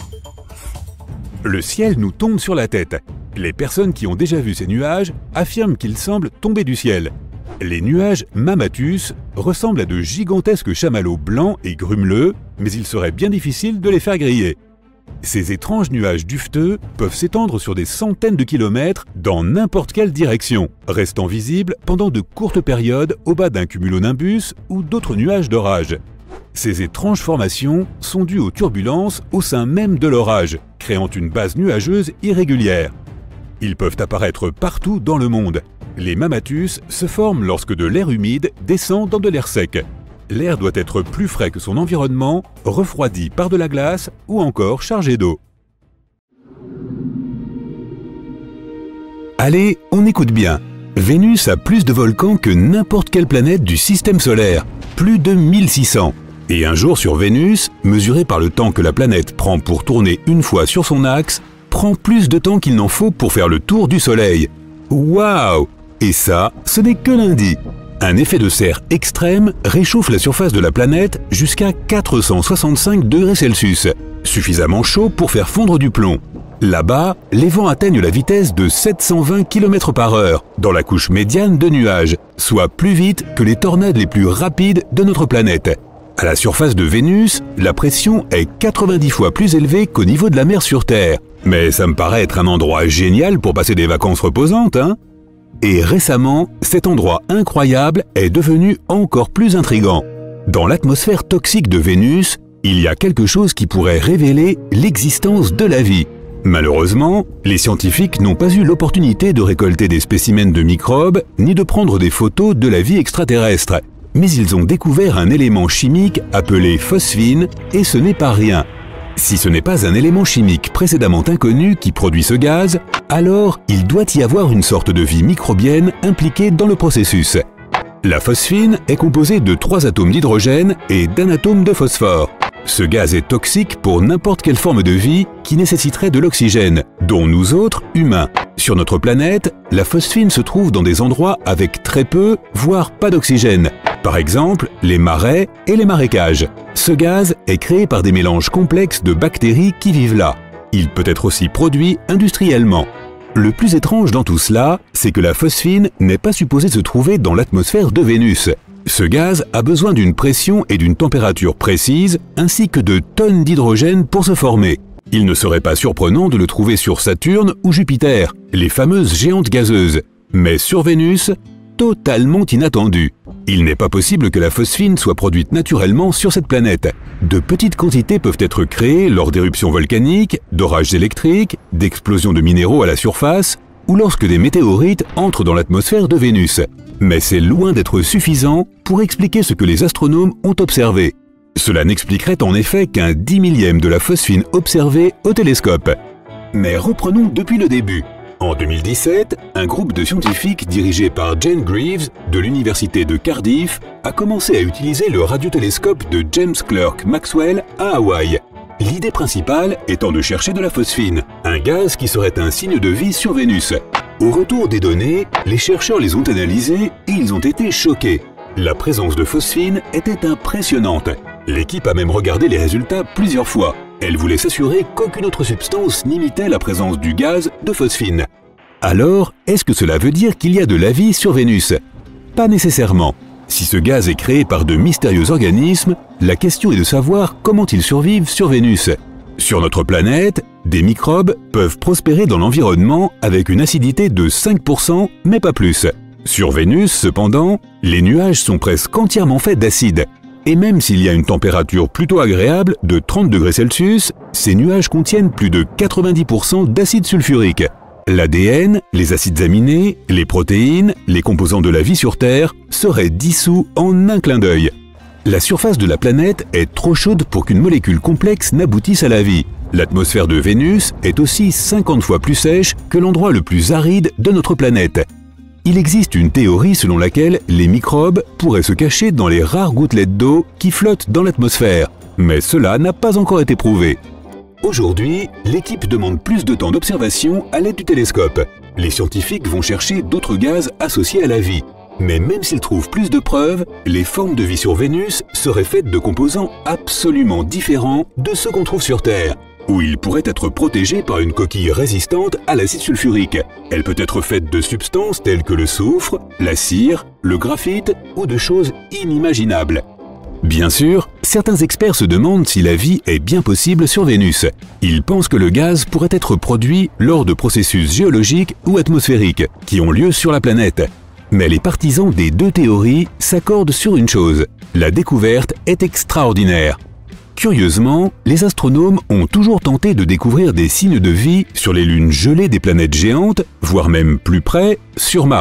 S1: Le ciel nous tombe sur la tête. Les personnes qui ont déjà vu ces nuages affirment qu'ils semblent tomber du ciel. Les nuages Mammatus ressemblent à de gigantesques chamallows blancs et grumeleux, mais il serait bien difficile de les faire griller. Ces étranges nuages dufteux peuvent s'étendre sur des centaines de kilomètres dans n'importe quelle direction, restant visibles pendant de courtes périodes au bas d'un cumulonimbus ou d'autres nuages d'orage. Ces étranges formations sont dues aux turbulences au sein même de l'orage, créant une base nuageuse irrégulière. Ils peuvent apparaître partout dans le monde. Les mammatus se forment lorsque de l'air humide descend dans de l'air sec. L'air doit être plus frais que son environnement, refroidi par de la glace ou encore chargé d'eau. Allez, on écoute bien. Vénus a plus de volcans que n'importe quelle planète du système solaire, plus de mille six cents. Et un jour sur Vénus, mesuré par le temps que la planète prend pour tourner une fois sur son axe, prend plus de temps qu'il n'en faut pour faire le tour du Soleil. Waouh! Et ça, ce n'est que lundi. Un effet de serre extrême réchauffe la surface de la planète jusqu'à quatre cent soixante-cinq degrés Celsius, suffisamment chaud pour faire fondre du plomb. Là-bas, les vents atteignent la vitesse de sept cent vingt kilomètres par heure dans la couche médiane de nuages, soit plus vite que les tornades les plus rapides de notre planète. À la surface de Vénus, la pression est quatre-vingt-dix fois plus élevée qu'au niveau de la mer sur Terre. Mais ça me paraît être un endroit génial pour passer des vacances reposantes, hein? Et récemment, cet endroit incroyable est devenu encore plus intrigant. Dans l'atmosphère toxique de Vénus, il y a quelque chose qui pourrait révéler l'existence de la vie. Malheureusement, les scientifiques n'ont pas eu l'opportunité de récolter des spécimens de microbes ni de prendre des photos de la vie extraterrestre. Mais ils ont découvert un élément chimique appelé phosphine et ce n'est pas rien. Si ce n'est pas un élément chimique précédemment inconnu qui produit ce gaz, alors il doit y avoir une sorte de vie microbienne impliquée dans le processus. La phosphine est composée de trois atomes d'hydrogène et d'un atome de phosphore. Ce gaz est toxique pour n'importe quelle forme de vie qui nécessiterait de l'oxygène, dont nous autres, humains. Sur notre planète, la phosphine se trouve dans des endroits avec très peu, voire pas d'oxygène. Par exemple, les marais et les marécages. Ce gaz est créé par des mélanges complexes de bactéries qui vivent là. Il peut être aussi produit industriellement. Le plus étrange dans tout cela, c'est que la phosphine n'est pas supposée se trouver dans l'atmosphère de Vénus. Ce gaz a besoin d'une pression et d'une température précises, ainsi que de tonnes d'hydrogène pour se former. Il ne serait pas surprenant de le trouver sur Saturne ou Jupiter, les fameuses géantes gazeuses. Mais sur Vénus, totalement inattendu. Il n'est pas possible que la phosphine soit produite naturellement sur cette planète. De petites quantités peuvent être créées lors d'éruptions volcaniques, d'orages électriques, d'explosions de minéraux à la surface, ou lorsque des météorites entrent dans l'atmosphère de Vénus. Mais c'est loin d'être suffisant pour expliquer ce que les astronomes ont observé. Cela n'expliquerait en effet qu'un dix millième de la phosphine observée au télescope. Mais reprenons depuis le début. En deux mille dix-sept, un groupe de scientifiques dirigé par Jane Greaves de l'université de Cardiff a commencé à utiliser le radiotélescope de James Clerk Maxwell à Hawaï. L'idée principale étant de chercher de la phosphine, un gaz qui serait un signe de vie sur Vénus. Au retour des données, les chercheurs les ont analysées et ils ont été choqués. La présence de phosphine était impressionnante. L'équipe a même regardé les résultats plusieurs fois. Elle voulait s'assurer qu'aucune autre substance n'imitait la présence du gaz de phosphine. Alors, est-ce que cela veut dire qu'il y a de la vie sur Vénus? Pas nécessairement. Si ce gaz est créé par de mystérieux organismes, la question est de savoir comment ils survivent sur Vénus. Sur notre planète, des microbes peuvent prospérer dans l'environnement avec une acidité de cinq pour cent, mais pas plus. Sur Vénus, cependant, les nuages sont presque entièrement faits d'acide. Et même s'il y a une température plutôt agréable de trente degrés Celsius, ces nuages contiennent plus de quatre-vingt-dix pour cent d'acide sulfurique. L'A D N, les acides aminés, les protéines, les composants de la vie sur Terre seraient dissous en un clin d'œil. La surface de la planète est trop chaude pour qu'une molécule complexe n'aboutisse à la vie. L'atmosphère de Vénus est aussi cinquante fois plus sèche que l'endroit le plus aride de notre planète. Il existe une théorie selon laquelle les microbes pourraient se cacher dans les rares gouttelettes d'eau qui flottent dans l'atmosphère, mais cela n'a pas encore été prouvé. Aujourd'hui, l'équipe demande plus de temps d'observation à l'aide du télescope. Les scientifiques vont chercher d'autres gaz associés à la vie. Mais même s'ils trouvent plus de preuves, les formes de vie sur Vénus seraient faites de composants absolument différents de ceux qu'on trouve sur Terre, où ils pourraient être protégés par une coquille résistante à l'acide sulfurique. Elle peut être faite de substances telles que le soufre, la cire, le graphite ou de choses inimaginables. Bien sûr, certains experts se demandent si la vie est bien possible sur Vénus. Ils pensent que le gaz pourrait être produit lors de processus géologiques ou atmosphériques qui ont lieu sur la planète. Mais les partisans des deux théories s'accordent sur une chose, la découverte est extraordinaire. Curieusement, les astronomes ont toujours tenté de découvrir des signes de vie sur les lunes gelées des planètes géantes, voire même plus près, sur Mars.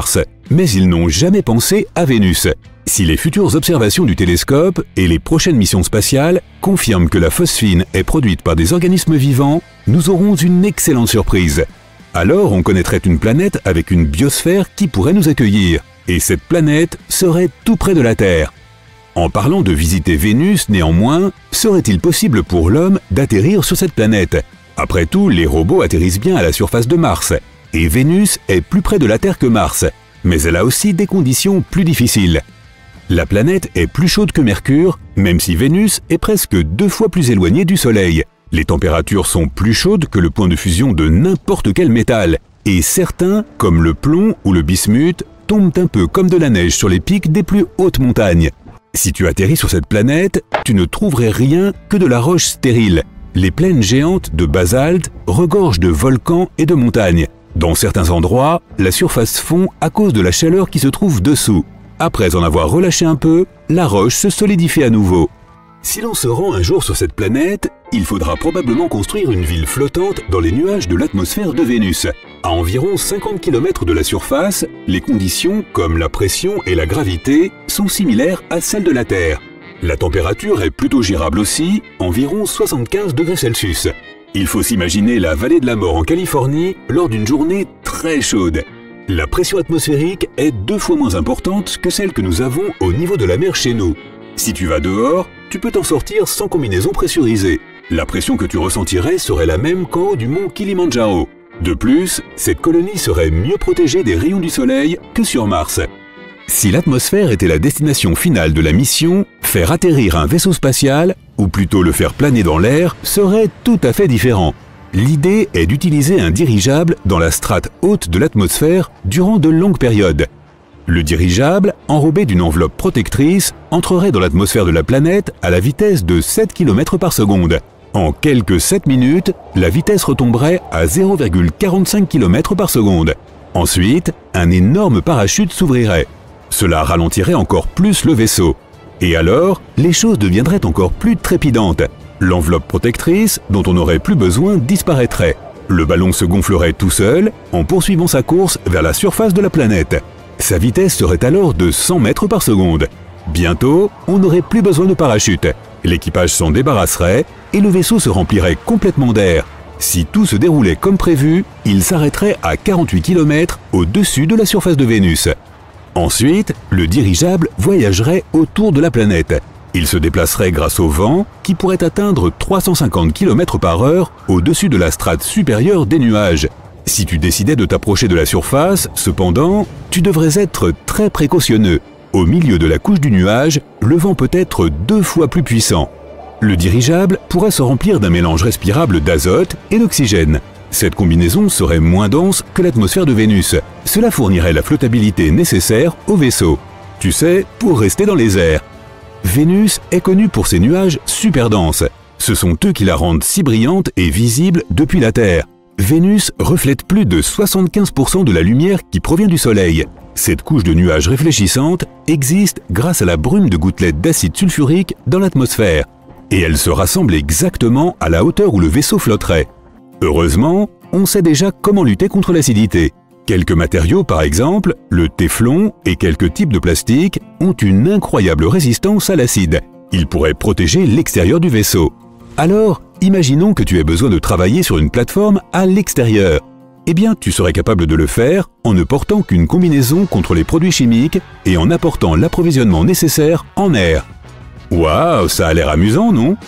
S1: mais ils n'ont jamais pensé à Vénus. Si les futures observations du télescope et les prochaines missions spatiales confirment que la phosphine est produite par des organismes vivants, nous aurons une excellente surprise. Alors on connaîtrait une planète avec une biosphère qui pourrait nous accueillir, et cette planète serait tout près de la Terre. En parlant de visiter Vénus, néanmoins, serait-il possible pour l'homme d'atterrir sur cette planète? Après tout, les robots atterrissent bien à la surface de Mars, et Vénus est plus près de la Terre que Mars, mais elle a aussi des conditions plus difficiles. La planète est plus chaude que Mercure, même si Vénus est presque deux fois plus éloignée du Soleil. Les températures sont plus chaudes que le point de fusion de n'importe quel métal, et certains, comme le plomb ou le bismuth, tombent un peu comme de la neige sur les pics des plus hautes montagnes. Si tu atterris sur cette planète, tu ne trouverais rien que de la roche stérile. Les plaines géantes de basalte regorgent de volcans et de montagnes. Dans certains endroits, la surface fond à cause de la chaleur qui se trouve dessous. Après en avoir relâché un peu, la roche se solidifie à nouveau. Si l'on se rend un jour sur cette planète, il faudra probablement construire une ville flottante dans les nuages de l'atmosphère de Vénus. À environ cinquante kilomètres de la surface, les conditions, comme la pression et la gravité, sont similaires à celles de la Terre. La température est plutôt gérable aussi, environ soixante-quinze degrés Celsius. Il faut s'imaginer la vallée de la mort en Californie lors d'une journée très chaude. La pression atmosphérique est deux fois moins importante que celle que nous avons au niveau de la mer chez nous. Si tu vas dehors, tu peux t'en sortir sans combinaison pressurisée. La pression que tu ressentirais serait la même qu'en haut du mont Kilimandjaro. De plus, cette colonie serait mieux protégée des rayons du soleil que sur Mars. Si l'atmosphère était la destination finale de la mission, faire atterrir un vaisseau spatial, ou plutôt le faire planer dans l'air, serait tout à fait différent. L'idée est d'utiliser un dirigeable dans la strate haute de l'atmosphère durant de longues périodes. Le dirigeable, enrobé d'une enveloppe protectrice, entrerait dans l'atmosphère de la planète à la vitesse de sept kilomètres par seconde. En quelques sept minutes, la vitesse retomberait à zéro virgule quarante-cinq kilomètres par seconde. Ensuite, un énorme parachute s'ouvrirait. Cela ralentirait encore plus le vaisseau. Et alors, les choses deviendraient encore plus trépidantes. L'enveloppe protectrice, dont on n'aurait plus besoin, disparaîtrait. Le ballon se gonflerait tout seul en poursuivant sa course vers la surface de la planète. Sa vitesse serait alors de cent mètres par seconde. Bientôt, on n'aurait plus besoin de parachute. L'équipage s'en débarrasserait et le vaisseau se remplirait complètement d'air. Si tout se déroulait comme prévu, il s'arrêterait à quarante-huit kilomètres au-dessus de la surface de Vénus. Ensuite, le dirigeable voyagerait autour de la planète. Il se déplacerait grâce au vent qui pourrait atteindre trois cent cinquante kilomètres par heure au-dessus de la strate supérieure des nuages. Si tu décidais de t'approcher de la surface, cependant, tu devrais être très précautionneux. Au milieu de la couche du nuage, le vent peut être deux fois plus puissant. Le dirigeable pourrait se remplir d'un mélange respirable d'azote et d'oxygène. Cette combinaison serait moins dense que l'atmosphère de Vénus. Cela fournirait la flottabilité nécessaire au vaisseau. Tu sais, pour rester dans les airs. Vénus est connue pour ses nuages super denses. Ce sont eux qui la rendent si brillante et visible depuis la Terre. Vénus reflète plus de soixante-quinze pour cent de la lumière qui provient du Soleil. Cette couche de nuages réfléchissante existe grâce à la brume de gouttelettes d'acide sulfurique dans l'atmosphère. Et elle se rassemble exactement à la hauteur où le vaisseau flotterait. Heureusement, on sait déjà comment lutter contre l'acidité. Quelques matériaux, par exemple, le téflon et quelques types de plastique, ont une incroyable résistance à l'acide. Ils pourraient protéger l'extérieur du vaisseau. Alors, imaginons que tu aies besoin de travailler sur une plateforme à l'extérieur. Eh bien, tu serais capable de le faire en ne portant qu'une combinaison contre les produits chimiques et en apportant l'approvisionnement nécessaire en air. Waouh, ça a l'air amusant, non?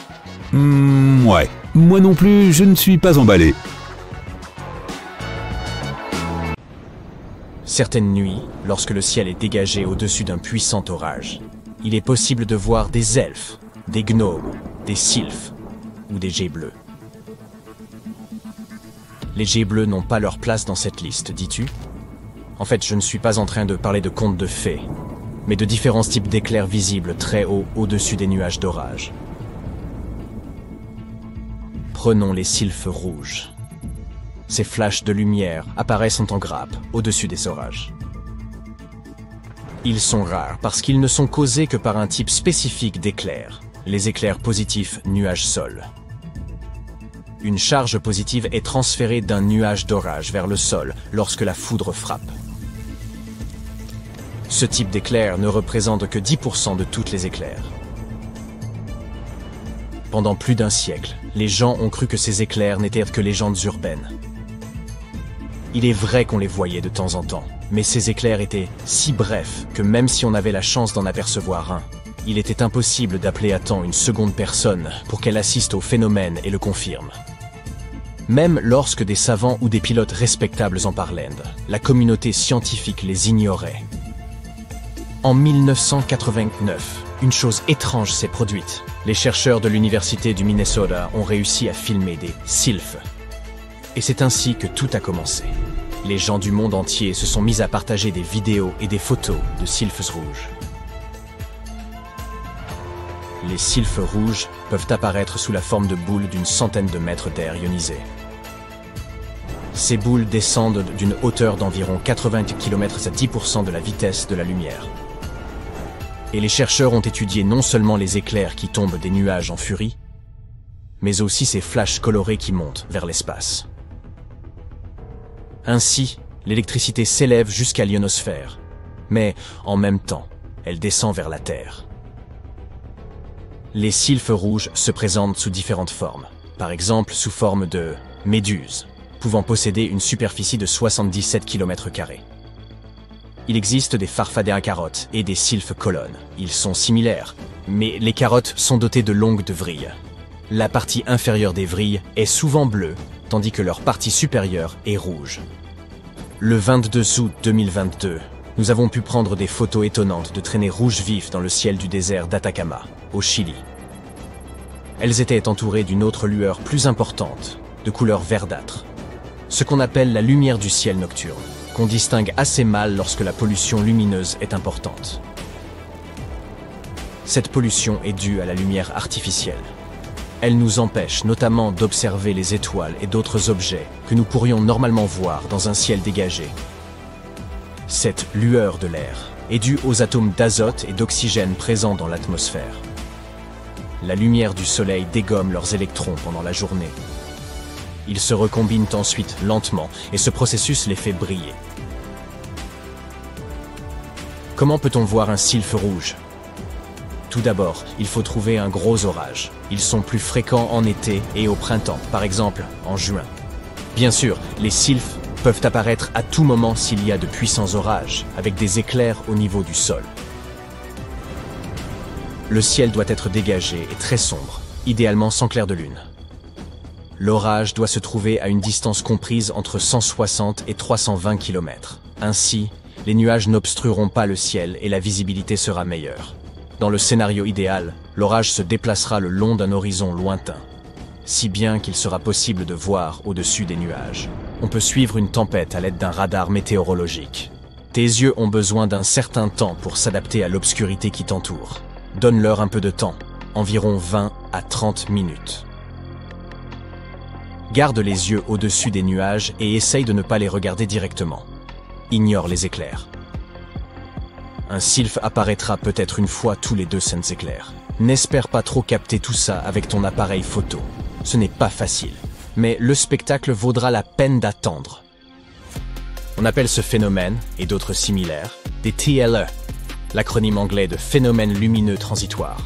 S1: Hmm, ouais. Moi non plus, je ne suis pas emballé.
S5: Certaines nuits, lorsque le ciel est dégagé au-dessus d'un puissant orage, il est possible de voir des elfes, des gnomes, des sylphes ou des geais bleus. Les geais bleus n'ont pas leur place dans cette liste, dis-tu? En fait, je ne suis pas en train de parler de contes de fées, mais de différents types d'éclairs visibles très haut au-dessus des nuages d'orage. Prenons les sylphes rouges. Ces flashs de lumière apparaissent en grappe au-dessus des orages. Ils sont rares parce qu'ils ne sont causés que par un type spécifique d'éclairs, les éclairs positifs nuage-sol. Une charge positive est transférée d'un nuage d'orage vers le sol lorsque la foudre frappe. Ce type d'éclair ne représente que dix pour cent de toutes les éclairs. Pendant plus d'un siècle, les gens ont cru que ces éclairs n'étaient que légendes urbaines. Il est vrai qu'on les voyait de temps en temps, mais ces éclairs étaient si brefs que même si on avait la chance d'en apercevoir un, il était impossible d'appeler à temps une seconde personne pour qu'elle assiste au phénomène et le confirme. Même lorsque des savants ou des pilotes respectables en parlaient, la communauté scientifique les ignorait. En mille neuf cent quatre-vingt-neuf, une chose étrange s'est produite. Les chercheurs de l'université du Minnesota ont réussi à filmer des sylphes. Et c'est ainsi que tout a commencé. Les gens du monde entier se sont mis à partager des vidéos et des photos de sylphes rouges. Les sylphes rouges peuvent apparaître sous la forme de boules d'une centaine de mètres d'air ionisé. Ces boules descendent d'une hauteur d'environ quatre-vingts kilomètres à dix pour cent de la vitesse de la lumière. Et les chercheurs ont étudié non seulement les éclairs qui tombent des nuages en furie, mais aussi ces flashs colorés qui montent vers l'espace. Ainsi, l'électricité s'élève jusqu'à l'ionosphère, mais en même temps, elle descend vers la Terre. Les sylphes rouges se présentent sous différentes formes, par exemple sous forme de méduses, pouvant posséder une superficie de soixante-dix-sept kilomètres carrés. Il existe des farfadets à carottes et des sylphes colonnes. Ils sont similaires, mais les carottes sont dotées de longues vrilles. La partie inférieure des vrilles est souvent bleue, tandis que leur partie supérieure est rouge. Le vingt-deux août deux mille vingt-deux, nous avons pu prendre des photos étonnantes de traînées rouges vifs dans le ciel du désert d'Atacama, au Chili. Elles étaient entourées d'une autre lueur plus importante, de couleur verdâtre, ce qu'on appelle la lumière du ciel nocturne, qu'on distingue assez mal lorsque la pollution lumineuse est importante. Cette pollution est due à la lumière artificielle. Elle nous empêche notamment d'observer les étoiles et d'autres objets que nous pourrions normalement voir dans un ciel dégagé. Cette lueur de l'air est due aux atomes d'azote et d'oxygène présents dans l'atmosphère. La lumière du soleil dégomme leurs électrons pendant la journée. Ils se recombinent ensuite lentement et ce processus les fait briller. Comment peut-on voir un sylphe rouge? Tout d'abord, il faut trouver un gros orage. Ils sont plus fréquents en été et au printemps, par exemple en juin. Bien sûr, les sylphes peuvent apparaître à tout moment s'il y a de puissants orages, avec des éclairs au niveau du sol. Le ciel doit être dégagé et très sombre, idéalement sans clair de lune. L'orage doit se trouver à une distance comprise entre cent soixante et trois cent vingt kilomètres. Ainsi, les nuages n'obstrueront pas le ciel et la visibilité sera meilleure. Dans le scénario idéal, l'orage se déplacera le long d'un horizon lointain, si bien qu'il sera possible de voir au-dessus des nuages. On peut suivre une tempête à l'aide d'un radar météorologique. Tes yeux ont besoin d'un certain temps pour s'adapter à l'obscurité qui t'entoure. Donne-leur un peu de temps, environ vingt à trente minutes. Garde les yeux au-dessus des nuages et essaye de ne pas les regarder directement. Ignore les éclairs. Un sylphe apparaîtra peut-être une fois tous les deux cents éclairs. N'espère pas trop capter tout ça avec ton appareil photo. Ce n'est pas facile, mais le spectacle vaudra la peine d'attendre. On appelle ce phénomène, et d'autres similaires, des T L E, l'acronyme anglais de phénomène lumineux transitoire.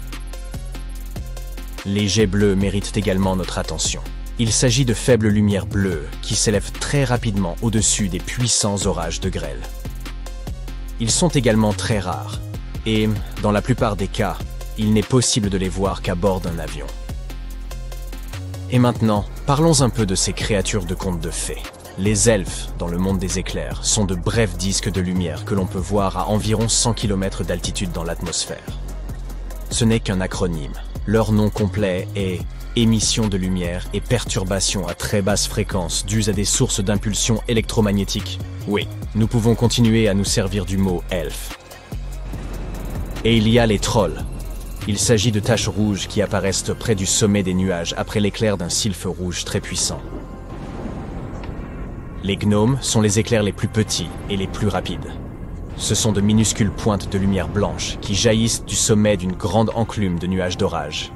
S5: Les jets bleus méritent également notre attention. Il s'agit de faibles lumières bleues qui s'élèvent très rapidement au-dessus des puissants orages de grêle. Ils sont également très rares, et, dans la plupart des cas, il n'est possible de les voir qu'à bord d'un avion. Et maintenant, parlons un peu de ces créatures de contes de fées. Les elfes, dans le monde des éclairs, sont de brefs disques de lumière que l'on peut voir à environ cent kilomètres d'altitude dans l'atmosphère. Ce n'est qu'un acronyme. Leur nom complet est émission de lumière et perturbations à très basse fréquence dues à des sources d'impulsions électromagnétiques. Oui, nous pouvons continuer à nous servir du mot elfe. Et il y a les trolls. Il s'agit de taches rouges qui apparaissent près du sommet des nuages après l'éclair d'un sylphe rouge très puissant. Les gnomes sont les éclairs les plus petits et les plus rapides. Ce sont de minuscules pointes de lumière blanche qui jaillissent du sommet d'une grande enclume de nuages d'orage.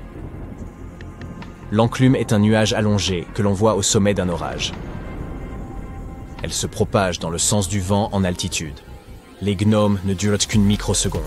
S5: L'enclume est un nuage allongé que l'on voit au sommet d'un orage. Elle se propage dans le sens du vent en altitude. Les gnomes ne durent qu'une microseconde.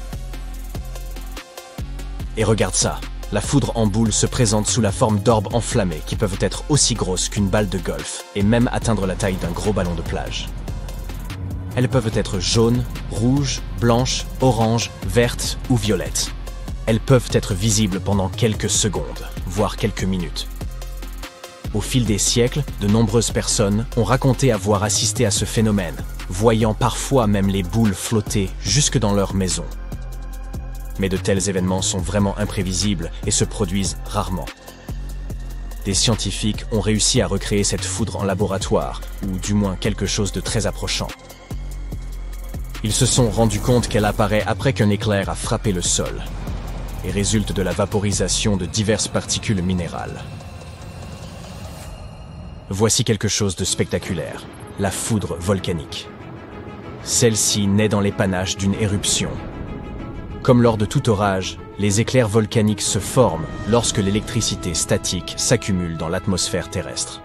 S5: Et regarde ça, la foudre en boule se présente sous la forme d'orbes enflammés qui peuvent être aussi grosses qu'une balle de golf et même atteindre la taille d'un gros ballon de plage. Elles peuvent être jaunes, rouges, blanches, oranges, vertes ou violettes. Elles peuvent être visibles pendant quelques secondes, voire quelques minutes. Au fil des siècles, de nombreuses personnes ont raconté avoir assisté à ce phénomène, voyant parfois même les boules flotter jusque dans leur maison. Mais de tels événements sont vraiment imprévisibles et se produisent rarement. Des scientifiques ont réussi à recréer cette foudre en laboratoire, ou du moins quelque chose de très approchant. Ils se sont rendus compte qu'elle apparaît après qu'un éclair a frappé le sol et résulte de la vaporisation de diverses particules minérales. Voici quelque chose de spectaculaire, la foudre volcanique. Celle-ci naît dans les panaches d'une éruption. Comme lors de tout orage, les éclairs volcaniques se forment lorsque l'électricité statique s'accumule dans l'atmosphère terrestre.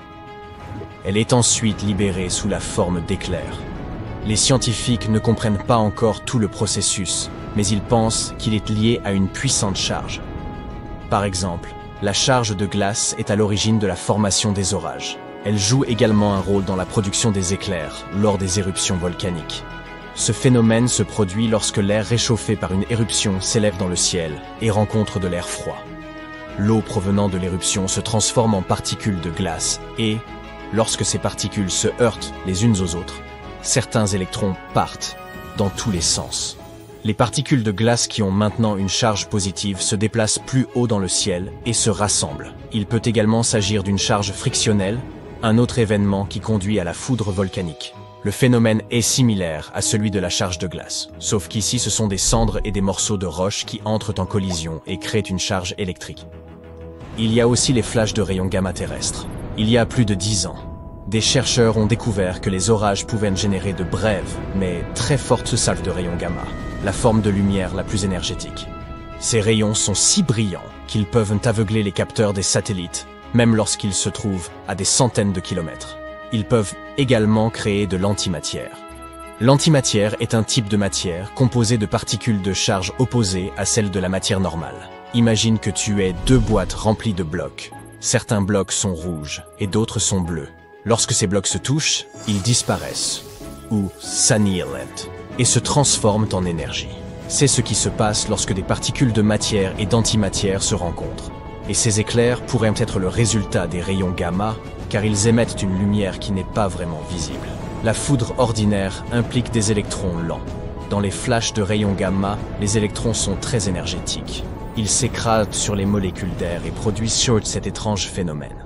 S5: Elle est ensuite libérée sous la forme d'éclairs. Les scientifiques ne comprennent pas encore tout le processus, mais ils pensent qu'il est lié à une puissante charge. Par exemple, la charge de glace est à l'origine de la formation des orages. Elle joue également un rôle dans la production des éclairs lors des éruptions volcaniques. Ce phénomène se produit lorsque l'air réchauffé par une éruption s'élève dans le ciel et rencontre de l'air froid. L'eau provenant de l'éruption se transforme en particules de glace et, lorsque ces particules se heurtent les unes aux autres, certains électrons partent dans tous les sens. Les particules de glace qui ont maintenant une charge positive se déplacent plus haut dans le ciel et se rassemblent. Il peut également s'agir d'une charge frictionnelle, un autre événement qui conduit à la foudre volcanique. Le phénomène est similaire à celui de la charge de glace, sauf qu'ici ce sont des cendres et des morceaux de roche qui entrent en collision et créent une charge électrique. Il y a aussi les flashs de rayons gamma terrestres. Il y a plus de dix ans, des chercheurs ont découvert que les orages pouvaient générer de brèves, mais très fortes salves de rayons gamma, la forme de lumière la plus énergétique. Ces rayons sont si brillants qu'ils peuvent aveugler les capteurs des satellites, même lorsqu'ils se trouvent à des centaines de kilomètres. Ils peuvent également créer de l'antimatière. L'antimatière est un type de matière composée de particules de charge opposées à celles de la matière normale. Imagine que tu aies deux boîtes remplies de blocs. Certains blocs sont rouges et d'autres sont bleus. Lorsque ces blocs se touchent, ils disparaissent, ou s'annihilent, et se transforment en énergie. C'est ce qui se passe lorsque des particules de matière et d'antimatière se rencontrent. Et ces éclairs pourraient être le résultat des rayons gamma, car ils émettent une lumière qui n'est pas vraiment visible. La foudre ordinaire implique des électrons lents. Dans les flashs de rayons gamma, les électrons sont très énergétiques. Ils s'écrasent sur les molécules d'air et produisent cet étrange phénomène.